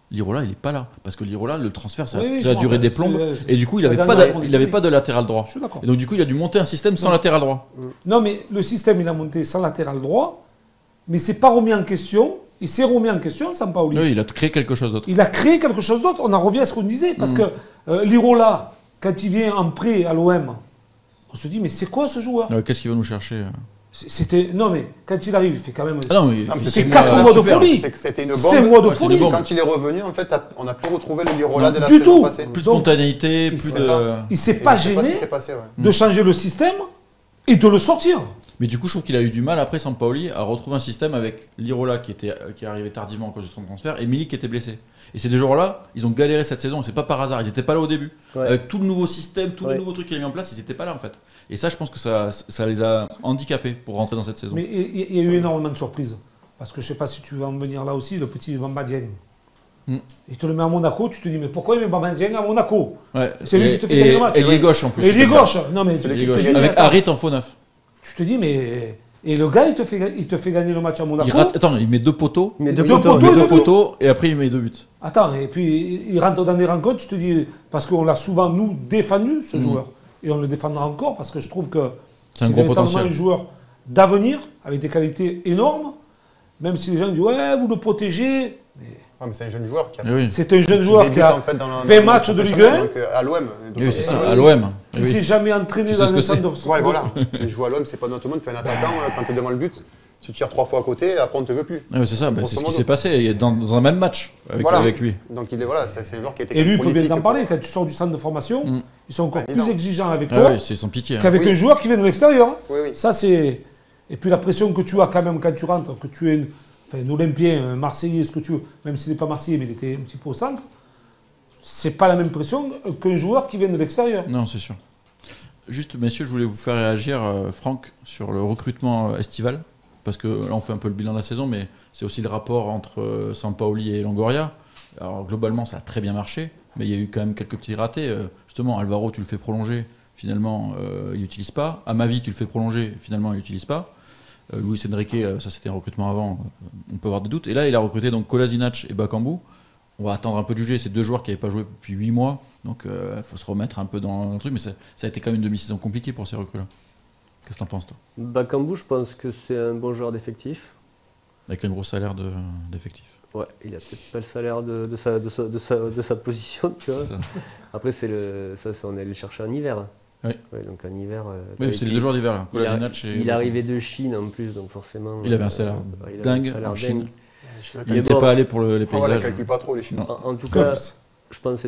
[SPEAKER 1] Lirola, il est pas là. Parce que Lirola, le transfert, ça,
[SPEAKER 2] Oui, oui,
[SPEAKER 1] ça a
[SPEAKER 2] je
[SPEAKER 1] duré
[SPEAKER 2] m'en
[SPEAKER 1] des
[SPEAKER 2] rappelle.
[SPEAKER 1] plombes.
[SPEAKER 2] C'est-
[SPEAKER 1] Et du coup, il n'avait
[SPEAKER 2] la
[SPEAKER 1] pas,
[SPEAKER 2] dernière
[SPEAKER 1] de-
[SPEAKER 2] fois,
[SPEAKER 1] il avait
[SPEAKER 2] oui.
[SPEAKER 1] pas de latéral droit.
[SPEAKER 2] Je suis d'accord.
[SPEAKER 1] Et donc, du coup, il a dû monter un système sans
[SPEAKER 2] Non.
[SPEAKER 1] latéral droit.
[SPEAKER 2] Non, mais le système, il a monté sans latéral droit, mais c'est pas remis en question. Il s'est remis en question, Sampaoli.
[SPEAKER 1] Oui, il a créé quelque chose d'autre.
[SPEAKER 2] Il a créé quelque chose d'autre. On en revient à ce qu'on disait. Parce
[SPEAKER 1] Mm.
[SPEAKER 2] que euh, Lirola, quand il vient en prêt à l'O M, on se dit, mais c'est quoi ce joueur?
[SPEAKER 1] Euh, Qu'est-ce qu'il va nous chercher euh
[SPEAKER 2] C'était. Non, mais quand il arrive, il fait quand même.
[SPEAKER 1] Ah non, mais
[SPEAKER 4] Ah, mais
[SPEAKER 2] c'est
[SPEAKER 4] c'était
[SPEAKER 2] quatre
[SPEAKER 4] une-
[SPEAKER 2] mois de
[SPEAKER 1] super.
[SPEAKER 2] folie.
[SPEAKER 4] C'est que c'était une bombe.
[SPEAKER 2] C'est mois de
[SPEAKER 1] Ouais, c'est une
[SPEAKER 2] folie.
[SPEAKER 1] bombe.
[SPEAKER 4] Quand il est revenu, en fait, t'as- on n'a plus retrouvé le Lirola
[SPEAKER 1] Non,
[SPEAKER 4] de la
[SPEAKER 2] du
[SPEAKER 4] saison
[SPEAKER 2] tout.
[SPEAKER 4] passée.
[SPEAKER 1] plus de
[SPEAKER 2] Donc,
[SPEAKER 1] spontanéité, plus
[SPEAKER 4] c'est
[SPEAKER 1] de.
[SPEAKER 4] ça.
[SPEAKER 2] Il s'est
[SPEAKER 4] Et
[SPEAKER 2] pas
[SPEAKER 4] je sais pas ce
[SPEAKER 2] gêné
[SPEAKER 4] qui s'est passé, ouais.
[SPEAKER 2] de changer le système et de le sortir.
[SPEAKER 1] Mais du coup, je trouve qu'il a eu du mal après, Sampaoli, à retrouver un système avec Lirola qui, était, qui est arrivé tardivement à cause de son transfert et Milik qui était blessé. Et ces deux joueurs-là, ils ont galéré cette saison et c'est pas par hasard. Ils n'étaient pas là au début.
[SPEAKER 3] Ouais.
[SPEAKER 1] Avec tout le nouveau système, tous
[SPEAKER 3] Ouais.
[SPEAKER 1] les nouveaux trucs qu'il a mis en place, ils n'étaient pas là en fait. Et ça, je pense que ça, ça les a handicapés pour rentrer dans cette saison.
[SPEAKER 2] Mais il il y a eu énormément de surprises. Parce que je ne sais pas si tu vas en venir là aussi, le petit Bamba Dieng.
[SPEAKER 1] Mm.
[SPEAKER 2] Il te le met à Monaco, tu te dis, mais pourquoi il met Bamba Dieng à Monaco?
[SPEAKER 1] Ouais.
[SPEAKER 2] C'est lui
[SPEAKER 1] et,
[SPEAKER 2] qui te fait
[SPEAKER 1] et-
[SPEAKER 2] gagner le match.
[SPEAKER 1] et il est gauche en plus.
[SPEAKER 2] Et il est
[SPEAKER 1] c'est ça.
[SPEAKER 2] gauche. Non, mais
[SPEAKER 4] C'est
[SPEAKER 2] tu
[SPEAKER 4] lui
[SPEAKER 1] Il
[SPEAKER 2] te
[SPEAKER 1] est gauche.
[SPEAKER 2] dis, mais
[SPEAKER 1] Avec
[SPEAKER 2] attends,
[SPEAKER 1] Harit en faux neuf.
[SPEAKER 2] tu te dis, mais. Et le gars, il te fait, il te fait gagner le match à Monaco.
[SPEAKER 1] Il rate, attends, il met deux poteaux.
[SPEAKER 3] Mais
[SPEAKER 2] Deux
[SPEAKER 3] deux
[SPEAKER 2] poteaux,
[SPEAKER 3] poteaux,
[SPEAKER 1] Il met
[SPEAKER 2] deux
[SPEAKER 1] deux
[SPEAKER 2] buts.
[SPEAKER 1] poteaux et après il met deux buts.
[SPEAKER 2] Attends, et puis il rentre dans des rencontres, tu te dis, parce qu'on l'a souvent, nous, défendu, ce
[SPEAKER 1] Mhm.
[SPEAKER 2] joueur. Et on le défendra encore, parce que je trouve que
[SPEAKER 1] C'est un gros
[SPEAKER 2] véritablement
[SPEAKER 1] potentiel.
[SPEAKER 2] un joueur d'avenir, avec des qualités énormes, même si les gens disent, ouais, vous le protégez. Mais
[SPEAKER 4] Ouais, mais c'est un jeune joueur qui a
[SPEAKER 1] Eh oui.
[SPEAKER 2] c'est un jeune joueur qui
[SPEAKER 4] débute,
[SPEAKER 2] a
[SPEAKER 4] en fait, dans le-
[SPEAKER 2] vingt
[SPEAKER 4] dans le
[SPEAKER 2] matchs de Ligue
[SPEAKER 4] professionnel,
[SPEAKER 2] un.
[SPEAKER 4] donc, euh, à l'O M.
[SPEAKER 1] Eh oui, c'est ça,
[SPEAKER 4] Ouais,
[SPEAKER 1] à l'O M.
[SPEAKER 2] qui s'est jamais entraîné
[SPEAKER 1] Tu sais
[SPEAKER 2] dans
[SPEAKER 1] ce
[SPEAKER 2] le
[SPEAKER 1] que
[SPEAKER 2] centre
[SPEAKER 1] c'est.
[SPEAKER 2] de...
[SPEAKER 4] Ouais, voilà. Si je joue à l'O M, c'est pas dans tout le monde. Tu es un attaquant, euh, quand tu es devant le but, si tu tires trois fois à côté, après on te veut plus.
[SPEAKER 1] Ouais, c'est ça, bah,
[SPEAKER 4] Grosso
[SPEAKER 1] c'est ce qui
[SPEAKER 4] modo.
[SPEAKER 1] s'est passé il est dans, dans un même match avec,
[SPEAKER 4] Voilà.
[SPEAKER 1] avec lui.
[SPEAKER 4] Donc il est voilà, c'est c'est un joueur qui a été
[SPEAKER 2] Et lui, il peut bien
[SPEAKER 4] prolifique
[SPEAKER 2] t'en
[SPEAKER 4] pour-
[SPEAKER 2] parler. Quand tu sors du centre de formation,
[SPEAKER 1] Mm.
[SPEAKER 2] ils sont encore
[SPEAKER 4] Ouais,
[SPEAKER 2] plus
[SPEAKER 4] évidemment.
[SPEAKER 2] exigeants avec
[SPEAKER 1] Ah
[SPEAKER 2] toi
[SPEAKER 1] ouais, c'est sans pitié. hein.
[SPEAKER 2] qu'avec
[SPEAKER 4] Oui.
[SPEAKER 2] un joueur qui vient de l'extérieur. hein.
[SPEAKER 4] Oui, oui.
[SPEAKER 2] Ça, c'est... Et puis la pression que tu as quand même quand tu rentres, que tu es une... enfin, un Olympien, un Marseillais, ce que tu veux, même s'il n'est pas Marseillais, mais il était un petit peu au centre, c'est pas la même pression qu'un joueur qui vient de l'extérieur.
[SPEAKER 1] Non, c'est sûr. Juste, messieurs, je voulais vous faire réagir, euh, Franck, sur le recrutement euh, estival. Parce que là, on fait un peu le bilan de la saison, mais c'est aussi le rapport entre euh, Sampaoli et Longoria. Alors, globalement, ça a très bien marché, mais il y a eu quand même quelques petits ratés. Euh, justement, Alvaro, tu le fais prolonger, finalement, euh, il n'utilise pas. Amavi, tu le fais prolonger, finalement, il n'utilise pas. Euh, Luis Enrique, euh, ça c'était un recrutement avant, euh, on peut avoir des doutes. Et là, il a recruté donc Kolasinac et Bakambu. On va attendre un peu de juger ces deux joueurs qui n'avaient pas joué depuis huit mois. Donc il euh, faut se remettre un peu dans le truc. Mais ça, ça a été quand même une demi-saison compliquée pour ces recrues-là. Qu'est-ce que t'en penses, toi?
[SPEAKER 3] Bakambu, je pense que c'est un bon joueur d'effectif.
[SPEAKER 1] Avec un gros salaire de- d'effectif.
[SPEAKER 3] Ouais, il a peut-être pas le salaire de, de, sa, de, sa, de, sa, de sa position, tu vois.
[SPEAKER 1] C'est ça.
[SPEAKER 3] Après, c'est le, ça, c'est- on est allé le chercher en hiver.
[SPEAKER 1] Oui.
[SPEAKER 3] Ouais, donc en hiver. euh,
[SPEAKER 1] Oui,
[SPEAKER 3] et
[SPEAKER 1] c'est
[SPEAKER 3] puis,
[SPEAKER 1] les deux joueurs d'hiver là.
[SPEAKER 3] il, a-
[SPEAKER 1] Kolasinac et.
[SPEAKER 3] il est arrivé de Chine en plus, donc forcément.
[SPEAKER 1] Il avait un salaire
[SPEAKER 3] ouais, il avait
[SPEAKER 1] dingue
[SPEAKER 3] un salaire
[SPEAKER 1] en Chine.
[SPEAKER 3] dingue.
[SPEAKER 4] Je suis
[SPEAKER 1] Il
[SPEAKER 4] d'accord.
[SPEAKER 1] n'était
[SPEAKER 3] bon.
[SPEAKER 1] pas allé pour le- les
[SPEAKER 4] Ah, voilà,
[SPEAKER 1] paysages.
[SPEAKER 4] calcule pas trop les chiffres.
[SPEAKER 1] Non.
[SPEAKER 3] En, en tout cas, je pense que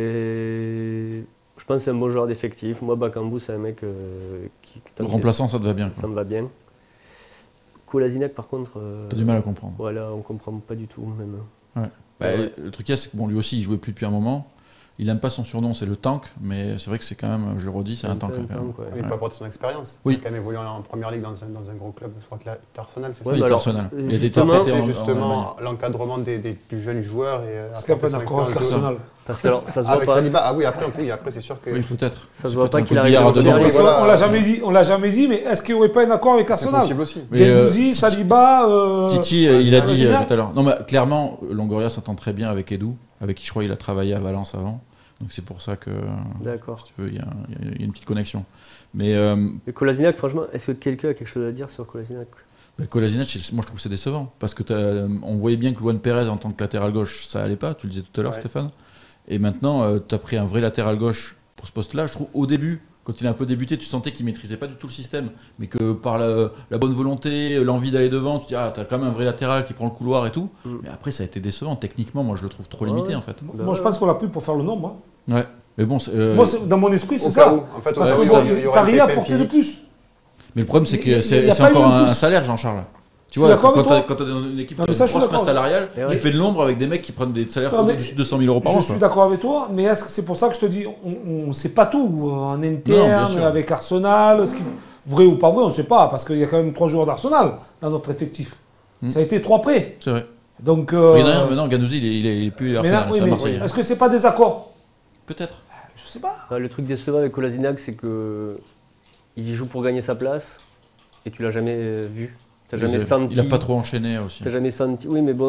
[SPEAKER 3] c'était. Je pense que c'est un bon joueur d'effectif. Moi, Bakambu, c'est un mec euh, qui.
[SPEAKER 1] Le remplaçant, ça te va bien.
[SPEAKER 3] Ça
[SPEAKER 1] quoi.
[SPEAKER 3] me va bien. Kolasinac, par contre. euh,
[SPEAKER 1] T'as du mal à comprendre.
[SPEAKER 3] Voilà, on comprend pas du tout, même.
[SPEAKER 1] Bah,
[SPEAKER 3] Ouais.
[SPEAKER 1] Le truc, c'est que bon, lui aussi, il jouait plus depuis un moment. Il n'aime pas son surnom, c'est le tank. Mais c'est vrai que c'est quand même, je le redis, c'est un tank.
[SPEAKER 3] peu
[SPEAKER 1] quand même.
[SPEAKER 3] ouais.
[SPEAKER 4] Il
[SPEAKER 1] Ouais.
[SPEAKER 4] peut apporter son expérience.
[SPEAKER 1] Oui.
[SPEAKER 4] Il a quand même évolué en première ligue dans un, dans un gros club. Je crois que là, c'était Arsenal, c'est
[SPEAKER 3] Ouais,
[SPEAKER 1] Oui,
[SPEAKER 4] ça
[SPEAKER 3] mais alors,
[SPEAKER 1] Arsenal. Il a été
[SPEAKER 3] justement-
[SPEAKER 1] prêté en-
[SPEAKER 4] Et
[SPEAKER 1] en
[SPEAKER 4] justement, l'encadrement des, des, du jeune joueur. et
[SPEAKER 2] Parce qu'il n'y a pas
[SPEAKER 4] apporter son
[SPEAKER 2] d'accord avec
[SPEAKER 4] expérience.
[SPEAKER 2] Arsenal.
[SPEAKER 3] Parce que alors, ça se voit
[SPEAKER 4] Avec
[SPEAKER 3] pas.
[SPEAKER 4] Saliba, ah oui, après, oui, après c'est sûr que.
[SPEAKER 1] Oui, peut-être.
[SPEAKER 3] Ça se
[SPEAKER 1] C'est
[SPEAKER 3] voit
[SPEAKER 1] peut-être
[SPEAKER 3] pas
[SPEAKER 1] un
[SPEAKER 3] qu'il
[SPEAKER 1] coup de
[SPEAKER 3] arrive
[SPEAKER 1] billard à
[SPEAKER 3] au
[SPEAKER 1] deux
[SPEAKER 3] Real.
[SPEAKER 1] ans.
[SPEAKER 2] Parce qu'on
[SPEAKER 4] voilà.
[SPEAKER 2] on l'a jamais dit, on l'a jamais dit, mais est-ce qu'il n'y aurait pas un accord avec
[SPEAKER 4] C'est
[SPEAKER 2] Arsenal?
[SPEAKER 4] possible aussi.
[SPEAKER 1] Mais, euh,
[SPEAKER 2] Gendouzi, Saliba, euh,
[SPEAKER 1] Titi, euh, il a
[SPEAKER 2] ouais,
[SPEAKER 1] dit
[SPEAKER 2] ouais,
[SPEAKER 1] euh,
[SPEAKER 2] ouais.
[SPEAKER 1] tout à l'heure. Non, mais clairement, Longoria s'entend très bien avec Edu, avec qui je crois il a travaillé à Valence avant. Donc c'est pour ça que,
[SPEAKER 3] D'accord.
[SPEAKER 1] si tu veux, il y, a- il y a une petite connexion. Mais euh,
[SPEAKER 3] Mais Kolasinac, franchement, est-ce que quelqu'un a quelque chose à dire sur Kolasinac?
[SPEAKER 1] bah, Kolasinac, c'est- moi je trouve que c'est décevant. Parce que t'as, euh, on voyait bien que Luan Pérez en tant que latéral gauche, ça allait pas. Tu le disais tout à l'heure,
[SPEAKER 4] Ouais.
[SPEAKER 1] Stéphane. Et maintenant, tu as pris un vrai latéral gauche pour ce poste-là. Je trouve au début, quand il a un peu débuté, tu sentais qu'il maîtrisait pas du tout le système. Mais que par la, la bonne volonté, l'envie d'aller devant, tu te dis, ah, tu as quand même un vrai latéral qui prend le couloir et tout.
[SPEAKER 3] Mm.
[SPEAKER 1] Mais après, ça a été décevant. Techniquement, moi je le trouve trop
[SPEAKER 3] Ouais.
[SPEAKER 1] limité en fait.
[SPEAKER 2] Moi, je pense qu'on l'a pris pour faire le nombre. hein.
[SPEAKER 1] Ouais. Mais bon, c'est, euh,
[SPEAKER 2] Moi, c'est- dans mon esprit, c'est
[SPEAKER 4] Au
[SPEAKER 2] ça.
[SPEAKER 4] cas où, en fait, au
[SPEAKER 2] Parce
[SPEAKER 4] cas
[SPEAKER 2] que
[SPEAKER 4] où,
[SPEAKER 1] c'est
[SPEAKER 2] bon,
[SPEAKER 1] ça.
[SPEAKER 4] il y aurait
[SPEAKER 2] t'as
[SPEAKER 4] un
[SPEAKER 2] rien
[SPEAKER 4] pépin
[SPEAKER 2] apporté de
[SPEAKER 4] physique.
[SPEAKER 2] plus.
[SPEAKER 1] mais le problème, c'est
[SPEAKER 2] Il y
[SPEAKER 1] que
[SPEAKER 2] a-
[SPEAKER 1] c'est
[SPEAKER 2] il y a
[SPEAKER 1] c'est
[SPEAKER 2] pas eu
[SPEAKER 1] encore
[SPEAKER 2] en
[SPEAKER 1] un,
[SPEAKER 2] plus.
[SPEAKER 1] un salaire, Jean-Charles. Tu
[SPEAKER 2] suis
[SPEAKER 1] vois,
[SPEAKER 2] d'accord
[SPEAKER 1] quand
[SPEAKER 2] avec
[SPEAKER 1] tu
[SPEAKER 2] toi.
[SPEAKER 1] es dans une équipe
[SPEAKER 2] Non,
[SPEAKER 1] qui
[SPEAKER 2] mais
[SPEAKER 1] a
[SPEAKER 2] ça,
[SPEAKER 1] une
[SPEAKER 2] je suis
[SPEAKER 1] grosse masse
[SPEAKER 2] d'accord.
[SPEAKER 1] salariale,
[SPEAKER 3] Et
[SPEAKER 1] tu
[SPEAKER 3] ouais.
[SPEAKER 1] fais de l'ombre avec des mecs qui prennent des salaires
[SPEAKER 2] Non, mais
[SPEAKER 1] au-dessus de deux cent mille euros par
[SPEAKER 2] Je
[SPEAKER 1] an.
[SPEAKER 2] suis
[SPEAKER 1] quoi.
[SPEAKER 2] d'accord avec toi, mais est-ce que c'est pour ça que je te dis, on ne sait pas tout euh, en
[SPEAKER 1] bien
[SPEAKER 2] interne,
[SPEAKER 1] sûr.
[SPEAKER 2] avec Arsenal, ce qui- vrai ou pas vrai, on ne sait pas, parce qu'il y a quand même trois joueurs d'Arsenal dans notre effectif.
[SPEAKER 1] Hmm.
[SPEAKER 2] Ça a été trois prêts.
[SPEAKER 1] C'est vrai.
[SPEAKER 2] Donc, euh,
[SPEAKER 1] Mais non, mais non, Gendouzi, il est, il est, il est plus
[SPEAKER 2] mais
[SPEAKER 1] Arsenal,
[SPEAKER 2] là, oui,
[SPEAKER 1] c'est à
[SPEAKER 2] mais
[SPEAKER 1] Marseille.
[SPEAKER 2] est-ce que c'est pas des accords?
[SPEAKER 1] Peut-être.
[SPEAKER 2] Je sais pas.
[SPEAKER 3] Ah, le truc décevant avec Kolasinac, c'est que il joue pour gagner sa place et tu l'as jamais euh, vu. T'as jamais
[SPEAKER 1] Il a-
[SPEAKER 3] senti.
[SPEAKER 1] Il a pas trop enchaîné aussi.
[SPEAKER 3] T'as jamais senti. Oui, mais bon,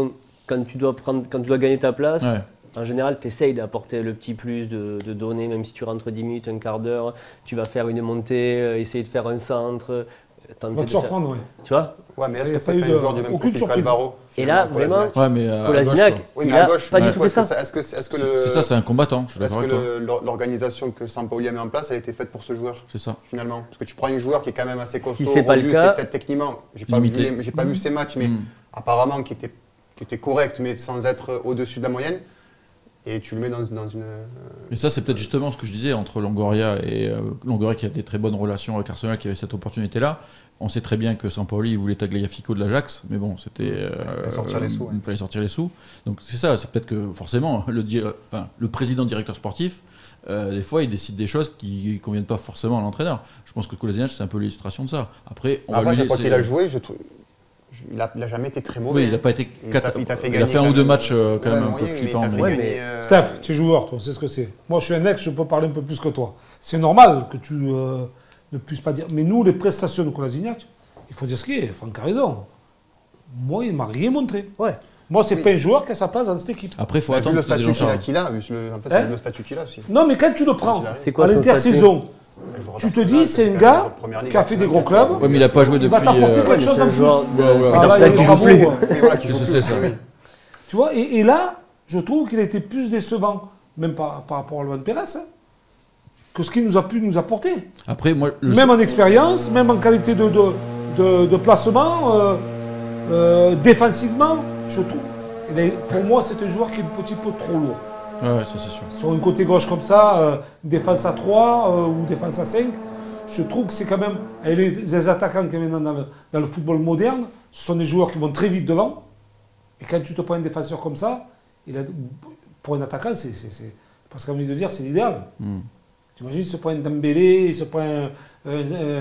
[SPEAKER 3] quand tu dois, prendre, quand tu dois gagner ta place,
[SPEAKER 1] Ouais.
[SPEAKER 3] en général, tu essayes d'apporter le petit plus, de, de donner, même si tu rentres dix minutes, un quart d'heure, tu vas faire une montée, euh, essayer de faire un centre.
[SPEAKER 2] On
[SPEAKER 3] tenter
[SPEAKER 2] va te
[SPEAKER 3] de faire-
[SPEAKER 2] surprendre, oui.
[SPEAKER 3] Tu vois?
[SPEAKER 4] Ouais, mais
[SPEAKER 2] Il
[SPEAKER 4] est-ce
[SPEAKER 2] y a
[SPEAKER 4] que
[SPEAKER 2] pas
[SPEAKER 4] c'est
[SPEAKER 2] eu
[SPEAKER 4] pas
[SPEAKER 2] de-
[SPEAKER 4] un joueur du même
[SPEAKER 2] aucune
[SPEAKER 4] profil
[SPEAKER 2] surprise.
[SPEAKER 4] qu'Alvaro
[SPEAKER 3] Et là,
[SPEAKER 4] finalement,
[SPEAKER 3] vraiment,
[SPEAKER 1] Ouais, mais à
[SPEAKER 3] Kolasinac,
[SPEAKER 1] gauche, quoi.
[SPEAKER 4] Oui,
[SPEAKER 3] il
[SPEAKER 4] mais à
[SPEAKER 3] a
[SPEAKER 4] gauche,
[SPEAKER 3] pas
[SPEAKER 4] du
[SPEAKER 3] du
[SPEAKER 4] coup,
[SPEAKER 3] tout fait
[SPEAKER 4] est-ce que
[SPEAKER 3] ça.
[SPEAKER 4] ça- est-ce que, est-ce que
[SPEAKER 1] C'est
[SPEAKER 4] le,
[SPEAKER 1] c'est ça, c'est un combattant, je suis
[SPEAKER 4] est-ce
[SPEAKER 1] d'accord
[SPEAKER 4] que
[SPEAKER 1] avec toi.
[SPEAKER 4] le- l'or- l'organisation que Sampaoli a mis en place, elle a été faite pour ce joueur
[SPEAKER 1] C'est ça.
[SPEAKER 4] finalement? Parce que tu prends un joueur qui est quand même assez costaud,
[SPEAKER 3] c'est pas le
[SPEAKER 4] robuste,
[SPEAKER 3] cas-
[SPEAKER 4] et peut-être techniquement, j'ai pas, vu,
[SPEAKER 1] Limité.
[SPEAKER 4] les- j'ai pas vu ses matchs, mais
[SPEAKER 1] Mm.
[SPEAKER 4] apparemment qui était, qui était correct, mais sans être au-dessus de la moyenne. Et tu le mets dans, dans une.
[SPEAKER 1] Et ça, c'est peut-être justement ce que je disais entre Longoria et euh, Longoria qui a des très bonnes relations avec Arsenal, qui avait cette opportunité-là. On sait très bien que Sampaoli il voulait Tagliafico de l'Ajax, mais bon, c'était. euh,
[SPEAKER 4] fallait sortir les sous, ouais.
[SPEAKER 1] Il fallait sortir les sous. Donc c'est ça, c'est peut-être que forcément, le, dir- enfin, le président directeur sportif, euh, des fois, il décide des choses qui ne conviennent pas forcément à l'entraîneur. Je pense que Kolasinac, c'est un peu l'illustration de ça. Après, on
[SPEAKER 4] Après,
[SPEAKER 1] va lui
[SPEAKER 4] chaque fois
[SPEAKER 1] laisser-
[SPEAKER 4] qu'il a joué, je trouve. je- Il a, il a jamais été très mauvais.
[SPEAKER 1] Oui, il n'a
[SPEAKER 4] hein.
[SPEAKER 1] pas été.
[SPEAKER 4] Il t'a-
[SPEAKER 1] cata-
[SPEAKER 4] il t'a fait
[SPEAKER 1] il a
[SPEAKER 4] gagner
[SPEAKER 1] fait un
[SPEAKER 4] quand
[SPEAKER 1] ou deux
[SPEAKER 4] même.
[SPEAKER 1] matchs euh, quand
[SPEAKER 4] Ouais,
[SPEAKER 1] même un
[SPEAKER 4] moyen,
[SPEAKER 1] peu
[SPEAKER 4] mais il
[SPEAKER 1] flippants.
[SPEAKER 4] t'a fait
[SPEAKER 1] mais-
[SPEAKER 3] Ouais,
[SPEAKER 4] gagner,
[SPEAKER 3] mais-
[SPEAKER 4] euh,
[SPEAKER 2] Steph, tu es joueur, toi, c'est ce que c'est. Moi, je suis un ex, je peux parler un peu plus que toi. C'est normal que tu euh, ne puisses pas dire. Mais nous, les prestations de Kolasinac, il faut dire ce qui est. Franck a raison. Moi, il m'a rien montré.
[SPEAKER 3] Ouais.
[SPEAKER 2] Moi, c'est
[SPEAKER 4] Oui.
[SPEAKER 2] pas un joueur qui a sa place dans cette équipe.
[SPEAKER 1] Après, il faut
[SPEAKER 4] Bah, vu
[SPEAKER 1] attendre
[SPEAKER 4] le
[SPEAKER 1] qu'il y ait des
[SPEAKER 4] statut
[SPEAKER 1] gens
[SPEAKER 4] qu'il a,
[SPEAKER 1] chargés.
[SPEAKER 4] qu'il a, vu le, en fait,
[SPEAKER 2] Hein
[SPEAKER 4] c'est le statut qu'il a aussi.
[SPEAKER 2] Non, mais quand tu le prends
[SPEAKER 3] C'est quoi
[SPEAKER 2] à
[SPEAKER 3] son
[SPEAKER 2] l'intersaison,
[SPEAKER 4] Un joueur
[SPEAKER 2] tu te
[SPEAKER 4] d'Arsenal,
[SPEAKER 2] dis, c'est un
[SPEAKER 4] quand même
[SPEAKER 2] gars
[SPEAKER 4] joueur de première ligue,
[SPEAKER 2] qui a fait des
[SPEAKER 4] Arsenal,
[SPEAKER 2] gros clubs.
[SPEAKER 1] Ouais, mais il n'a pas joué
[SPEAKER 2] il
[SPEAKER 1] depuis.
[SPEAKER 2] va t'apporter
[SPEAKER 1] euh,
[SPEAKER 2] quelque chose
[SPEAKER 3] c'est
[SPEAKER 2] en
[SPEAKER 3] un
[SPEAKER 2] plus.
[SPEAKER 3] joueur de-
[SPEAKER 1] Ouais, ouais.
[SPEAKER 2] Ah, là,
[SPEAKER 3] d'Arsenal
[SPEAKER 2] il est
[SPEAKER 3] qui joue
[SPEAKER 2] bravo,
[SPEAKER 3] plus.
[SPEAKER 2] quoi.
[SPEAKER 4] Oui, voilà, qui
[SPEAKER 1] Je
[SPEAKER 4] joue
[SPEAKER 1] sais
[SPEAKER 4] plus,
[SPEAKER 1] ça.
[SPEAKER 4] oui.
[SPEAKER 2] Tu vois, et, et là, je trouve qu'il a été plus décevant, même par, par rapport à Luan Pérez, hein, que ce qu'il nous a pu nous apporter.
[SPEAKER 1] Après, moi, je
[SPEAKER 2] Même en expérience, même en qualité de, de, de, de placement, euh, euh, défensivement, je trouve. il est- pour moi, c'est un joueur qui est un petit peu trop lourd.
[SPEAKER 1] Ouais, ça c'est sûr.
[SPEAKER 2] Sur un côté gauche comme ça, euh, défense à trois euh, ou défense à cinq, je trouve que c'est quand même. Et les, les attaquants qui maintenant dans le, dans le football moderne, ce sont des joueurs qui vont très vite devant. Et quand tu te prends un défenseur comme ça, il a, pour un attaquant, c'est, c'est, c'est, parce qu'on a envie de dire, c'est l'idéal.
[SPEAKER 1] Mm.
[SPEAKER 2] Tu imagines, il se prend un Dembélé, il se prend un, euh,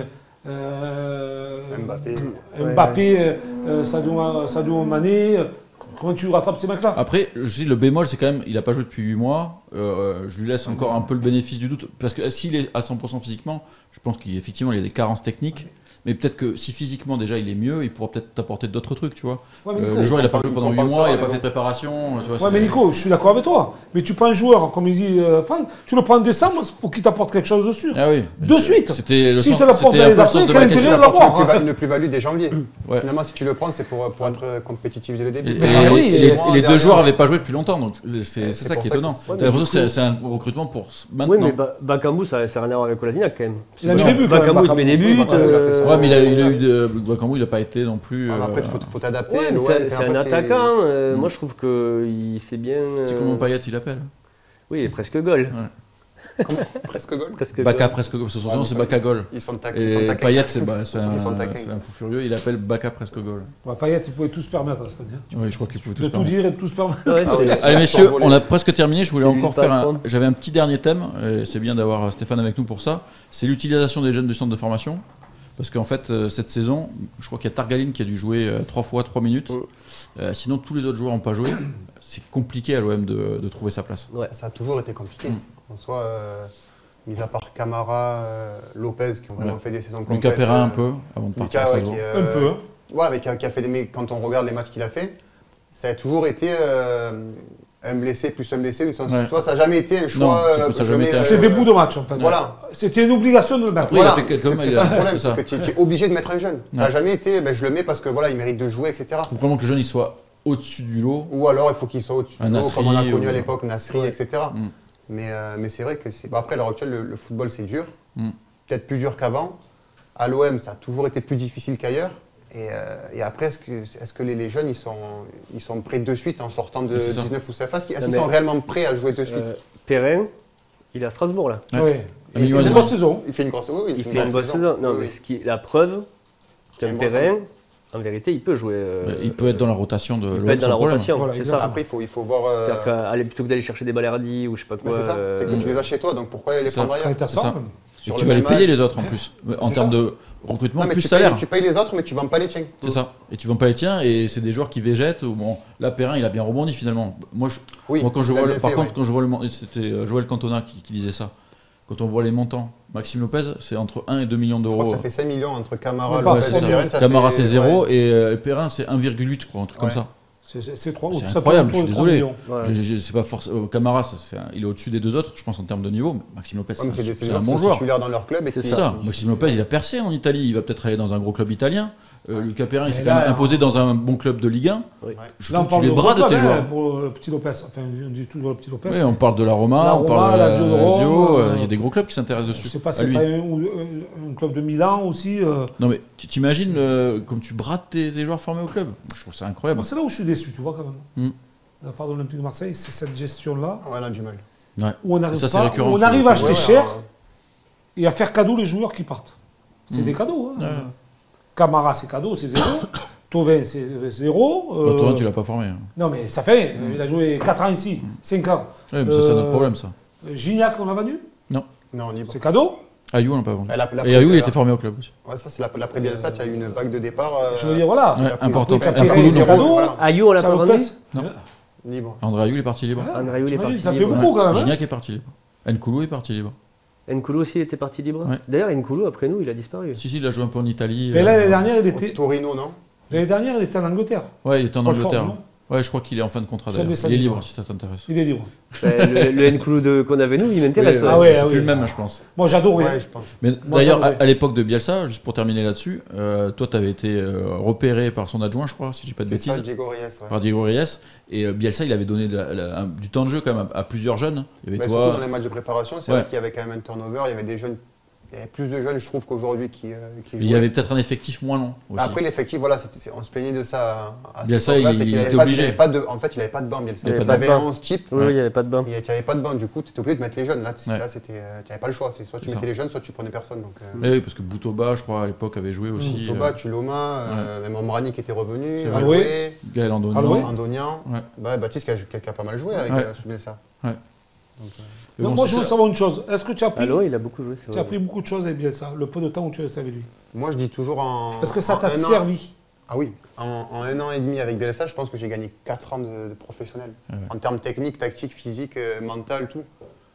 [SPEAKER 2] euh,
[SPEAKER 4] Mbappé.
[SPEAKER 2] Mbappé, euh, euh, Sadio, Sadio Mané. Comment tu rattrapes ces mecs-là?
[SPEAKER 1] Après, je dis, le bémol, c'est quand même, il n'a pas joué depuis huit mois. Euh, je lui laisse encore un peu le bénéfice du doute. Parce que s'il est à cent pour cent physiquement, je pense qu'effectivement, il y a des carences techniques. Mais peut-être que si physiquement, déjà, il est mieux, il pourra peut-être t'apporter d'autres trucs, tu vois.
[SPEAKER 2] Ouais, mais
[SPEAKER 1] Euh,
[SPEAKER 2] Nico,
[SPEAKER 1] le joueur, il n'a pas
[SPEAKER 4] il
[SPEAKER 1] joué pendant huit
[SPEAKER 4] compensera,
[SPEAKER 1] mois, il n'a
[SPEAKER 4] mais
[SPEAKER 1] pas
[SPEAKER 4] bon.
[SPEAKER 1] fait de préparation. Tu vois,
[SPEAKER 2] Ouais,
[SPEAKER 1] c'est-
[SPEAKER 2] mais Nico, je suis d'accord avec toi. Mais tu prends un joueur, comme il dit euh, Franck, tu le prends en décembre, il faut qu'il t'apporte quelque chose de sûr.
[SPEAKER 1] Ah oui.
[SPEAKER 2] De
[SPEAKER 1] C'est-
[SPEAKER 2] suite.
[SPEAKER 1] C'était le
[SPEAKER 2] Si
[SPEAKER 1] sens,
[SPEAKER 2] te l'apporte
[SPEAKER 1] c'était un
[SPEAKER 2] l'année
[SPEAKER 1] peu le sens
[SPEAKER 2] d'après,
[SPEAKER 1] de
[SPEAKER 2] quel
[SPEAKER 1] ma
[SPEAKER 2] intérêt
[SPEAKER 1] question.
[SPEAKER 2] de
[SPEAKER 4] Tu apportes
[SPEAKER 2] l'avoir,
[SPEAKER 4] une plus-value-
[SPEAKER 2] hein.
[SPEAKER 4] une plus-value dès janvier.
[SPEAKER 1] Ouais.
[SPEAKER 4] Finalement, si tu le prends, c'est pour, pour être compétitif dès le
[SPEAKER 1] Et,
[SPEAKER 4] début.
[SPEAKER 1] et-
[SPEAKER 2] Ah oui,
[SPEAKER 1] et
[SPEAKER 2] et-
[SPEAKER 1] les,
[SPEAKER 4] et
[SPEAKER 1] et les deux
[SPEAKER 4] derrière-
[SPEAKER 1] joueurs n'avaient pas joué depuis longtemps, donc c'est c'est
[SPEAKER 4] c'est
[SPEAKER 1] ça
[SPEAKER 4] pour
[SPEAKER 1] qui est
[SPEAKER 4] ça que-
[SPEAKER 1] étonnant.
[SPEAKER 3] Ouais,
[SPEAKER 1] T'as l'impression que
[SPEAKER 3] mais
[SPEAKER 1] c'est c'est un recrutement pour maintenant.
[SPEAKER 3] Oui, mais ba Bakambu, ça n'a rien à voir avec Kolasinac quand même.
[SPEAKER 2] Il a mis
[SPEAKER 1] Non,
[SPEAKER 2] des buts quand même.
[SPEAKER 3] Bakambu, il met des
[SPEAKER 2] Bakambu.
[SPEAKER 3] buts.
[SPEAKER 4] Oui, Bakambu, il a fait ça.
[SPEAKER 3] euh,
[SPEAKER 1] Ouais, mais il a, il a eu de. Bakambu, il n'a pas été non plus.
[SPEAKER 4] Ouais, mais après, il
[SPEAKER 1] euh,
[SPEAKER 4] faut, faut t'adapter.
[SPEAKER 3] ouais, mais
[SPEAKER 4] l'O M,
[SPEAKER 3] c'est
[SPEAKER 4] puis
[SPEAKER 3] c'est
[SPEAKER 4] après,
[SPEAKER 3] un attaquant. euh,
[SPEAKER 1] Mm.
[SPEAKER 3] Moi, je trouve qu'il sait bien.
[SPEAKER 1] C'est
[SPEAKER 3] euh,
[SPEAKER 1] comment Payet il appelle
[SPEAKER 3] Oui, il est presque goal.
[SPEAKER 4] presque goal.
[SPEAKER 3] Presque
[SPEAKER 1] Baka
[SPEAKER 3] goal.
[SPEAKER 1] presque goal. Son
[SPEAKER 4] Ouais,
[SPEAKER 1] surnom
[SPEAKER 4] mais
[SPEAKER 1] c'est
[SPEAKER 4] ça-
[SPEAKER 1] Baka Goal.
[SPEAKER 4] Ils sont taquins. ils sont
[SPEAKER 1] Et
[SPEAKER 4] taquins.
[SPEAKER 1] Payet c'est bah, c'est un,
[SPEAKER 4] Ils sont taquins.
[SPEAKER 1] c'est un fou furieux. Il appelle Baka presque goal.
[SPEAKER 2] Ouais, Payet, il pouvait tout se permettre à cette année.
[SPEAKER 1] Oui, je crois qu'il pouvait tout
[SPEAKER 2] De
[SPEAKER 1] se
[SPEAKER 2] tout
[SPEAKER 1] permettre.
[SPEAKER 2] dire et de tout se permettre.
[SPEAKER 3] Ouais,
[SPEAKER 4] Ah oui,
[SPEAKER 3] c'est-
[SPEAKER 4] là,
[SPEAKER 1] Allez
[SPEAKER 4] Sur-
[SPEAKER 1] messieurs,
[SPEAKER 4] survolé.
[SPEAKER 1] on a presque terminé. Je voulais
[SPEAKER 3] C'est lui
[SPEAKER 1] encore
[SPEAKER 3] le
[SPEAKER 1] faire un.
[SPEAKER 3] patron.
[SPEAKER 1] J'avais un petit dernier thème. et C'est bien d'avoir Stéphane avec nous pour ça. C'est l'utilisation des jeunes du centre de formation. Parce qu'en fait, euh, cette saison, je crois qu'il y a Targaline qui a dû jouer euh, trois fois trois minutes.
[SPEAKER 3] Mm.
[SPEAKER 1] Euh, sinon, tous les autres joueurs n'ont pas joué. C'est compliqué à l'O M de, de trouver sa place.
[SPEAKER 3] Ouais.
[SPEAKER 4] Ça a toujours été compliqué.
[SPEAKER 1] Mm.
[SPEAKER 4] En soi, euh, mis à part Camara, euh, Lopez, qui ont vraiment
[SPEAKER 1] Ouais.
[SPEAKER 4] fait des saisons
[SPEAKER 1] Lucas
[SPEAKER 4] complètes.
[SPEAKER 1] Perrin un
[SPEAKER 4] euh,
[SPEAKER 1] peu avant de partir à
[SPEAKER 4] Lucas, ouais,
[SPEAKER 1] Strasbourg.
[SPEAKER 4] qui, euh,
[SPEAKER 2] Un peu. Hein.
[SPEAKER 4] Ouais, mais qui a, qui a fait des. Mais quand on regarde les matchs qu'il a fait, ça a toujours été euh, un blessé plus un blessé. Une sens-
[SPEAKER 1] Ouais.
[SPEAKER 4] Toi, ça n'a jamais été un choix.
[SPEAKER 1] Non, c'est-
[SPEAKER 4] euh,
[SPEAKER 1] ça a
[SPEAKER 4] je
[SPEAKER 1] jamais
[SPEAKER 4] mets,
[SPEAKER 1] été un
[SPEAKER 4] euh,
[SPEAKER 2] C'est des bouts de match en fait.
[SPEAKER 4] Voilà.
[SPEAKER 2] C'était une obligation de le mettre.
[SPEAKER 1] Après, il a
[SPEAKER 4] Voilà.
[SPEAKER 1] fait quelques
[SPEAKER 4] C'est
[SPEAKER 1] matchs,
[SPEAKER 4] c'est
[SPEAKER 1] il
[SPEAKER 4] ça
[SPEAKER 1] a-
[SPEAKER 4] le problème,
[SPEAKER 1] c'est ça.
[SPEAKER 4] c'est que tu, tu es obligé de mettre un jeune. Ça n'a
[SPEAKER 1] Ouais.
[SPEAKER 4] jamais été, ben, je le mets parce que voilà, il mérite de jouer, et cetera.
[SPEAKER 1] Il faut vraiment que le jeune il soit au-dessus du lot.
[SPEAKER 4] Ou alors il faut qu'il soit au-dessus
[SPEAKER 1] Un
[SPEAKER 4] du lot,
[SPEAKER 1] Nasri,
[SPEAKER 4] comme on a connu
[SPEAKER 1] ou-
[SPEAKER 4] à l'époque, Nasri,
[SPEAKER 3] Ouais.
[SPEAKER 4] et cetera.
[SPEAKER 1] Mm.
[SPEAKER 4] Mais, euh, mais c'est vrai que c'est. Bon, après, à l'heure actuelle, le, le football c'est dur.
[SPEAKER 1] Mm.
[SPEAKER 4] Peut-être plus dur qu'avant. À l'O M, ça a toujours été plus difficile qu'ailleurs. Et, euh, et après, est-ce que, est-ce que les, les jeunes ils sont, ils sont prêts de suite en sortant de
[SPEAKER 1] C'est ça.
[SPEAKER 4] dix-neuf ou C F A? Est-ce qu'ils
[SPEAKER 3] Non,
[SPEAKER 4] est-ce qu'ils
[SPEAKER 3] mais-
[SPEAKER 4] sont réellement prêts à jouer de suite?
[SPEAKER 3] Euh, Perrin, il est à Strasbourg là.
[SPEAKER 1] Ouais.
[SPEAKER 2] Ouais.
[SPEAKER 1] Un
[SPEAKER 2] Il
[SPEAKER 1] million
[SPEAKER 2] fait
[SPEAKER 1] et
[SPEAKER 2] une
[SPEAKER 1] demi.
[SPEAKER 2] grosse saison.
[SPEAKER 4] Il fait une grosse, oui, oui,
[SPEAKER 3] Il fait une bonne saison. Non,
[SPEAKER 4] Oui,
[SPEAKER 3] mais
[SPEAKER 4] oui.
[SPEAKER 3] ce qui, la preuve qu'un
[SPEAKER 4] Il fait une
[SPEAKER 3] Perrin,
[SPEAKER 4] bonne
[SPEAKER 3] en vérité, il peut jouer. euh,
[SPEAKER 1] Il peut être dans la rotation de
[SPEAKER 3] il
[SPEAKER 1] l'O
[SPEAKER 3] peut
[SPEAKER 1] M
[SPEAKER 3] être dans
[SPEAKER 1] sans
[SPEAKER 3] la
[SPEAKER 1] problème.
[SPEAKER 3] rotation,
[SPEAKER 2] Voilà,
[SPEAKER 3] c'est
[SPEAKER 2] exactement.
[SPEAKER 3] ça.
[SPEAKER 4] Après, il faut, il faut voir. euh,
[SPEAKER 3] C'est-à-dire qu'aller plutôt que d'aller chercher des Balerdi ou je sais pas
[SPEAKER 4] mais
[SPEAKER 3] quoi.
[SPEAKER 4] c'est ça, c'est que
[SPEAKER 3] euh,
[SPEAKER 4] tu les as chez toi, donc pourquoi aller les
[SPEAKER 1] C'est ça.
[SPEAKER 4] prendre
[SPEAKER 2] Quand
[SPEAKER 4] ailleurs?
[SPEAKER 2] il t'assort,
[SPEAKER 1] ça.
[SPEAKER 2] même.
[SPEAKER 1] Et
[SPEAKER 4] Sur
[SPEAKER 1] tu
[SPEAKER 4] le
[SPEAKER 1] vas les
[SPEAKER 4] même
[SPEAKER 1] payer
[SPEAKER 4] âge.
[SPEAKER 1] les autres en plus. En
[SPEAKER 4] C'est
[SPEAKER 1] termes
[SPEAKER 4] ça.
[SPEAKER 1] de recrutement,
[SPEAKER 4] Non, mais
[SPEAKER 1] plus
[SPEAKER 4] tu payes,
[SPEAKER 1] salaire.
[SPEAKER 4] tu payes les autres, mais tu vends pas les tiens.
[SPEAKER 1] C'est ça. Et tu vends pas les tiens, et c'est des joueurs qui végètent. Ou bon, là, Perrin, il a bien rebondi finalement. Moi, je-
[SPEAKER 4] Oui,
[SPEAKER 1] moi quand je
[SPEAKER 4] il a
[SPEAKER 1] vois,
[SPEAKER 4] bien
[SPEAKER 1] le- par
[SPEAKER 4] fait,
[SPEAKER 1] contre,
[SPEAKER 4] ouais.
[SPEAKER 1] quand je vois le, mon- c'était euh, Joël Cantona qui, qui disait ça. Quand on voit les montants, Maxime Lopez, c'est entre un et deux millions
[SPEAKER 4] Je crois
[SPEAKER 1] d'euros.
[SPEAKER 4] que ça fait cinq millions entre Camara,
[SPEAKER 2] Même pas,
[SPEAKER 1] Ouais,
[SPEAKER 4] Lopez
[SPEAKER 1] c'est
[SPEAKER 4] et
[SPEAKER 1] ça.
[SPEAKER 4] Perrin. ça
[SPEAKER 1] Camara
[SPEAKER 4] fait-
[SPEAKER 1] c'est zéro
[SPEAKER 4] ouais.
[SPEAKER 1] et euh, Perrin c'est un virgule huit, je crois, un truc comme
[SPEAKER 4] Ouais.
[SPEAKER 1] ça.
[SPEAKER 2] C'est c'est- c'est trois-
[SPEAKER 1] C'est
[SPEAKER 2] ça
[SPEAKER 1] incroyable,
[SPEAKER 2] tourne
[SPEAKER 1] je suis
[SPEAKER 2] autour de
[SPEAKER 1] désolé.
[SPEAKER 2] trois millions.
[SPEAKER 3] Ouais.
[SPEAKER 1] Je- je- C'est pas forcément. Camara, ça, c'est un- il est au-dessus des deux autres, je pense, en termes de niveau. Mais Maxime Lopez,
[SPEAKER 4] Ouais, mais
[SPEAKER 1] c'est
[SPEAKER 4] des-
[SPEAKER 1] un-
[SPEAKER 4] des
[SPEAKER 1] c'est un
[SPEAKER 4] joueurs qui
[SPEAKER 1] bon
[SPEAKER 4] sont
[SPEAKER 1] joueur.
[SPEAKER 4] titulaires dans leur club. et
[SPEAKER 1] C'est
[SPEAKER 4] qui-
[SPEAKER 1] ça.
[SPEAKER 4] qui-
[SPEAKER 1] Maxime Lopez, il a percé en Italie. Il va peut-être aller dans un gros club italien. Euh, Lucas Perrin, il s'est
[SPEAKER 2] Mais
[SPEAKER 1] quand
[SPEAKER 2] là,
[SPEAKER 1] même imposé dans un bon club de Ligue un.
[SPEAKER 3] Oui.
[SPEAKER 1] Je
[SPEAKER 2] Là, on
[SPEAKER 1] trouve que
[SPEAKER 2] parle
[SPEAKER 1] tu les
[SPEAKER 2] de
[SPEAKER 1] bras de
[SPEAKER 2] Rocca,
[SPEAKER 1] tes
[SPEAKER 2] hein,
[SPEAKER 1] joueurs.
[SPEAKER 2] pour le petit Lopez. Enfin, on dit toujours le petit Lopez.
[SPEAKER 1] Oui, on parle de la Roma,
[SPEAKER 2] La
[SPEAKER 1] on parle
[SPEAKER 2] Roma,
[SPEAKER 1] de la
[SPEAKER 2] la Lazio de Rome,
[SPEAKER 1] Lazio, euh,
[SPEAKER 2] euh,
[SPEAKER 1] il y a des gros clubs qui s'intéressent
[SPEAKER 2] Je
[SPEAKER 1] dessus.
[SPEAKER 2] sais pas,
[SPEAKER 1] à
[SPEAKER 2] c'est
[SPEAKER 1] lui.
[SPEAKER 2] pas un, ou- un- un club de Milan aussi. euh.
[SPEAKER 1] Non mais tu t'imagines euh, comme tu brades tes, tes joueurs formés au club. Je trouve ça incroyable.
[SPEAKER 2] Moi, c'est là où je suis déçu, tu vois, quand même.
[SPEAKER 1] Mm.
[SPEAKER 2] De la part de l'Olympique de Marseille, c'est cette gestion-là
[SPEAKER 4] Ouais, là, du mal.
[SPEAKER 1] Ouais.
[SPEAKER 2] où on arrive
[SPEAKER 1] Ça, c'est
[SPEAKER 2] pas,
[SPEAKER 1] récurrent,
[SPEAKER 2] où on
[SPEAKER 1] tu
[SPEAKER 2] arrive
[SPEAKER 1] vois.
[SPEAKER 2] à acheter
[SPEAKER 4] Ouais,
[SPEAKER 2] cher
[SPEAKER 4] ouais,
[SPEAKER 2] et à faire cadeau les joueurs qui partent. C'est
[SPEAKER 1] Mm.
[SPEAKER 2] des cadeaux. Hein.
[SPEAKER 1] Ouais.
[SPEAKER 2] Camara, c'est cadeau, c'est zéro. Tovin, c'est zéro.
[SPEAKER 1] Bah,
[SPEAKER 2] Euh,
[SPEAKER 1] toi, tu l'as pas formé. hein.
[SPEAKER 2] Non, mais ça fait. euh, Il a joué quatre ans ici, cinq ans.
[SPEAKER 1] Ouais, mais ça, c'est
[SPEAKER 2] Euh,
[SPEAKER 1] notre problème, ça.
[SPEAKER 2] Gignac, on l'a vendu.
[SPEAKER 4] Non, libre.
[SPEAKER 2] C'est cadeau.
[SPEAKER 1] Ayou, on l'a pas vendu.
[SPEAKER 4] Elle a- la-
[SPEAKER 1] Et Ayou, il
[SPEAKER 4] la-
[SPEAKER 1] était formé au club aussi.
[SPEAKER 4] Ouais, ça, c'est la- l'après Bielsa, tu as eu une vague de départ. euh,
[SPEAKER 2] Je veux dire, voilà.
[SPEAKER 1] Ouais,
[SPEAKER 4] la prise-
[SPEAKER 1] important.
[SPEAKER 2] Ça
[SPEAKER 1] Et
[SPEAKER 2] fait
[SPEAKER 1] après,
[SPEAKER 2] rire,
[SPEAKER 1] Lozano.
[SPEAKER 2] c'est cadeau.
[SPEAKER 4] Voilà,
[SPEAKER 3] Ayou, on l'a pas
[SPEAKER 2] Thiago
[SPEAKER 3] vendu
[SPEAKER 2] Lopez.
[SPEAKER 1] Non.
[SPEAKER 4] libre.
[SPEAKER 1] André Ayou, il est parti libre.
[SPEAKER 2] Ouais,
[SPEAKER 3] André Ayou, il est
[SPEAKER 2] t'imagines,
[SPEAKER 3] parti
[SPEAKER 2] ça fait
[SPEAKER 3] libre.
[SPEAKER 2] beaucoup quand même. hein.
[SPEAKER 1] Gignac est parti libre. Nkoulou est parti libre.
[SPEAKER 3] Nkoulou aussi était parti libre.
[SPEAKER 1] Ouais.
[SPEAKER 3] D'ailleurs, Nkoulou, après nous, il a disparu.
[SPEAKER 1] Si, si, il a joué un peu en Italie.
[SPEAKER 2] Mais là,
[SPEAKER 1] euh,
[SPEAKER 2] l'année dernière, il
[SPEAKER 4] Au
[SPEAKER 2] était.
[SPEAKER 4] Torino, non
[SPEAKER 2] L'année dernière, il était en Angleterre.
[SPEAKER 1] Ouais, il était en
[SPEAKER 2] Paul Ford,
[SPEAKER 1] Angleterre.
[SPEAKER 2] non
[SPEAKER 1] Ouais, je crois qu'il est en fin de contrat
[SPEAKER 2] Ça
[SPEAKER 1] d'ailleurs.
[SPEAKER 2] descend
[SPEAKER 1] Il est
[SPEAKER 2] du
[SPEAKER 1] libre
[SPEAKER 2] bas.
[SPEAKER 1] si ça t'intéresse.
[SPEAKER 2] Il est libre.
[SPEAKER 3] Ben, le, le Nkoulou de- qu'on avait nous, il m'intéresse.
[SPEAKER 1] Oui,
[SPEAKER 3] ouais.
[SPEAKER 2] Ah ouais,
[SPEAKER 1] c'est
[SPEAKER 2] ah
[SPEAKER 1] plus
[SPEAKER 2] oui.
[SPEAKER 1] le même, je pense.
[SPEAKER 2] Moi, j'adorais.
[SPEAKER 4] Ouais, je pense.
[SPEAKER 1] Mais
[SPEAKER 2] Moi,
[SPEAKER 1] d'ailleurs, à,
[SPEAKER 2] j'adorais.
[SPEAKER 1] à l'époque de Bielsa, juste pour terminer là-dessus, euh, toi, tu avais été euh, repéré par son adjoint, je crois, si je dis pas de
[SPEAKER 4] C'est ça,
[SPEAKER 1] bêtises,
[SPEAKER 4] Diego Reyes. Ouais.
[SPEAKER 1] par Diego Reyes. Et euh, Bielsa, il avait donné de la- la- un- du temps de jeu quand même à, à plusieurs jeunes. Il y avait
[SPEAKER 4] Bah, surtout
[SPEAKER 1] toi.
[SPEAKER 4] dans les matchs de préparation, c'est
[SPEAKER 1] Ouais.
[SPEAKER 4] vrai qu'il y avait quand même un turnover, il y avait des jeunes, il y avait plus de jeunes, je trouve, qu'aujourd'hui qui, euh, qui
[SPEAKER 1] Il y
[SPEAKER 4] jouaient.
[SPEAKER 1] avait peut-être un effectif moins long aussi.
[SPEAKER 4] Après, l'effectif, voilà, c'était- c'est- on se plaignait de ça à cette
[SPEAKER 1] Bielsa,
[SPEAKER 4] époque-là,
[SPEAKER 1] il-
[SPEAKER 4] c'est qu'il
[SPEAKER 1] il
[SPEAKER 4] avait
[SPEAKER 1] était
[SPEAKER 4] pas-
[SPEAKER 1] obligé.
[SPEAKER 4] il avait pas de- En fait, il n'avait pas de banc, Bielsa.
[SPEAKER 1] Il avait
[SPEAKER 4] Il
[SPEAKER 1] pas de
[SPEAKER 4] avait
[SPEAKER 3] banc.
[SPEAKER 4] un onze types,
[SPEAKER 3] Oui, il n'y avait pas de bain.
[SPEAKER 4] et tu n'avais pas de banc. Du coup, tu étais obligé de mettre les jeunes. Là, tu
[SPEAKER 1] Ouais.
[SPEAKER 4] là, c'était, euh, tu n'avais pas le choix. C'est soit tu
[SPEAKER 1] C'est
[SPEAKER 4] mettais
[SPEAKER 1] ça.
[SPEAKER 4] les jeunes, soit tu prenais personne. Donc, euh,
[SPEAKER 1] Mais oui, parce que Boutoba, je crois, à l'époque, avait joué aussi.
[SPEAKER 4] Toba,
[SPEAKER 1] euh,
[SPEAKER 4] Tuloma, euh, même Omrani qui était revenu,
[SPEAKER 1] C'est vrai.
[SPEAKER 4] Aloué,
[SPEAKER 1] Gaël Andonian.
[SPEAKER 2] Aloué.
[SPEAKER 4] Andonian,
[SPEAKER 1] Ouais.
[SPEAKER 4] bah, Baptiste qui a, qui a pas mal joué avec
[SPEAKER 1] Ouais.
[SPEAKER 4] euh, sous Bielsa.
[SPEAKER 1] Ouais.
[SPEAKER 4] Donc, euh,
[SPEAKER 1] Mais
[SPEAKER 2] Non,
[SPEAKER 1] bon,
[SPEAKER 2] moi,
[SPEAKER 1] c'est
[SPEAKER 2] je veux
[SPEAKER 1] ça.
[SPEAKER 2] savoir une chose. Est-ce que tu as appris,
[SPEAKER 3] Allô, il a beaucoup joué, c'est
[SPEAKER 2] tu as
[SPEAKER 3] vrai.
[SPEAKER 2] appris beaucoup de choses avec Bielsa, le peu de temps où tu es resté avec lui?
[SPEAKER 4] Moi, je dis toujours en.
[SPEAKER 2] Est-ce que ça
[SPEAKER 4] en
[SPEAKER 2] t'a
[SPEAKER 4] un an-
[SPEAKER 2] servi?
[SPEAKER 4] Ah oui, en, en un an et demi avec Bielsa, je pense que j'ai gagné quatre ans de, de professionnel.
[SPEAKER 1] Ouais.
[SPEAKER 4] En termes techniques, tactiques, physiques, euh, mental, tout.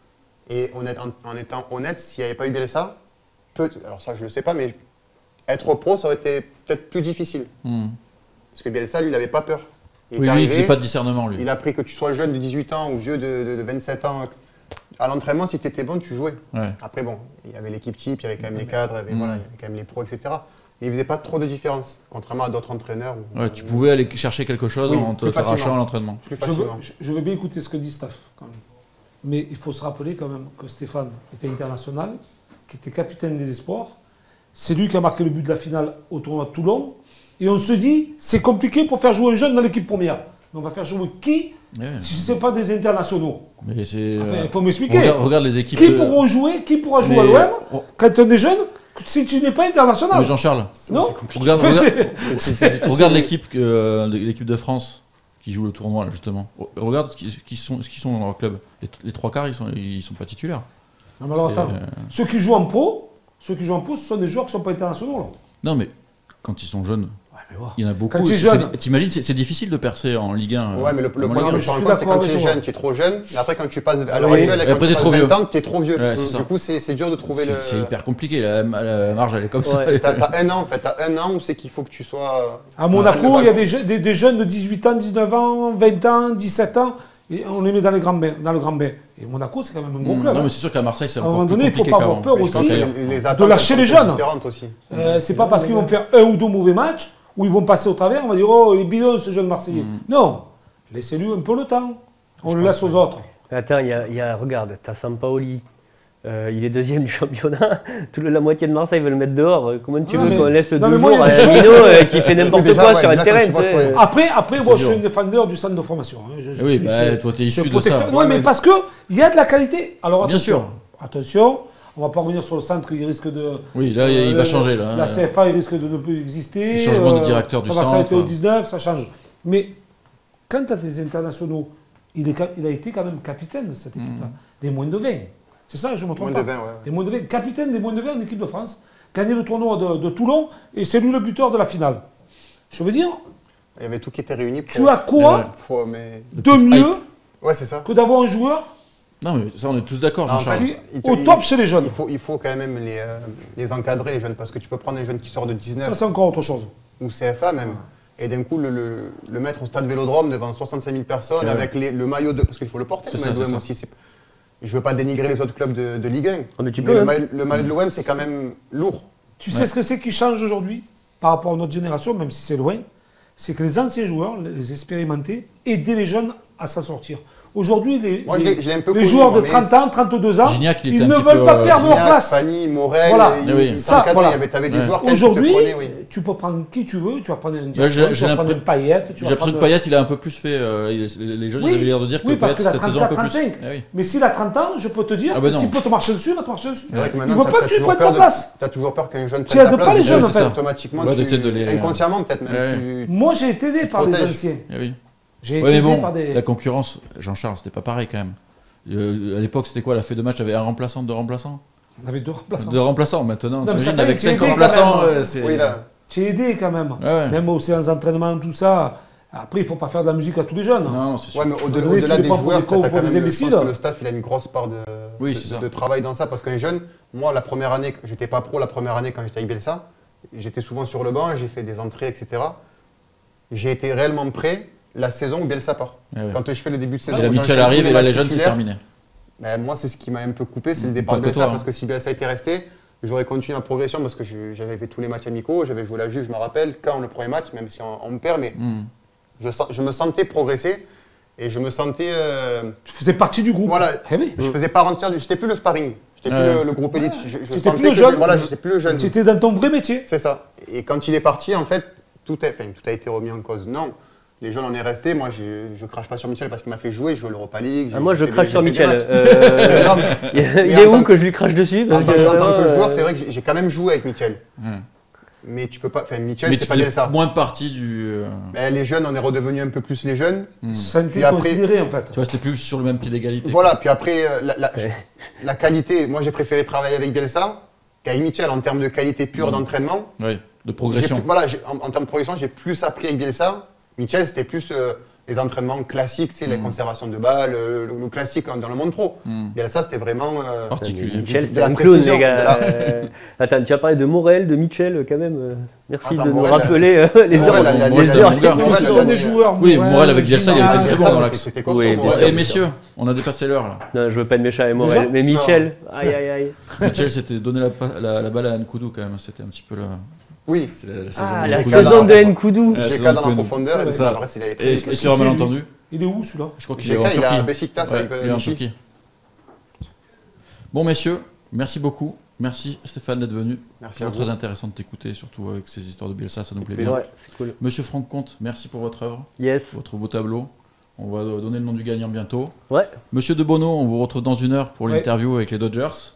[SPEAKER 4] Et honnête, en, en étant honnête, s'il n'y avait pas eu Bielsa, peut, alors ça je le sais pas, mais être pro, ça aurait été peut-être plus difficile.
[SPEAKER 1] Hmm.
[SPEAKER 4] Parce que Bielsa, lui, il n'avait pas peur. Il
[SPEAKER 1] Oui,
[SPEAKER 4] est
[SPEAKER 1] lui, il
[SPEAKER 4] arrivé,
[SPEAKER 1] faisait pas de discernement, lui.
[SPEAKER 4] il a pris que tu sois jeune de dix-huit ans ou vieux de, de- de vingt-sept ans. À l'entraînement, si tu étais bon, tu jouais.
[SPEAKER 1] Ouais.
[SPEAKER 4] Après, bon, il y avait l'équipe type, il y avait quand même les cadres, il y avait,
[SPEAKER 1] Mm.
[SPEAKER 4] voilà, il y avait quand même les pros, et cetera. Mais il faisait pas trop de différence, contrairement à d'autres entraîneurs. où-
[SPEAKER 1] Ouais, tu pouvais aller chercher quelque chose
[SPEAKER 4] Oui,
[SPEAKER 1] en te
[SPEAKER 4] plus
[SPEAKER 1] t'arrachant
[SPEAKER 4] facilement.
[SPEAKER 1] à l'entraînement.
[SPEAKER 4] Plus
[SPEAKER 2] Je veux,
[SPEAKER 4] facilement.
[SPEAKER 2] je- je veux bien écouter ce que dit Staff, quand même. Mais il faut se rappeler quand même que Stéphane était international, qui était capitaine des espoirs. C'est lui qui a marqué le but de la finale au tournoi de Toulon. Et on se dit, c'est compliqué pour faire jouer un jeune dans l'équipe première. Mais on va faire jouer qui
[SPEAKER 1] Ouais.
[SPEAKER 2] si ce n'est pas des internationaux?
[SPEAKER 1] Mais c'est.
[SPEAKER 2] Enfin,
[SPEAKER 1] euh,
[SPEAKER 2] il faut m'expliquer.
[SPEAKER 1] regarde, regarde les équipes.
[SPEAKER 2] Qui
[SPEAKER 1] de-
[SPEAKER 2] pourront jouer, qui pourra jouer
[SPEAKER 1] Mais-
[SPEAKER 2] à l'O M
[SPEAKER 1] Oh,
[SPEAKER 2] quand on est jeune, si tu n'es pas international?
[SPEAKER 1] mais Jean-Charles,
[SPEAKER 2] Non.
[SPEAKER 4] C'est compliqué.
[SPEAKER 1] regarde,
[SPEAKER 2] Enfin,
[SPEAKER 1] regarde,
[SPEAKER 2] c'est-
[SPEAKER 4] C'est- c'est- c'est difficile.
[SPEAKER 1] regarde l'équipe que, euh, l'équipe de France qui joue le tournoi là, justement. Regarde ce qui, ce qui sont, ce qui sont dans leur club. Les, les trois quarts, ils sont, ils sont pas titulaires.
[SPEAKER 2] Non, mais alors
[SPEAKER 1] Et,
[SPEAKER 2] attends.
[SPEAKER 1] euh,
[SPEAKER 2] Ceux qui jouent en pro, ceux qui jouent en pro, ce sont des joueurs qui ne sont pas internationaux. Là.
[SPEAKER 1] Non, mais quand ils sont jeunes,
[SPEAKER 2] mais ouais.
[SPEAKER 1] il y en a beaucoup.
[SPEAKER 2] Quand tu es
[SPEAKER 1] C'est-
[SPEAKER 2] jeune.
[SPEAKER 1] c'est- T'imagines, c'est c'est difficile de percer en Ligue un.
[SPEAKER 4] Ouais, mais le, le
[SPEAKER 1] à mon
[SPEAKER 4] problème
[SPEAKER 1] avis.
[SPEAKER 4] que
[SPEAKER 2] je
[SPEAKER 4] tu te rends
[SPEAKER 2] suis
[SPEAKER 4] compte, c'est
[SPEAKER 2] d'accord
[SPEAKER 4] quand
[SPEAKER 2] avec
[SPEAKER 4] tu es
[SPEAKER 2] toi.
[SPEAKER 4] jeune, tu es trop jeune. Et après, quand tu passes à l'heure
[SPEAKER 2] Oui.
[SPEAKER 4] actuelle,
[SPEAKER 1] Et
[SPEAKER 4] et quand
[SPEAKER 1] après,
[SPEAKER 4] tu
[SPEAKER 1] t'es
[SPEAKER 4] passes
[SPEAKER 1] trop vieux.
[SPEAKER 4] vingt ans, tu es trop vieux.
[SPEAKER 1] Ouais, c'est
[SPEAKER 4] Donc,
[SPEAKER 1] ça.
[SPEAKER 4] du coup, c'est c'est dur de trouver
[SPEAKER 1] C'est
[SPEAKER 4] le.
[SPEAKER 1] c'est hyper compliqué, la, la marge elle est comme
[SPEAKER 3] Ouais.
[SPEAKER 1] ça.
[SPEAKER 4] T'as as un an, en fait. T'as un an où c'est qu'il faut que tu sois.
[SPEAKER 2] À Monaco,
[SPEAKER 4] Ouais,
[SPEAKER 2] il y a des, je- des- des jeunes de dix-huit ans, dix-neuf ans, vingt ans, dix-sept ans, et on les met dans, les grands bains, dans le grand bain. Et Monaco, c'est quand même un gros
[SPEAKER 1] Hmm.
[SPEAKER 2] club.
[SPEAKER 1] Non,
[SPEAKER 2] hein.
[SPEAKER 1] mais c'est sûr qu'à Marseille, c'est
[SPEAKER 2] À un
[SPEAKER 1] encore
[SPEAKER 2] moment
[SPEAKER 1] plus
[SPEAKER 2] donné, il faut
[SPEAKER 1] compliqué
[SPEAKER 2] pas avoir
[SPEAKER 1] qu'avant.
[SPEAKER 2] peur
[SPEAKER 4] Mais je pense
[SPEAKER 2] aussi
[SPEAKER 4] que
[SPEAKER 1] que-
[SPEAKER 4] les, les attentes
[SPEAKER 2] lâcher
[SPEAKER 4] sont
[SPEAKER 2] les
[SPEAKER 4] plus
[SPEAKER 2] jeunes.
[SPEAKER 4] différentes aussi.
[SPEAKER 2] Euh, c'est pas parce qu'ils vont faire un ou deux mauvais matchs où ils vont passer au travers, on va dire oh les bidons ce jeune Marseillais.
[SPEAKER 1] Mm.
[SPEAKER 2] Non, laissez-lui un peu le temps. On le laisse aux autres.
[SPEAKER 3] Attends, il y a, il y a- regarde, t'as Sampaoli, euh, il est deuxième du championnat, toute la moitié de Marseille veut le mettre dehors. Euh, Comment tu
[SPEAKER 2] Non,
[SPEAKER 3] veux
[SPEAKER 2] mais-
[SPEAKER 3] qu'on laisse
[SPEAKER 2] non,
[SPEAKER 3] deux
[SPEAKER 2] mais moi, il y
[SPEAKER 3] jours
[SPEAKER 2] a
[SPEAKER 3] à
[SPEAKER 2] des choses-
[SPEAKER 3] Mino euh, qui fait n'importe
[SPEAKER 4] Déjà,
[SPEAKER 3] quoi
[SPEAKER 4] ouais,
[SPEAKER 3] sur un
[SPEAKER 4] déjà,
[SPEAKER 3] terrain
[SPEAKER 4] quand tu vois
[SPEAKER 3] tu sais,
[SPEAKER 4] quoi,
[SPEAKER 3] euh,
[SPEAKER 2] Après, après moi, je
[SPEAKER 1] dur.
[SPEAKER 2] suis un défendeur du centre de formation. hein. Je- je
[SPEAKER 1] Oui,
[SPEAKER 2] suis-
[SPEAKER 1] bah,
[SPEAKER 2] je-
[SPEAKER 1] toi, t'es
[SPEAKER 2] je suis
[SPEAKER 1] issu de
[SPEAKER 2] protecteur.
[SPEAKER 1] ça.
[SPEAKER 2] Non,
[SPEAKER 4] Ouais,
[SPEAKER 2] mais
[SPEAKER 4] mais-
[SPEAKER 2] parce que il y a de la qualité. Alors
[SPEAKER 1] Bien
[SPEAKER 2] attention,
[SPEAKER 1] sûr.
[SPEAKER 2] attention, on va pas revenir sur le centre, il risque de.
[SPEAKER 1] Oui, là, il
[SPEAKER 2] Euh,
[SPEAKER 1] va changer. Là,
[SPEAKER 2] La
[SPEAKER 1] hein.
[SPEAKER 2] C F A, il risque de ne plus exister.
[SPEAKER 1] Le changement de
[SPEAKER 2] euh,
[SPEAKER 1] directeur du
[SPEAKER 2] Ça va
[SPEAKER 1] centre.
[SPEAKER 2] s'arrêter au dix-neuf, ça change. Mais quand tu as des internationaux, il, est, cap- il a été quand même capitaine de cette équipe-là. Des moins de vingt. C'est ça, je ne me trompe
[SPEAKER 4] Moins
[SPEAKER 2] pas.
[SPEAKER 4] de vingt, ouais.
[SPEAKER 2] Des moins de vingt. Capitaine des moins de vingt en équipe de France. Gagné le tournoi de, de Toulon et c'est lui le buteur de la finale. Je veux dire,
[SPEAKER 4] Il y avait tout qui était réuni pour.
[SPEAKER 2] tu as quoi
[SPEAKER 1] Ouais.
[SPEAKER 4] pour- mais...
[SPEAKER 2] de mieux
[SPEAKER 4] Ouais, c'est ça.
[SPEAKER 2] que d'avoir un joueur
[SPEAKER 1] Non, mais ça, on est tous d'accord,
[SPEAKER 4] Ah, en
[SPEAKER 1] Jean-Charles.
[SPEAKER 2] qui
[SPEAKER 4] il te-
[SPEAKER 2] au
[SPEAKER 4] il-
[SPEAKER 2] top chez les jeunes?
[SPEAKER 4] Il faut, il faut quand même les, euh, les encadrer, les jeunes, parce que tu peux prendre un jeune qui sort de
[SPEAKER 2] Ça,
[SPEAKER 4] dix-neuf
[SPEAKER 2] c'est encore autre chose.
[SPEAKER 4] ou C F A même. Et d'un coup, le, le, le mettre au stade Vélodrome devant soixante-cinq mille personnes,
[SPEAKER 1] Ouais.
[SPEAKER 4] avec les, le maillot de. Parce qu'il faut le porter,
[SPEAKER 1] C'est
[SPEAKER 4] le
[SPEAKER 1] ça,
[SPEAKER 4] maillot de
[SPEAKER 1] c'est
[SPEAKER 4] l'O M
[SPEAKER 1] ça.
[SPEAKER 4] aussi. c'est- Je ne veux pas dénigrer les autres clubs de, de Ligue un.
[SPEAKER 3] Ah, mais tu
[SPEAKER 4] mais
[SPEAKER 3] peux,
[SPEAKER 4] le,
[SPEAKER 3] hein.
[SPEAKER 4] maillot, le maillot de l'O M, c'est quand même lourd.
[SPEAKER 2] Tu
[SPEAKER 1] Ouais.
[SPEAKER 2] sais ce que c'est qui change aujourd'hui par rapport à notre génération, même si c'est loin, c'est que les anciens joueurs, les expérimentés, aidaient les jeunes à s'en sortir. Aujourd'hui, les,
[SPEAKER 4] Moi, je
[SPEAKER 2] les,
[SPEAKER 4] l'ai je l'ai un peu
[SPEAKER 2] les
[SPEAKER 4] connu,
[SPEAKER 2] joueurs
[SPEAKER 4] moi,
[SPEAKER 2] de
[SPEAKER 4] mais
[SPEAKER 2] trente ans, trente-deux ans,
[SPEAKER 1] Gignac, il était
[SPEAKER 2] ils
[SPEAKER 1] un
[SPEAKER 2] ne
[SPEAKER 1] petit
[SPEAKER 2] veulent
[SPEAKER 1] peu,
[SPEAKER 2] pas
[SPEAKER 1] euh,
[SPEAKER 2] perdre leur
[SPEAKER 4] Gignac,
[SPEAKER 2] place.
[SPEAKER 4] Fanny, Morel,
[SPEAKER 2] Voilà.
[SPEAKER 4] ils
[SPEAKER 1] Eh oui.
[SPEAKER 4] ils
[SPEAKER 2] Ça,
[SPEAKER 4] t'encadraient,
[SPEAKER 2] voilà.
[SPEAKER 4] il y avait, t'avais des
[SPEAKER 1] Ouais.
[SPEAKER 4] joueurs quand même qui te
[SPEAKER 2] Aujourd'hui,
[SPEAKER 4] prenaient, oui.
[SPEAKER 2] tu peux prendre qui tu veux, tu vas prendre un
[SPEAKER 1] j'ai-
[SPEAKER 2] Jackson,
[SPEAKER 1] j'ai
[SPEAKER 2] tu vas prendre
[SPEAKER 1] l'impre-
[SPEAKER 2] une Payet, tu
[SPEAKER 1] J'ai
[SPEAKER 2] vas
[SPEAKER 1] l'impression
[SPEAKER 2] prendre...
[SPEAKER 1] que Payet, il a un peu plus fait. euh, il- les les jeunes,
[SPEAKER 2] Oui.
[SPEAKER 1] ils avaient l'air de dire que
[SPEAKER 2] Oui, parce
[SPEAKER 1] Payet,
[SPEAKER 2] qu'il a
[SPEAKER 1] cette saison un peu plus.
[SPEAKER 2] trente-quatre, trente-cinq.
[SPEAKER 1] Eh oui.
[SPEAKER 2] Mais s'il a trente ans, je peux te dire
[SPEAKER 1] Ah ben
[SPEAKER 2] que
[SPEAKER 1] non.
[SPEAKER 2] s'il peut te marcher dessus, il va te marcher dessus.
[SPEAKER 4] C'est vrai que
[SPEAKER 2] Il
[SPEAKER 4] maintenant,
[SPEAKER 2] veut
[SPEAKER 4] t'as-
[SPEAKER 2] pas
[SPEAKER 4] t'as
[SPEAKER 2] que tu
[SPEAKER 4] toujours
[SPEAKER 2] prennes
[SPEAKER 4] peur
[SPEAKER 2] sa
[SPEAKER 4] de-
[SPEAKER 2] place.
[SPEAKER 4] T'as toujours peur qu'un jeune
[SPEAKER 2] Tu
[SPEAKER 4] prenne
[SPEAKER 2] aides
[SPEAKER 4] ta
[SPEAKER 2] pas
[SPEAKER 4] place,
[SPEAKER 2] les
[SPEAKER 4] du
[SPEAKER 2] jeunes,
[SPEAKER 4] coup,
[SPEAKER 2] en fait.
[SPEAKER 4] automatiquement,
[SPEAKER 1] Ouais,
[SPEAKER 4] tu-
[SPEAKER 1] d'essayer de les-
[SPEAKER 4] inconsciemment peut-être même.
[SPEAKER 1] Ouais.
[SPEAKER 4] tu-
[SPEAKER 2] Moi, j'ai été aidé par des
[SPEAKER 4] protèges.
[SPEAKER 2] anciens.
[SPEAKER 1] Eh oui.
[SPEAKER 2] J'ai été
[SPEAKER 1] Ouais, mais
[SPEAKER 2] aidé
[SPEAKER 1] bon,
[SPEAKER 2] par des...
[SPEAKER 1] la concurrence, Jean-Charles, c'était pas pareil quand même. Euh, à l'époque, c'était quoi? La feuille de match avait un remplaçant, deux remplaçants
[SPEAKER 2] On avait deux remplaçants.
[SPEAKER 1] Deux remplaçants. Maintenant,
[SPEAKER 2] Non, mais ça
[SPEAKER 1] t'imagines,
[SPEAKER 2] fait
[SPEAKER 1] avec
[SPEAKER 2] que tu es
[SPEAKER 1] cinq
[SPEAKER 2] aidé quand
[SPEAKER 1] remplaçants,
[SPEAKER 2] même.
[SPEAKER 1] euh, c'est.
[SPEAKER 4] Oui, là.
[SPEAKER 2] J'ai aidé quand même.
[SPEAKER 1] Ouais, ouais.
[SPEAKER 2] Même aux séances d'entraînement, tout ça. Après, il ne faut pas faire de la musique à tous les jeunes.
[SPEAKER 1] Non, non, c'est sûr.
[SPEAKER 4] Ouais, mais
[SPEAKER 2] donné,
[SPEAKER 4] au-delà
[SPEAKER 2] si
[SPEAKER 4] au-delà
[SPEAKER 2] tu
[SPEAKER 4] des
[SPEAKER 2] prends pour
[SPEAKER 4] joueurs,
[SPEAKER 2] des
[SPEAKER 4] t'as
[SPEAKER 2] cons,
[SPEAKER 4] t'as
[SPEAKER 2] pour
[SPEAKER 4] quand
[SPEAKER 2] des
[SPEAKER 4] même, le- je pense
[SPEAKER 2] imbéciles.
[SPEAKER 4] que le staff, il a une grosse part de,
[SPEAKER 1] Oui,
[SPEAKER 4] de-
[SPEAKER 1] c'est ça.
[SPEAKER 4] de travail dans ça, parce qu'un jeune, moi, la première année, j'étais pas pro la première année quand j'étais avec Bielsa, j'étais souvent sur le banc, j'ai fait des entrées, et cetera. J'ai été réellement prêt la saison où Bielsa part.
[SPEAKER 1] Eh ouais.
[SPEAKER 4] Quand je fais le début de saison,
[SPEAKER 1] Et là,
[SPEAKER 4] j'enchaîne
[SPEAKER 1] Mitchell
[SPEAKER 4] tous
[SPEAKER 1] arrive
[SPEAKER 4] les
[SPEAKER 1] et là,
[SPEAKER 4] matchs
[SPEAKER 1] les jeunes, c'est
[SPEAKER 4] titulaires.
[SPEAKER 1] terminé.
[SPEAKER 4] Ben, moi, c'est ce qui m'a un peu coupé, c'est le
[SPEAKER 1] Pas
[SPEAKER 4] départ de
[SPEAKER 1] que
[SPEAKER 4] Bielsa,
[SPEAKER 1] toi, hein.
[SPEAKER 4] parce que si Bielsa était resté, j'aurais continué ma progression, parce que je- j'avais fait tous les matchs amicaux, j'avais joué la Juve, je me rappelle, quand le premier match, même si on, on me perd, mais
[SPEAKER 1] Hmm.
[SPEAKER 4] je, sens- je me sentais progresser, et je me sentais... euh,
[SPEAKER 2] Tu faisais partie du groupe.
[SPEAKER 4] Voilà.
[SPEAKER 2] Eh oui.
[SPEAKER 4] Je faisais pas entière, du- j'étais plus le sparring, j'étais
[SPEAKER 1] Ouais.
[SPEAKER 4] plus le, le groupe élite. Je, je
[SPEAKER 2] J'étais
[SPEAKER 4] sentais
[SPEAKER 2] plus le
[SPEAKER 4] que
[SPEAKER 2] jeune.
[SPEAKER 4] je- Voilà, j'étais plus le jeune.
[SPEAKER 2] Tu étais dans ton vrai métier.
[SPEAKER 4] C'est ça. Et quand il est parti, en fait, tout a, enfin, tout a été remis en cause. Non, les jeunes en est resté. Moi, j'ai- je crache pas sur Mitchell parce qu'il m'a fait jouer, jouer l'Europa League.
[SPEAKER 3] Ah,
[SPEAKER 4] j'ai-
[SPEAKER 3] moi, je
[SPEAKER 4] j'ai fait
[SPEAKER 3] crache
[SPEAKER 4] des-
[SPEAKER 3] sur
[SPEAKER 4] j'ai fait des
[SPEAKER 3] Mitchell.
[SPEAKER 4] matchs.
[SPEAKER 3] Euh,
[SPEAKER 4] Non, mais
[SPEAKER 3] il il
[SPEAKER 4] mais
[SPEAKER 3] est
[SPEAKER 4] en
[SPEAKER 3] où
[SPEAKER 4] tant-
[SPEAKER 3] que je lui crache dessus
[SPEAKER 4] en,
[SPEAKER 3] parce
[SPEAKER 4] tant,
[SPEAKER 3] que,
[SPEAKER 4] en tant que
[SPEAKER 3] euh,
[SPEAKER 4] joueur, c'est vrai que j'ai- j'ai quand même joué avec Mitchell.
[SPEAKER 1] Ouais.
[SPEAKER 4] Mais tu peux pas. Enfin, Mitchell,
[SPEAKER 1] Mais
[SPEAKER 4] c'est
[SPEAKER 1] tu
[SPEAKER 4] pas
[SPEAKER 1] faisais
[SPEAKER 4] bien ça.
[SPEAKER 1] moins partie du. euh,
[SPEAKER 4] Mais les jeunes, on est redevenu un peu plus les jeunes.
[SPEAKER 1] hmm.
[SPEAKER 2] Ça a été
[SPEAKER 4] Puis après-
[SPEAKER 2] considéré, en fait.
[SPEAKER 1] Tu vois, c'était plus sur le même pied d'égalité.
[SPEAKER 4] Voilà, puis après, euh, la, la-
[SPEAKER 3] Ouais.
[SPEAKER 4] la qualité, moi j'ai préféré travailler avec Bielsa qu'avec Mitchell en termes de qualité pure
[SPEAKER 1] Mhm.
[SPEAKER 4] d'entraînement.
[SPEAKER 1] Oui, de
[SPEAKER 4] J'ai
[SPEAKER 1] progression.
[SPEAKER 4] plus- voilà, j'ai- en, en termes de progression, j'ai plus appris avec Bielsa. Mitchell, c'était plus euh, les entraînements classiques, tu sais, la
[SPEAKER 1] Mhm.
[SPEAKER 4] conservation de balles, le, le- le classique dans le monde pro.
[SPEAKER 1] Hmm.
[SPEAKER 4] Bielsa, c'était vraiment. euh,
[SPEAKER 1] Particulier.
[SPEAKER 3] Mitchell,
[SPEAKER 4] De
[SPEAKER 3] c'était
[SPEAKER 4] la
[SPEAKER 3] un clown,
[SPEAKER 4] précision,
[SPEAKER 3] les gars.
[SPEAKER 4] de la-
[SPEAKER 3] Euh, Attends, tu as parlé de Morel, de Mitchell, quand même. euh, Merci
[SPEAKER 4] Attends,
[SPEAKER 3] de nous
[SPEAKER 4] Morel,
[SPEAKER 3] rappeler euh, les
[SPEAKER 4] Morel,
[SPEAKER 3] heures.
[SPEAKER 4] la- la-
[SPEAKER 3] les
[SPEAKER 1] Morel,
[SPEAKER 3] heures-
[SPEAKER 1] c'est un bon gars.
[SPEAKER 2] Mais
[SPEAKER 4] Morel,
[SPEAKER 2] ce
[SPEAKER 4] la-
[SPEAKER 2] sont
[SPEAKER 4] la-
[SPEAKER 2] des joueurs.
[SPEAKER 1] Oui, Morel avec Bielsa, il
[SPEAKER 2] Gignac,
[SPEAKER 1] était très
[SPEAKER 4] Bielsa,
[SPEAKER 1] bon dans
[SPEAKER 4] c'était-
[SPEAKER 1] l'axe.
[SPEAKER 4] c'était costaud,
[SPEAKER 3] Oui,
[SPEAKER 4] Morel.
[SPEAKER 3] Bielsa.
[SPEAKER 1] Eh messieurs, on a dépassé l'heure là.
[SPEAKER 3] Non, je veux pas de méchant avec Morel.
[SPEAKER 2] Déjà
[SPEAKER 3] Mais Mitchell, aïe aïe aïe.
[SPEAKER 1] Mitchell s'était donné la, pa- la, la balle à Nkoudou quand même. C'était un petit peu la,
[SPEAKER 4] Oui,
[SPEAKER 1] c'est la, la saison
[SPEAKER 3] Ah,
[SPEAKER 1] de
[SPEAKER 3] la
[SPEAKER 4] J'ai
[SPEAKER 1] Nkoudou.
[SPEAKER 4] cadre
[SPEAKER 3] saison
[SPEAKER 4] dans
[SPEAKER 3] de
[SPEAKER 4] la-
[SPEAKER 3] Nkoudou.
[SPEAKER 1] Ouais,
[SPEAKER 4] j'ai
[SPEAKER 1] c'est
[SPEAKER 4] cas dans la
[SPEAKER 1] donc,
[SPEAKER 4] profondeur,
[SPEAKER 2] c'est
[SPEAKER 4] et
[SPEAKER 1] ça.
[SPEAKER 4] après, il a été
[SPEAKER 1] Et,
[SPEAKER 4] très
[SPEAKER 1] et sur un malentendu,
[SPEAKER 2] Il est où, celui-là?
[SPEAKER 1] je crois qu'il est
[SPEAKER 4] J'ai
[SPEAKER 1] en
[SPEAKER 4] cas, il est
[SPEAKER 1] Turquie.
[SPEAKER 4] à Beşiktaş
[SPEAKER 1] Ouais,
[SPEAKER 4] avec euh,
[SPEAKER 1] il est en
[SPEAKER 4] Vichy.
[SPEAKER 1] Turquie. Bon messieurs, merci beaucoup. Merci Stéphane d'être venu.
[SPEAKER 4] Merci
[SPEAKER 1] C'est
[SPEAKER 4] à
[SPEAKER 1] très
[SPEAKER 4] vous.
[SPEAKER 1] intéressant de t'écouter, surtout avec ces histoires de Bielsa, ça nous plaît bien.
[SPEAKER 3] Ouais, c'est cool.
[SPEAKER 1] Monsieur Franck Comte, merci pour votre œuvre,
[SPEAKER 3] Yes.
[SPEAKER 1] votre beau tableau. On va donner le nom du gagnant bientôt.
[SPEAKER 3] Ouais.
[SPEAKER 1] Monsieur De Bono, on vous retrouve dans une heure pour
[SPEAKER 2] Ouais.
[SPEAKER 1] l'interview avec les Dodgers.